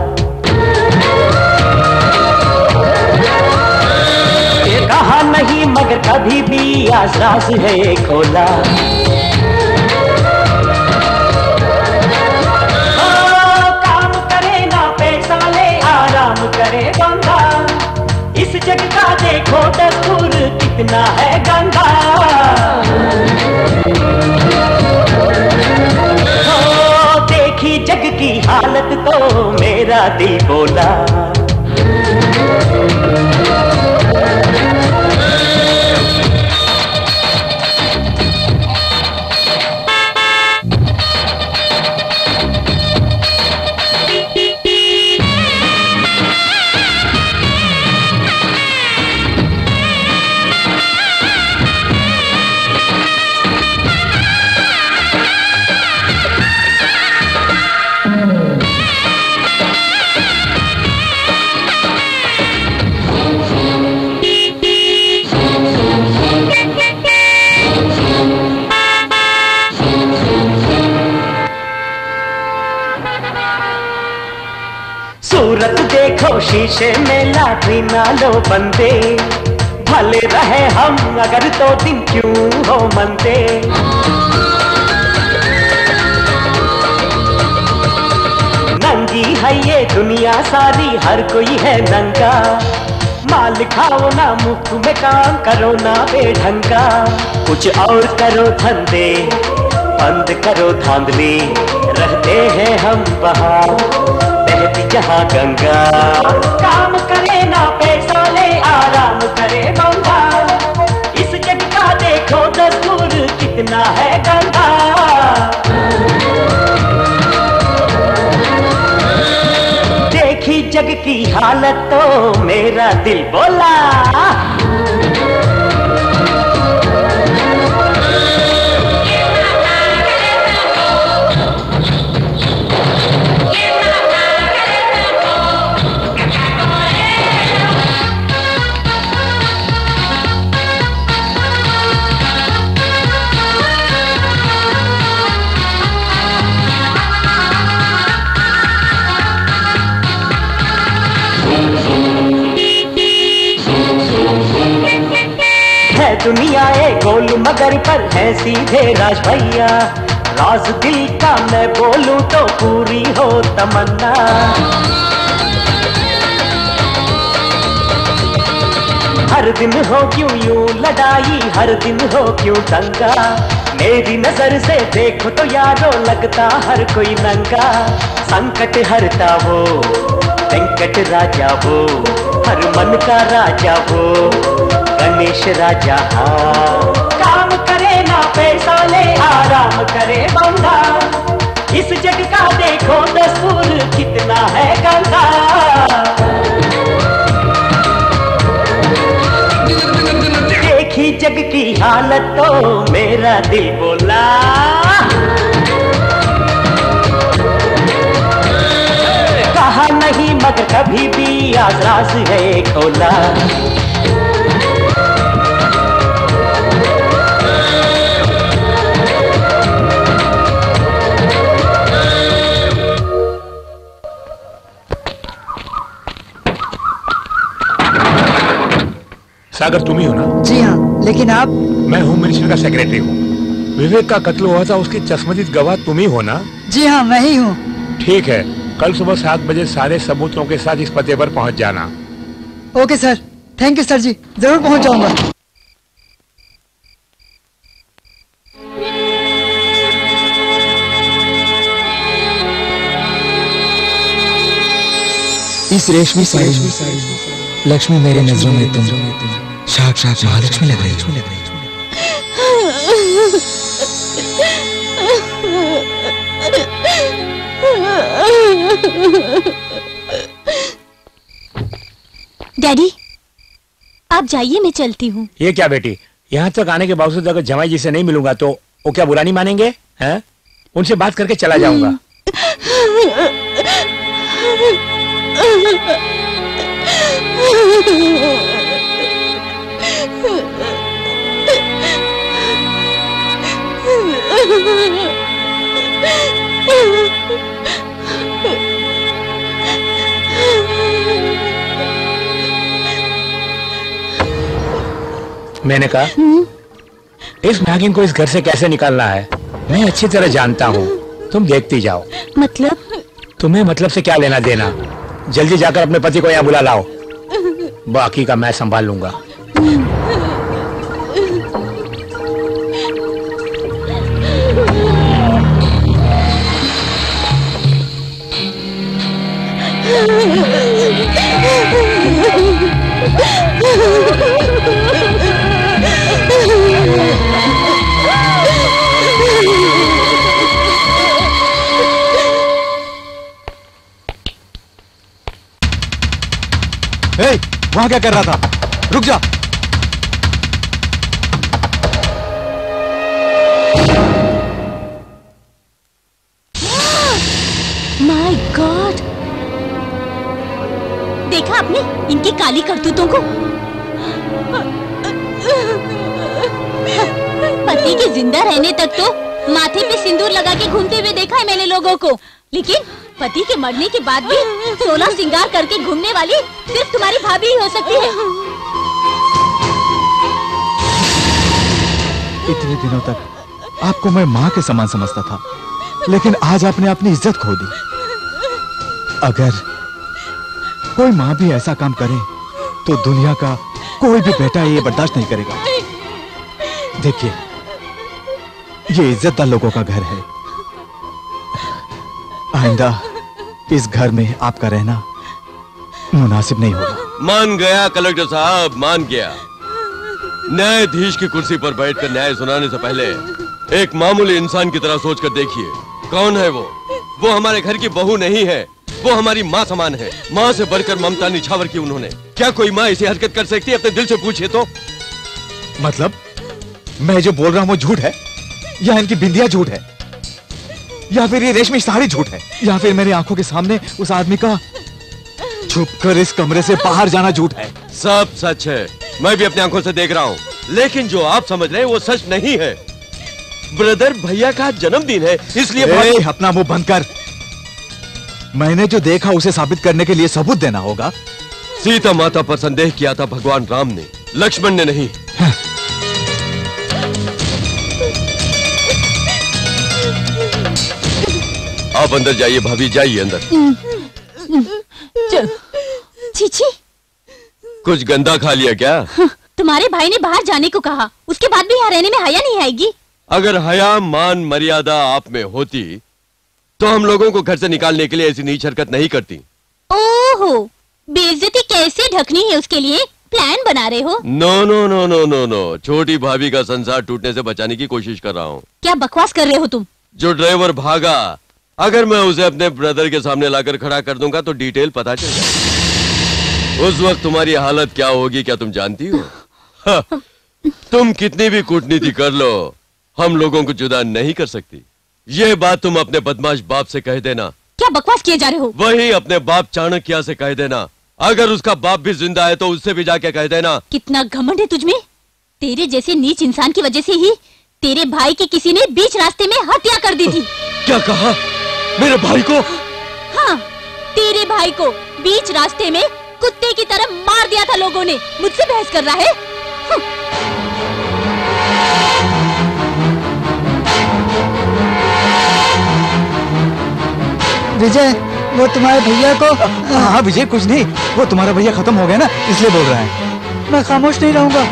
कहा नहीं मगर कभी भी आसास है खोला। काम करे ना पैसा ले आराम करे बंदा, इस जग का देखो दस्तूर कितना है गंदा। देखी जग की हालत तो मेरा दिल बोला, सूरत देखो शीशे में लाठी ना लो बंदे, भले रहे हम अगर तो दिन क्यों हो मंदे। नंगी है ये दुनिया सारी, हर कोई है नंगा, माल खाओ ना मुफ्त में काम करो ना बेढंगा। कुछ और करो धंधे बंद करो धांधली, रहते हैं हम बाहर जहाँ गंगा। काम करे ना पैसा ले आराम करे बंदा, इस जग का देखो दस्तूर कितना है गंदा। देखी जग की हालत तो मेरा दिल बोला, दुनिया ए गोल मगर पर है सीधे राज भैया। राज दिल का मैं बोलूं तो पूरी हो तमन्ना। हर दिन हो क्यों यूं लड़ाई, हर दिन हो क्यों दंगा। मेरी नजर से देखो तो यारो लगता हर कोई नंगा। संकट हरता वो वेंकट राजा वो, हर मन का राजा वो गणेश राजा। हाँ काम करे ना पैसा ले आराम करे बंदा, इस जग का देखो दस्तूर कितना है गंदा। देखी जग की हालत तो मेरा दिल बोला, मगर कभी भी आज राज है खोला। सागर तुम ही हो ना? जी हाँ, लेकिन आप? मैं होम मिनिस्टर का सेक्रेटरी हूँ। विवेक का कत्ल हुआ था, उसकी चश्मदीद गवाह तुम ही हो ना? जी हाँ, मैं ही हूँ। ठीक है, कल सुबह सात बजे सारे सबूतों के साथ इस पते पर पहुँच जाना। Okay sir, thank you sir ji, जरूर पहुँच जाऊंगा। इस रेशमी साड़ी में लक्ष्मी मेरे नजरों में तुम साक्षात महालक्ष्मी लग रही हो। डैडी, आप जाइए, मैं चलती हूँ। ये क्या बेटी, यहाँ तक आने के बावजूद अगर जमाई जी से नहीं मिलूंगा तो वो क्या बुरा नहीं मानेंगे? हैं? उनसे बात करके चला जाऊंगा। मैंने कहा इस नागिन को इस घर से कैसे निकालना है मैं अच्छी तरह जानता हूँ, तुम देखती जाओ। मतलब? तुम्हें मतलब से क्या लेना देना? जल्दी जाकर अपने पति को यहाँ बुला लाओ, बाकी का मैं संभाल लूंगा। ए, वहां क्या कर रहा था? रुक जा। माय गॉड, देखा आपने इनकी काली करतूतों को? पति के जिंदा रहने तक तो माथे पे सिंदूर लगा के घूमते हुए देखा है मैंने लोगों को, लेकिन पति के मरने के बाद भी सोलह श्रृंगार करके घूमने वाली सिर्फ तुम्हारी भाभी ही हो सकती है। इतने दिनों तक आपको मैं माँ के समान समझता था, लेकिन आज आपने अपनी इज्जत खो दी। अगर कोई माँ भी ऐसा काम करे तो दुनिया का कोई भी बेटा ये बर्दाश्त नहीं करेगा। देखिए, ये इज्जतदार लोगों का घर है। आइंदा इस घर में आपका रहना मुनासिब नहीं होगा। मान गया कलेक्टर साहब, मान गया। न्यायाधीश की कुर्सी पर बैठकर न्याय सुनाने से पहले एक मामूली इंसान की तरह सोचकर देखिए, कौन है वो? वो हमारे घर की बहू नहीं है, वो हमारी माँ समान है। माँ से बढ़कर ममता निछावर की उन्होंने। क्या कोई माँ ऐसी हरकत कर सकती है? अपने दिल से पूछिए तो। मतलब मैं जो बोल रहा हूं वो झूठ है, या इनकी बिंदिया झूठ है, या फिर ये रेशमी साड़ी झूठ है, या फिर मेरी आंखों के सामने उस आदमी का छुपकर इस कमरे से बाहर जाना झूठ है? सब सच है, मैं भी अपनी आंखों से देख रहा हूँ, लेकिन जो आप समझ रहे हैं वो सच नहीं है। ब्रदर भैया का जन्मदिन है, इसलिए ए, अपना मुंह बंद कर। मैंने जो देखा उसे साबित करने के लिए सबूत देना होगा। सीता माता पर संदेह किया था भगवान राम ने, लक्ष्मण ने नहीं। आप अंदर जाइए भाभी, जाइए अंदर। चल। चीची, कुछ गंदा खा लिया क्या? तुम्हारे भाई ने बाहर जाने को कहा, उसके बाद भी यहाँ रहने में हया नहीं आएगी? अगर हया मान मर्यादा आप में होती तो हम लोगों को घर से निकालने के लिए ऐसी नीच हरकत नहीं करती। ओहो, बेइज्जती कैसे ढकनी है उसके लिए प्लान बना रहे हो? No no no no no no, छोटी भाभी का संसार टूटने से बचाने की कोशिश कर रहा हूँ। क्या बकवास कर रहे हो तुम? जो ड्राइवर भागा, अगर मैं उसे अपने ब्रदर के सामने लाकर खड़ा कर दूंगा तो डिटेल पता चल जाएगा। उस वक्त तुम्हारी हालत क्या होगी क्या तुम जानती हो? हाँ, तुम कितनी भी कूटनीति कर लो, हम लोगों को जुदा नहीं कर सकती। यह बात तुम अपने बदमाश बाप से कह देना, क्या बकवास किए जा रहे हो? वही अपने बाप चाणक्य से कह देना, अगर उसका बाप भी जिंदा है तो उससे भी जाके कह देना। कितना घमंड है तुझमें। तेरे जैसे नीच इंसान की वजह से ही तेरे भाई की किसी ने बीच रास्ते में हत्या कर दी थी। क्या कहा? मेरे भाई को? हाँ, तेरे भाई को बीच रास्ते में कुत्ते की तरह मार दिया था लोगों ने। मुझसे बहस कर रहा है? विजय, वो तुम्हारे भैया को। हाँ विजय, कुछ नहीं, वो तुम्हारा भैया खत्म हो गया ना, इसलिए बोल रहा है। मैं खामोश नहीं रहूंगा।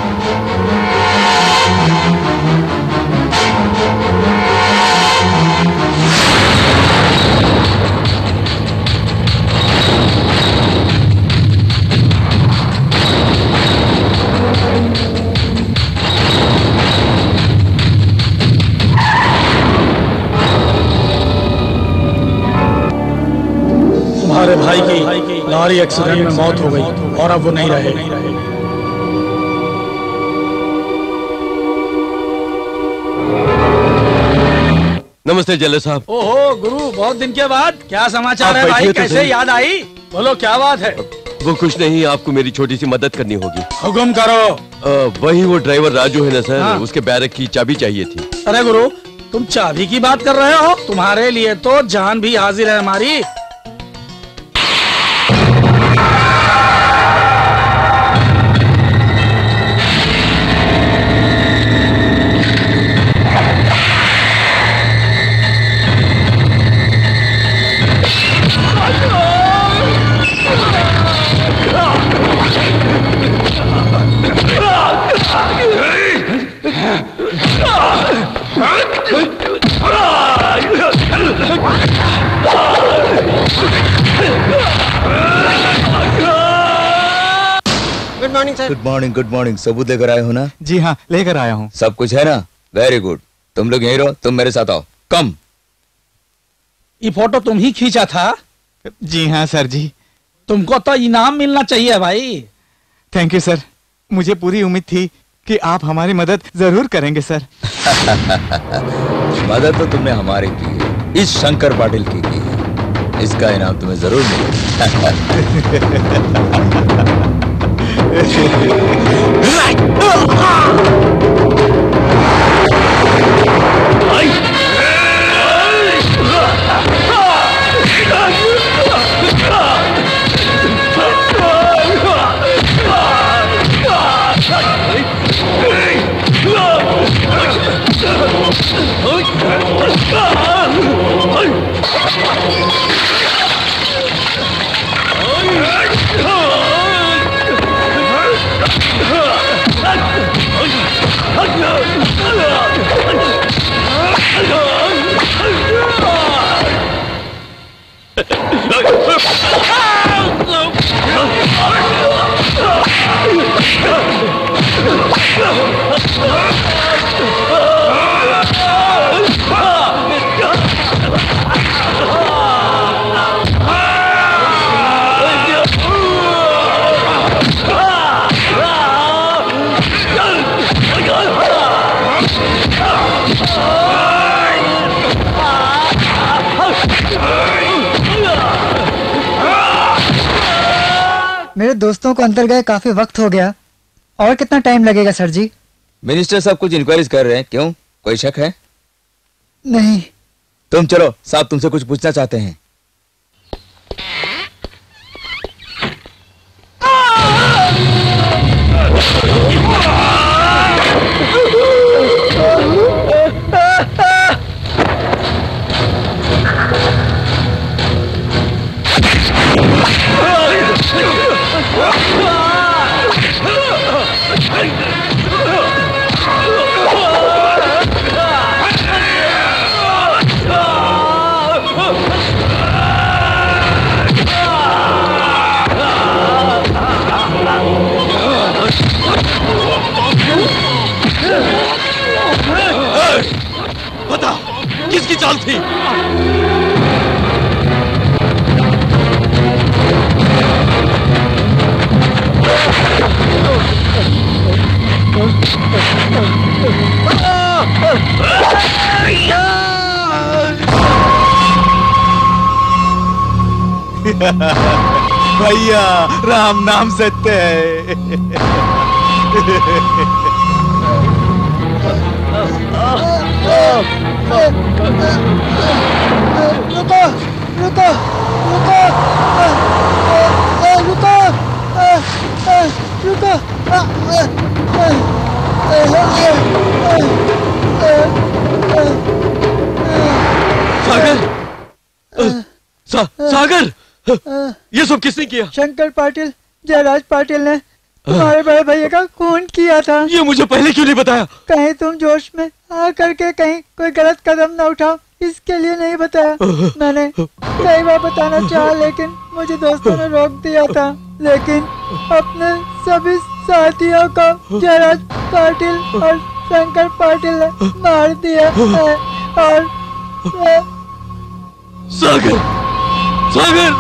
तुम्हारे भाई की लॉरी एक्सीडेंट में मौत हो गई और अब वो नहीं रहे। नमस्ते जल्ले साहब। ओहो गुरु, बहुत दिन के बाद क्या समाचार है भाई? कैसे याद आई? बोलो क्या बात है? वो कुछ नहीं, आपको मेरी छोटी सी मदद करनी होगी। हुक्म करो। आ, वही वो ड्राइवर राजू है ना सर, हाँ। उसके बैरक की चाबी चाहिए थी। अरे गुरु, तुम चाबी की बात कर रहे हो? तुम्हारे लिए तो जान भी हाजिर है हमारी। Good morning sir. Good morning, good morning. सबूत लेकर आए हो ना? जी हाँ, लेकर आया हूँ। सब कुछ है ना? Very good. तुम लोग यहीं रहो, तुम मेरे साथ आओ। कम। ये फोटो तुम ही खींचा था? जी हाँ सर जी। तुमको तो इनाम मिलना चाहिए भाई। थैंक यू सर, मुझे पूरी उम्मीद थी कि आप हमारी मदद जरूर करेंगे सर। मदद तो तुमने हमारी की है, इस शंकर पाटिल की की है। इसका इनाम तुम्हें जरूर मिलेगा। मेरे दोस्तों को अंदर गए काफी वक्त हो गया। और कितना टाइम लगेगा सर जी? मिनिस्टर साहब कुछ इंक्वायरीज कर रहे हैं। क्यों, कोई शक है? नहीं। तुम चलो, साहब तुमसे कुछ पूछना चाहते हैं। बता, किसकी चाल थी? भैया राम नाम सत्य है। रुको रुको रुको रुको रुको सागर सा, सागर ये सब किसने किया? शंकर पाटिल, जयराज पाटिल ने तुम्हारे बड़े भैया का खून किया था। ये मुझे पहले क्यों नहीं बताया? कहीं तुम जोश में आ करके कहीं कोई गलत कदम न उठाओ, इसके लिए नहीं बताया। मैंने कई बार बताना चाहा लेकिन मुझे दोस्तों ने रोक दिया था। लेकिन अपने सभी साथियों को जयराज पाटिल और शंकर पाटिल ने मार दिया है। और सागर सागर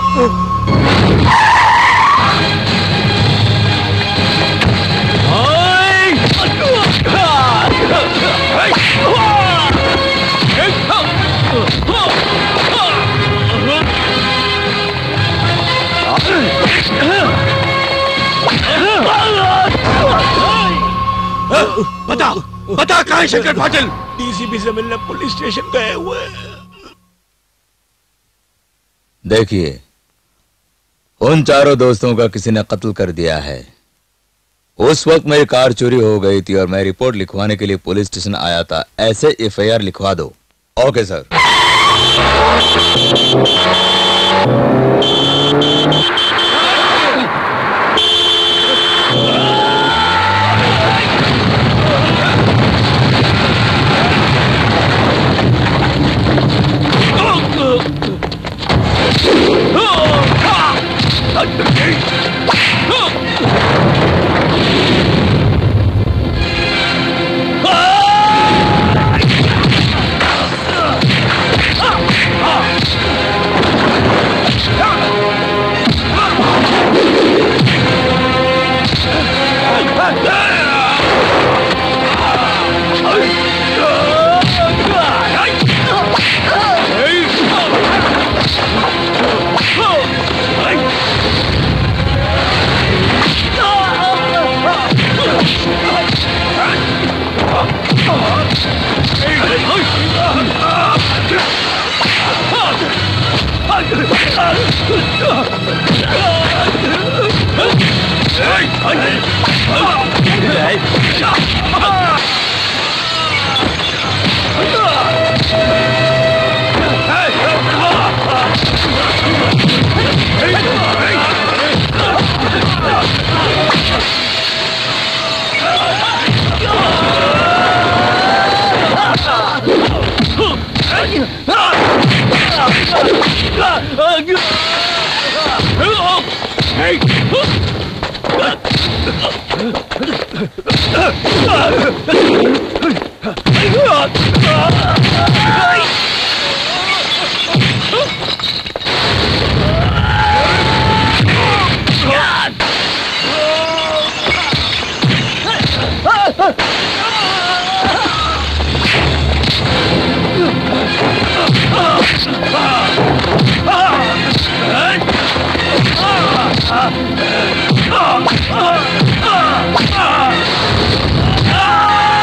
बता बता कहाँ है शंकर पाटिल? डीसीपी से मिलने पुलिस स्टेशन गए हुए। देखिए, उन चारों दोस्तों का किसी ने कत्ल कर दिया है। उस वक्त मेरी कार चोरी हो गई थी और मैं रिपोर्ट लिखवाने के लिए पुलिस स्टेशन आया था। ऐसे एफआईआर लिखवा दो। Okay sir. Ah!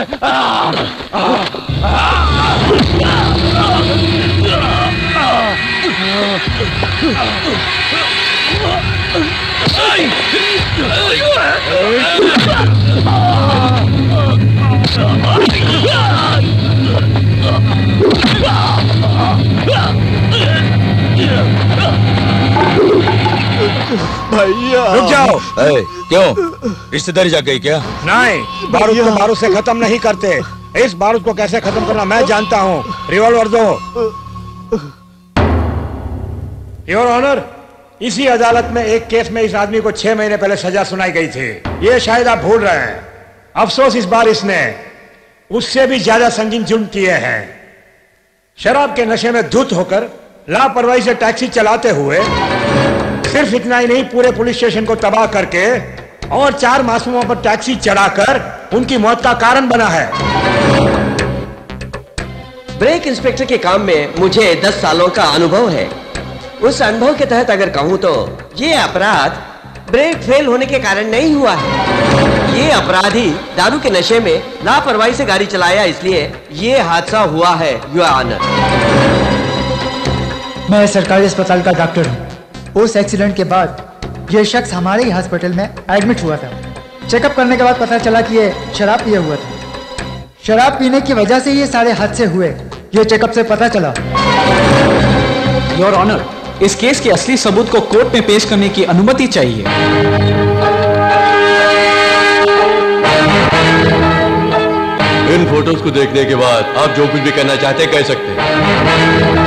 भैया रुक जाओ। ए, क्यों रिश्तेदारी जा गई क्या? नहीं, बारूद को बारूद से खत्म नहीं करते। इस बारूद को कैसे खत्म करना मैं जानता हूँ। रिवॉल्वर दो। योर ऑनर, इसी अदालत में एक केस में इस आदमी को छह महीने पहले सजा सुनाई गई थी। ये शायद आप भूल रहे हैं। अफसोस इस बार इसने उससे भी ज्यादा संगीन जुर्म किए हैं। शराब के नशे में धुत होकर लापरवाही से टैक्सी चलाते हुए सिर्फ इतना ही नहीं, पूरे पुलिस स्टेशन को तबाह करके और चार मासूमों पर टैक्सी चढ़ाकर उनकी मौत का कारण बना है। ब्रेक इंस्पेक्टर के काम में मुझे दस सालों का अनुभव है। उस अनुभव के तहत अगर कहूं तो ये अपराध ब्रेक फेल होने के कारण नहीं हुआ है। ये अपराधी दारू के नशे में लापरवाही से गाड़ी चलाया, इसलिए ये हादसा हुआ है, योर ऑनर। मैं सरकारी अस्पताल का डॉक्टर हूँ। उस एक्सीडेंट के बाद ये शख्स हमारे ही हॉस्पिटल में एडमिट हुआ था। चेकअप करने के बाद पता चला कि ये शराब पिए हुआ था। शराब पीने की वजह से ये सारे हादसे हुए, ये चेकअप से पता चला। योर ऑनर, इस केस के असली सबूत को कोर्ट में पेश करने की अनुमति चाहिए। इन फोटोज को देखने के बाद आप जो कुछ भी कहना चाहते कह सकते हैं।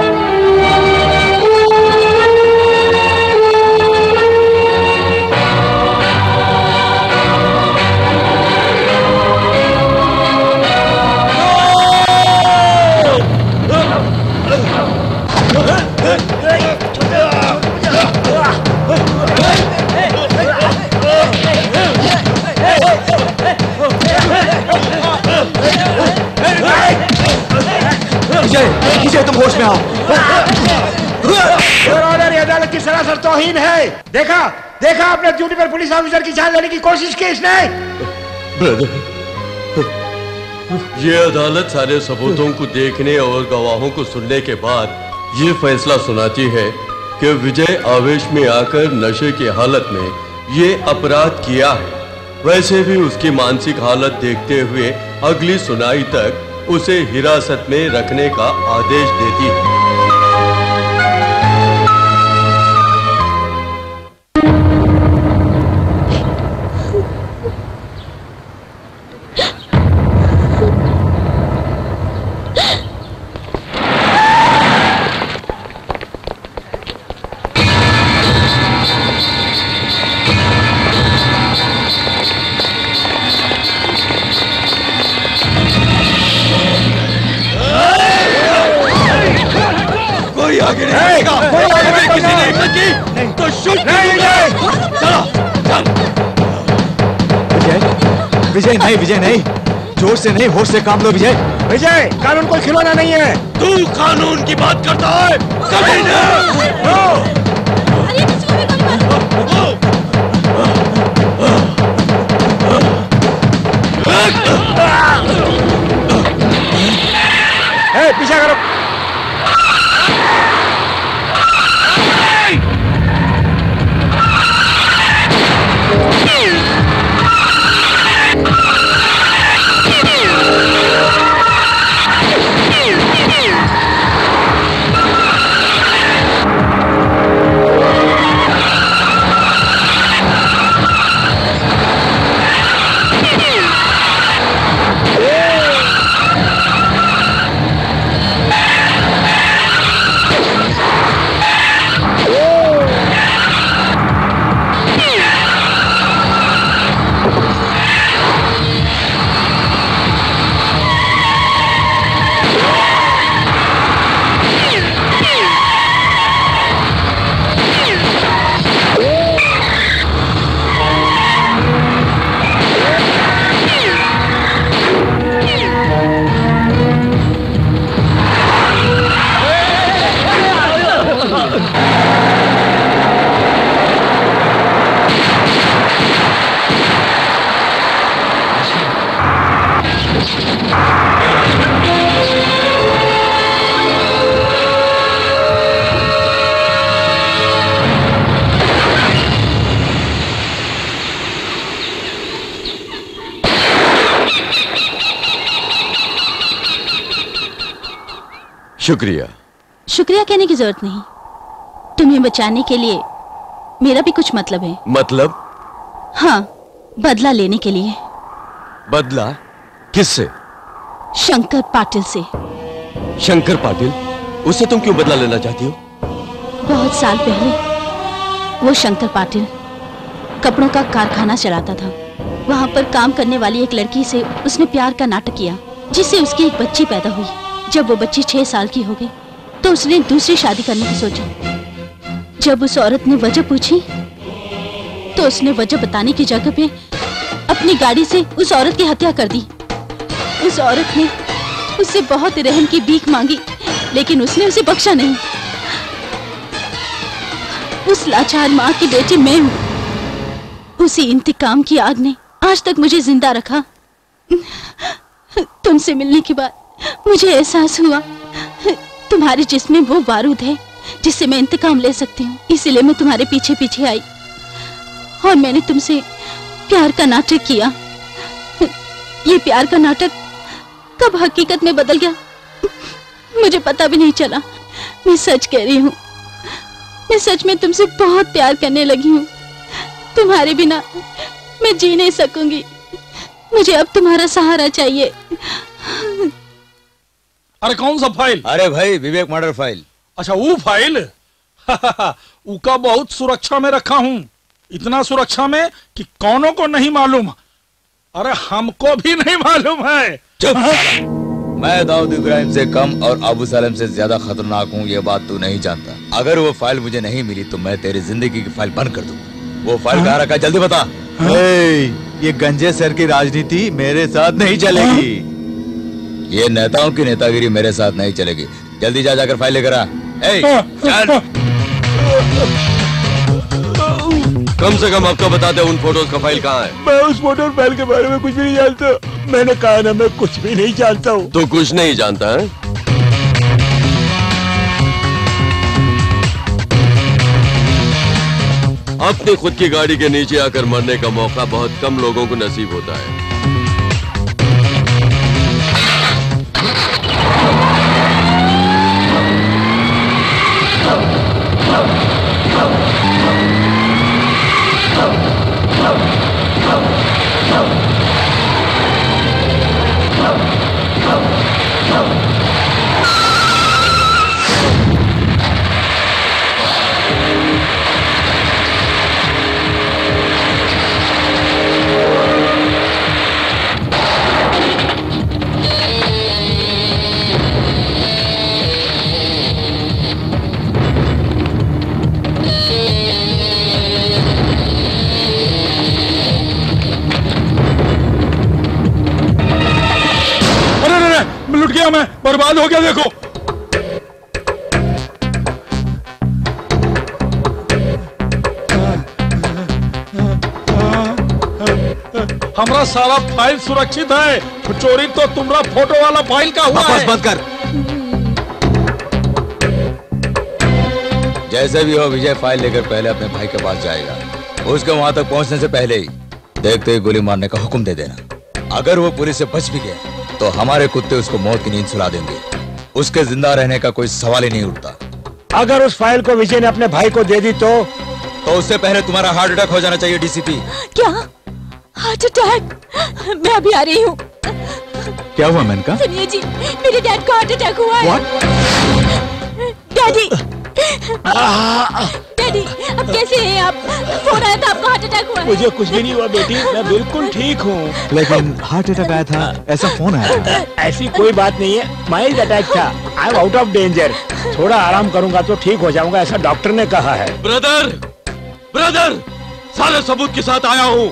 विजय, तुम होश में आओ। ये अदालत की सरासर तौहीन है। देखा देखा अपने ड्यूटी पर पुलिस ऑफिसर की जान लेने की कोशिश की इसने। ब्रदर, ये अदालत सारे सबूतों को देखने और गवाहों को सुनने के बाद ये फैसला सुनाती है कि विजय आवेश में आकर नशे की हालत में ये अपराध किया है। वैसे भी उसकी मानसिक हालत देखते हुए अगली सुनाई तक उसे हिरासत में रखने का आदेश देती है। आगे नहीं किसी ने हिम्मत की तो शूट चलो चल। विजय, विजय नहीं, विजय नहीं, जोर से नहीं, होश से काम लो विजय। विजय, कानून कोई खिलौना नहीं है। तू कानून की बात करता है? कभी नहीं। पीछा करो। शुक्रिया। शुक्रिया कहने की जरूरत नहीं। तुम्हें बचाने के लिए मेरा भी कुछ मतलब है। मतलब? हाँ, बदला लेने के लिए। बदला? किससे? शंकर पाटिल से। शंकर पाटिल? उससे तुम क्यों बदला लेना चाहती हो? बहुत साल पहले वो शंकर पाटिल कपड़ों का कारखाना चलाता था। वहां पर काम करने वाली एक लड़की से उसने प्यार का नाटक किया, जिससे उसकी एक बच्ची पैदा हुई। जब वो बच्ची छह साल की हो गई तो उसने दूसरी शादी करने की सोची। जब उस औरत ने वजह पूछी तो उसने वजह बताने की जगह पे अपनी गाड़ी से उस औरत की हत्या कर दी। उस औरत ने उससे बहुत रहम की भीख मांगी, लेकिन उसने उसे बख्शा नहीं। उस लाचार माँ की बेटी मैं हूँ। उसी इंतकाम की आग ने आज तक मुझे जिंदा रखा। तुमसे मिलने के बाद मुझे एहसास हुआ तुम्हारे जिस्म में वो बारूद है जिससे मैं इंतकाम ले सकती हूँ। इसीलिए मैं तुम्हारे पीछे पीछे आई और मैंने तुमसे प्यार का नाटक किया। ये प्यार का नाटक कब हकीकत में बदल गया मुझे पता भी नहीं चला। मैं सच कह रही हूँ, मैं सच में तुमसे बहुत प्यार करने लगी हूँ। तुम्हारे बिना मैं जी नहीं सकूंगी। मुझे अब तुम्हारा सहारा चाहिए। अरे कौन सा फाइल? अरे भाई विवेक मर्डर फाइल। अच्छा वो फाइल उका बहुत सुरक्षा में रखा हूँ। इतना सुरक्षा में कि कौनों को नहीं मालूम। अरे हमको भी नहीं मालूम है। चुप। मैं दाऊद इब्राहिम से कम और अबू सलेम से ज्यादा खतरनाक हूँ, ये बात तू नहीं जानता। अगर वो फाइल मुझे नहीं मिली तो मैं तेरी जिंदगी की फाइल बंद कर दूंगा। वो फाइल कहाँ रखा है जल्दी बता। ये गंजे सर की राजनीति मेरे साथ नहीं चलेगी। ये नेताओं की नेतागिरी मेरे साथ नहीं चलेगी। जल्दी जा जाकर फाइल लेकर आ। ए, चल। कम से कम आपको बता दे उन फोटोज का फाइल कहाँ है। मैं उस फोटो फाइल के बारे में कुछ भी नहीं जानता। मैंने कहा ना मैं कुछ भी नहीं जानता हूँ। तो कुछ नहीं जानता है? अपनी खुद की गाड़ी के नीचे आकर मरने का मौका बहुत कम लोगों को नसीब होता है। मैं बर्बाद हो गया। देखो हमारा सारा फाइल सुरक्षित है। चोरी तो तुम्हारा फोटो वाला फाइल का हुआ है। बंद कर। जैसे भी हो विजय फाइल लेकर पहले अपने भाई के पास जाएगा। उसके वहां तक पहुंचने से पहले ही देखते ही गोली मारने का हुक्म दे देना। अगर वो पुलिस से बच भी गया तो हमारे कुत्ते उसको मौत की नींद सुला देंगे। उसके जिंदा रहने का कोई सवाल ही नहीं उठता। अगर उस फाइल को विजय ने अपने भाई को दे दी तो तो उससे पहले तुम्हारा हार्ट अटैक हो जाना चाहिए डीसीपी। क्या हार्ट अटैक? मैं अभी आ रही हूँ। क्या हुआ मेनका? सुनिए जी, मेरे डैड को हार्ट अटैक हुआ है। डैडी डैडी अब कैसे हैं आप? फोन आया था आपको हार्ट अटैक हुआ है। मुझे कुछ भी नहीं हुआ बेटी, मैं बिल्कुल ठीक हूँ। लेकिन हार्ट अटैक आया था ऐसा फोन आया था। ऐसी कोई बात नहीं है, माइल्ड अटैक था। I am out of danger. थोड़ा आराम करूंगा तो ठीक हो जाऊंगा, ऐसा डॉक्टर ने कहा है। ब्रदर ब्रदर सारे सबूत के साथ आया हूँ।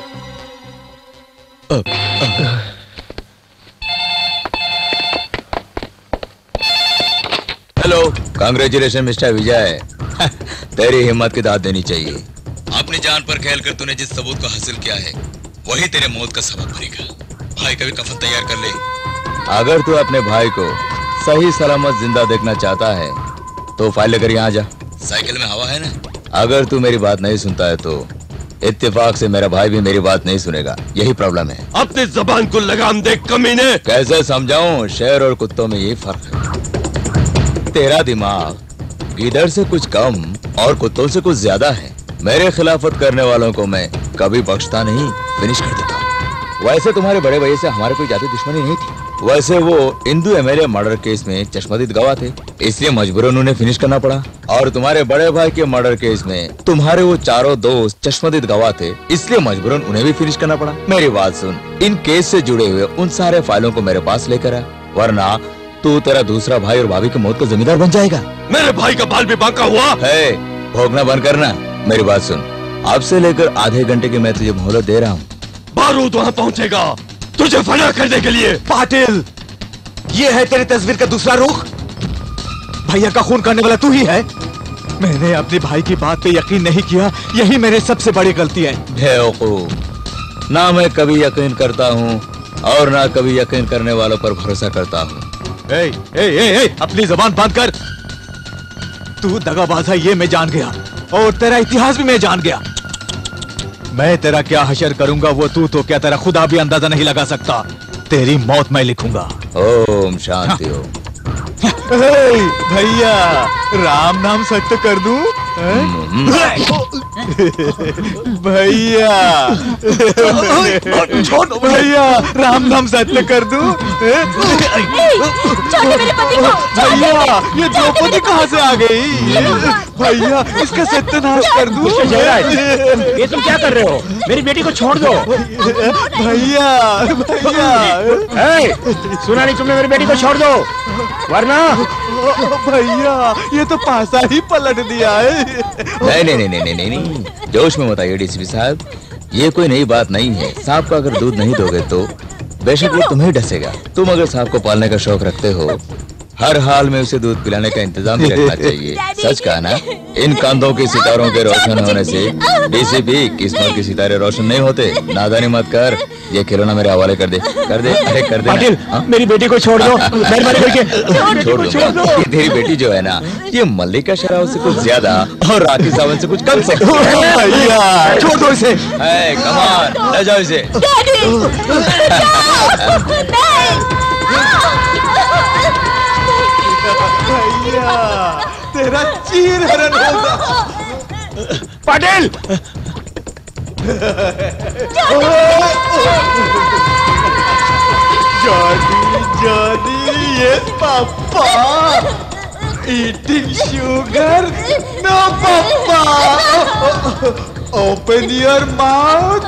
Hello, congratulation mister Vijay. तेरी हिम्मत की दाद देनी चाहिए। अपनी जान पर खेल कर तूने जिस सबूत को हासिल किया है वही तेरे मौत का सबब बनेगा। भाई का भी कफन तैयार कर ले। अगर तू अपने भाई को सही सलामत जिंदा देखना चाहता है तो फाइल लेकर यहाँ जा। साइकिल में हवा है ना। अगर तू मेरी बात नहीं सुनता है तो इत्तेफाक से मेरा भाई भी मेरी बात नहीं सुनेगा। यही प्रॉब्लम है। अपनी जबान को लगाम दे कमीने। कैसे समझाऊं? शेर और कुत्तों में यही फर्क है। तेरा दिमाग गीदड़ से कुछ कम और कुत्तों से कुछ ज्यादा है। मेरे खिलाफत करने वालों को मैं कभी बख्शता नहीं, फिनिश कर देता हूँ। वैसे तुम्हारे बड़े भैया से हमारे कोई ज्यादा दुश्मनी नहीं थी। वैसे वो इंदू एमएलए मर्डर केस में चश्मदीद गवाह थे, इसलिए मजबूरन उन्हें फिनिश करना पड़ा। और तुम्हारे बड़े भाई के मर्डर केस में तुम्हारे वो चारों दोस्त चश्मदीद गवाह थे, इसलिए मजबूरन उन्हें भी फिनिश करना पड़ा। मेरी बात सुन, इन केस से जुड़े हुए उन सारे फाइलों को मेरे पास लेकर आ, वरना तू तेरा दूसरा भाई और भाभी की मौत का जिम्मेदार बन जाएगा। मेरे भाई का बाल भी बांका हुआ है। भोगना बंद करना। मेरी बात सुन, अब से लेकर आधे घंटे की मैं तुझे मोहलत दे रहा हूँ। बारूद वहाँ पहुँचेगा तुझे फना करने के लिए। पाटिल, ये है तेरी तस्वीर का दूसरा रुख। भैया का खून करने वाला तू ही है। मैंने अपने भाई की बात पे यकीन नहीं किया, यही मेरी सबसे बड़ी गलती है। बेवकूफ, ना मैं कभी यकीन करता हूँ और ना कभी यकीन करने वालों पर भरोसा करता हूँ। ए, ए, ए, ए, अपनी जबान बंद कर। तू दगाबाज है, ये मैं जान गया, और तेरा इतिहास भी मैं जान गया। मैं तेरा क्या हशर करूंगा वो तू तो क्या तेरा खुदा भी अंदाजा नहीं लगा सकता। तेरी मौत मैं लिखूंगा। ओम शांति हो। भैया, राम नाम सत्य कर दूं? भैया छोड़ भैया, राम नाम सत्य कर दूं? मेरे पति को। भैया, ये द्रौपदी कहाँ से आ गई? भैया, इसका सत्यानाश कर दूं? जयराज, ये तुम क्या कर रहे हो? मेरी बेटी को छोड़ दो। भैया, भैया, सुना नहीं तुमने? मेरी बेटी को छोड़ दो, वरना भैया ये तो पासा ही पलट दिया है। नहीं नहीं नहीं नहीं नहीं नहीं, जोश में बताइए डीसीपी साहब, ये कोई नई बात नहीं है। सांप को अगर दूध नहीं दोगे तो बेशक वो तुम्हें डसेगा। तुम अगर सांप को पालने का शौक रखते हो, हर हाल में उसे दूध पिलाने का इंतजाम भी रखना चाहिए। सच कहा ना? इन कंधों के सितारों के रोशन होने से डीसीपी किस्मत के सितारे रोशन नहीं होते। नादानी मत कर, ये खिलौना मेरे हवाले कर दे, कर दे, अरे कर दे। पाटिल, मेरी बेटी को छोड़ दो, मेहरबानी करके छोड़ दो। ये तेरी बेटी जो है ना, ये मल्लिका शराब से कुछ ज्यादा और राखी सावंत से कुछ कम से भैया छोड़ दो इसे। कम ऑन, ले जाओ इसे। भैया, तेरा चीर हरण होगा। Patil, Johnny Johnny, yes papa eating sugar, no papa, open your mouth.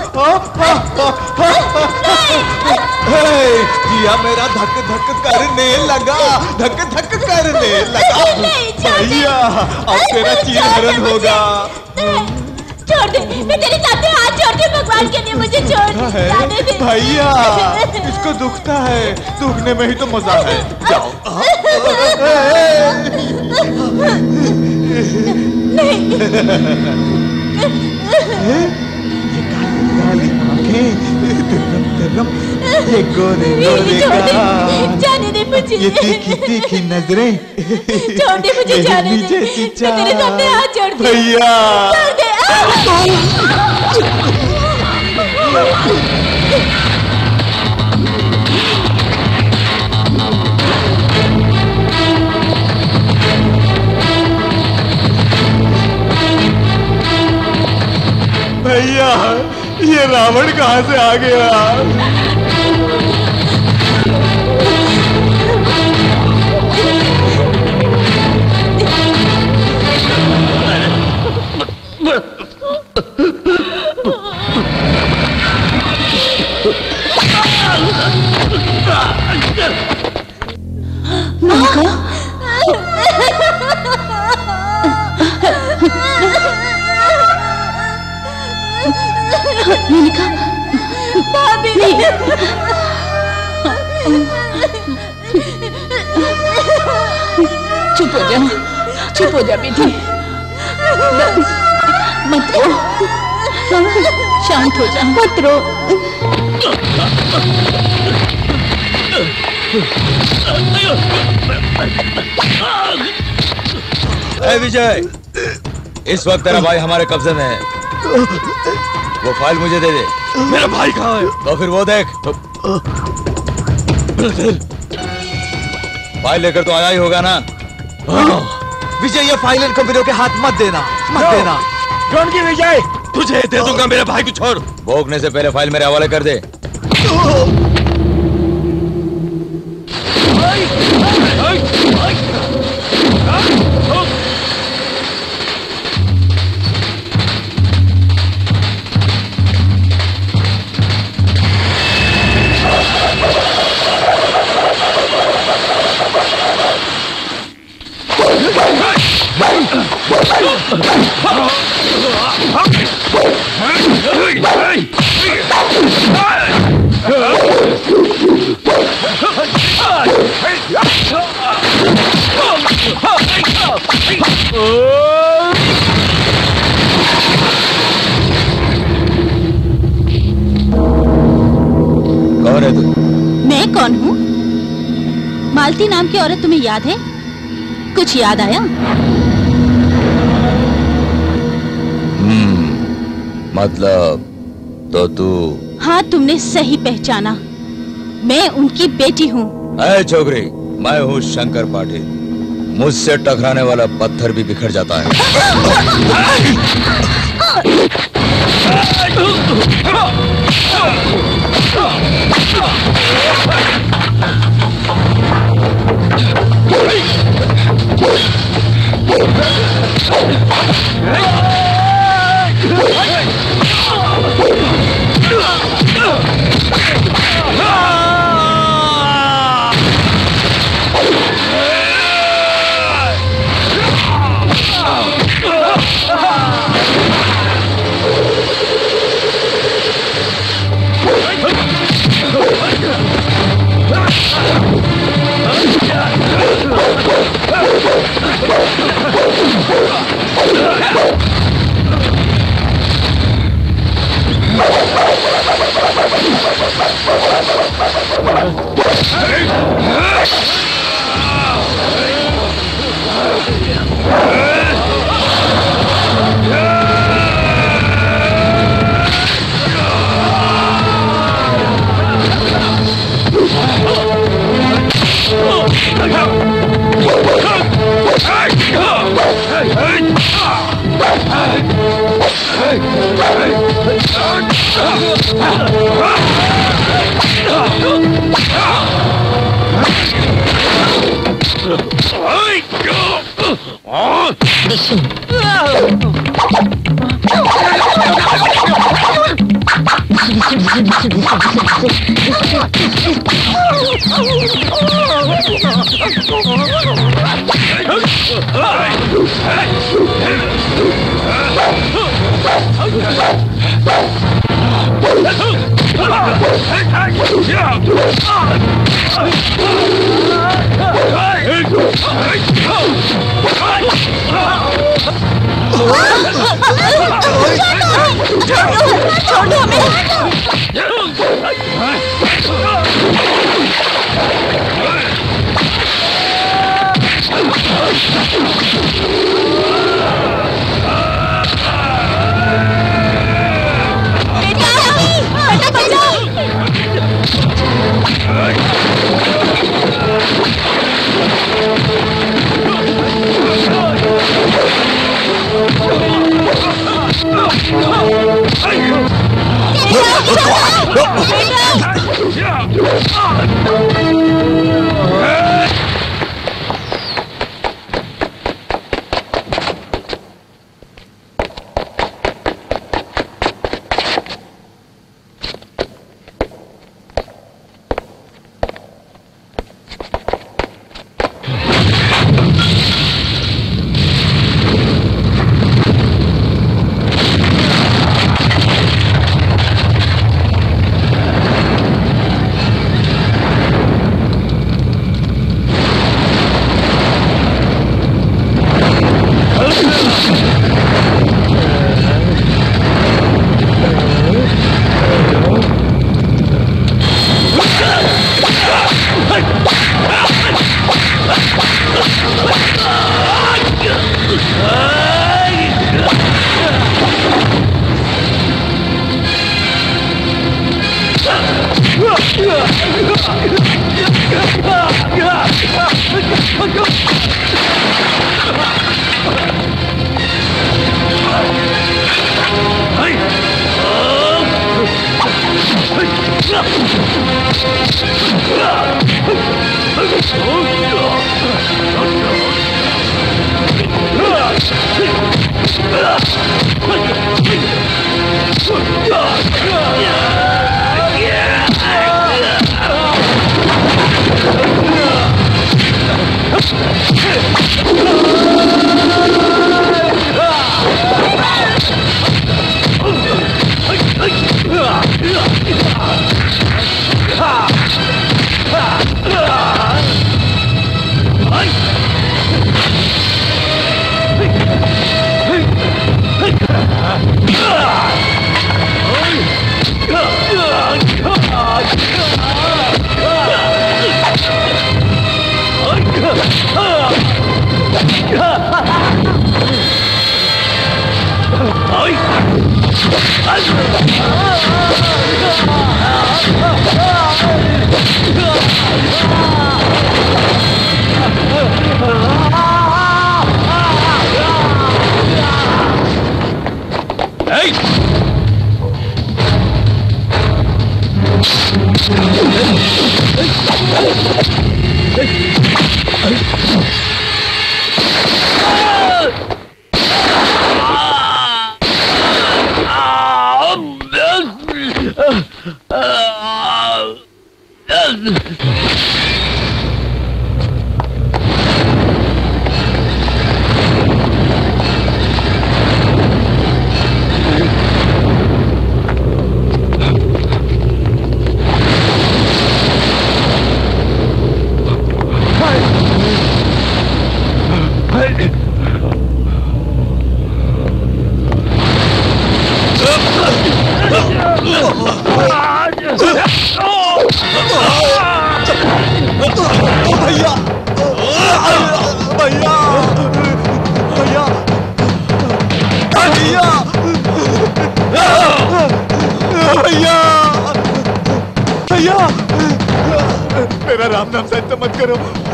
जिया मेरा धक धक करने लगा, धक धक करने लगा। भैया, अब तेरा चीर हरण होगा। छोड़ दे, मैं तेरे सामने हाथ जोड़ती हूँ, भगवान के लिए मुझे छोड़ जाने दे। भैया, इसको दुखता है, दुखने में ही तो मजा है। जाओ। नहीं। ये काली काली आंखें, तिरम तिरम, ये गोरे गोरे गाल, जाने दे मुझे। ये तीखी तीखी नजरें, छोड़ दे मुझे, जाने दे। जैसी मैं तेरे सामने हाथ जोड़ती हूँ। भैया, छोड़ दे। भैया, ये रावण कहाँ से आ गया? मोनिका, भाभी, चुप हो जा, चुप हो जा बेटी, मत रो, शांत हो जा, मत रो। ए विजय, इस वक्त तेरा भाई हमारे कब्जे में है। वो फाइल मुझे दे दे। मेरा भाई कहाँ है? तो फिर वो देख। फाइल लेकर तो आया ही होगा ना? विजय ये फाइल इन कंपनियों के हाथ मत देना, मत नो, देना। कौन की विजय? तुझे दे दूंगा, मेरे भाई को छोड़। भोगने से पहले फाइल मेरे हवाले कर दे। कौन है तू? मैं कौन हूँ? मालती नाम की औरत तुम्हें याद है? कुछ याद आया? हम्म, मतलब तो तू? हाँ, तुमने सही पहचाना। मैं उनकी बेटी हूँ। ऐ छोकरी, मैं हूँ शंकर पाटिल। मुझसे टकराने वाला पत्थर भी बिखर जाता है। मेरा राम नाम सच तो मत करो।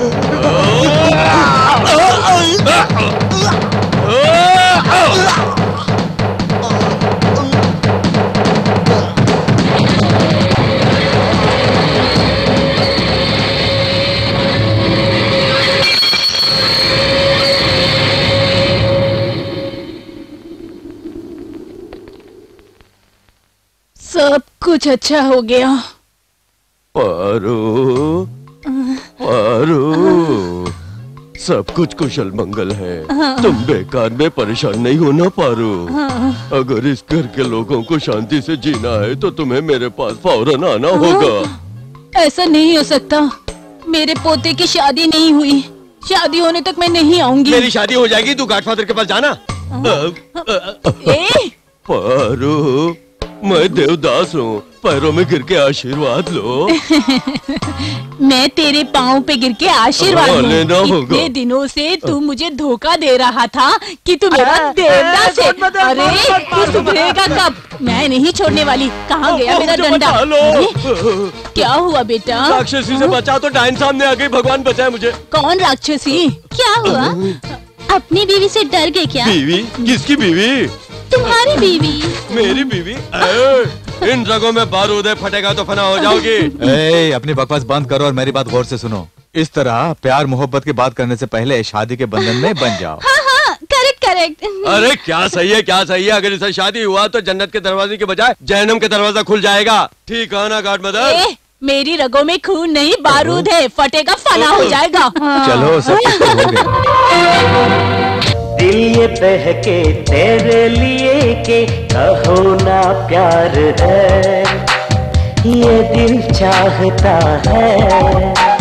सब कुछ अच्छा हो गया। पारो, पारो, सब कुछ कुशल मंगल है। हाँ। तुम बेकार में परेशान नहीं होना पारो। हाँ। अगर इस घर के लोगों को शांति से जीना है तो तुम्हें मेरे पास फौरन आना होगा। ऐसा नहीं हो सकता, मेरे पोते की शादी नहीं हुई, शादी होने तक मैं नहीं आऊंगी। मेरी शादी हो जाएगी, तू गॉडफादर के पास जाना। ए? पारो, मैं देवदास हूँ, पैरों में गिर के आशीर्वाद लो। मैं तेरे पाँव पे गिर के आशीर्वाद हाँ, लूं। लेना होगा। इतने दिनों से तू मुझे धोखा दे रहा था कि तू मेरा देवदास है। अरे तू सुधरेगा कब? मैं नहीं छोड़ने वाली। कहाँ गया मेरा मुझे डंडा? बचा लो। अरे, क्या हुआ बेटा? राक्षसी से बचा तो डायन सामने आ गई, भगवान बचाए मुझे। कौन राक्षसी? क्या हुआ? अपनी बीवी से डर गए क्या? बीवी? किसकी बीवी? तुम्हारी बीवी। मेरी बीवी? ए, इन रगों में बारूद है, फटेगा तो फना हो जाओगी। ए, अपनी बकवास बंद करो और मेरी बात गौर से सुनो। इस तरह प्यार मोहब्बत की बात करने से पहले शादी के बंधन में बन जाओ। हाँ हाँ, करेक्ट करेक्ट। अरे क्या सही है, क्या सही है। अगर इससे शादी हुआ तो जन्नत के दरवाजे के बजाय जहन्नम के दरवाजा खुल जाएगा। ठीक है ना गॉड मदर? ए, मेरी रगों में खून नहीं बारूद है, फटेगा फना हो जाएगा। चलो सब कुछ तो हो गया। दिल ये बहके तेरे लिए के कहो ना प्यार है, ये दिल चाहता है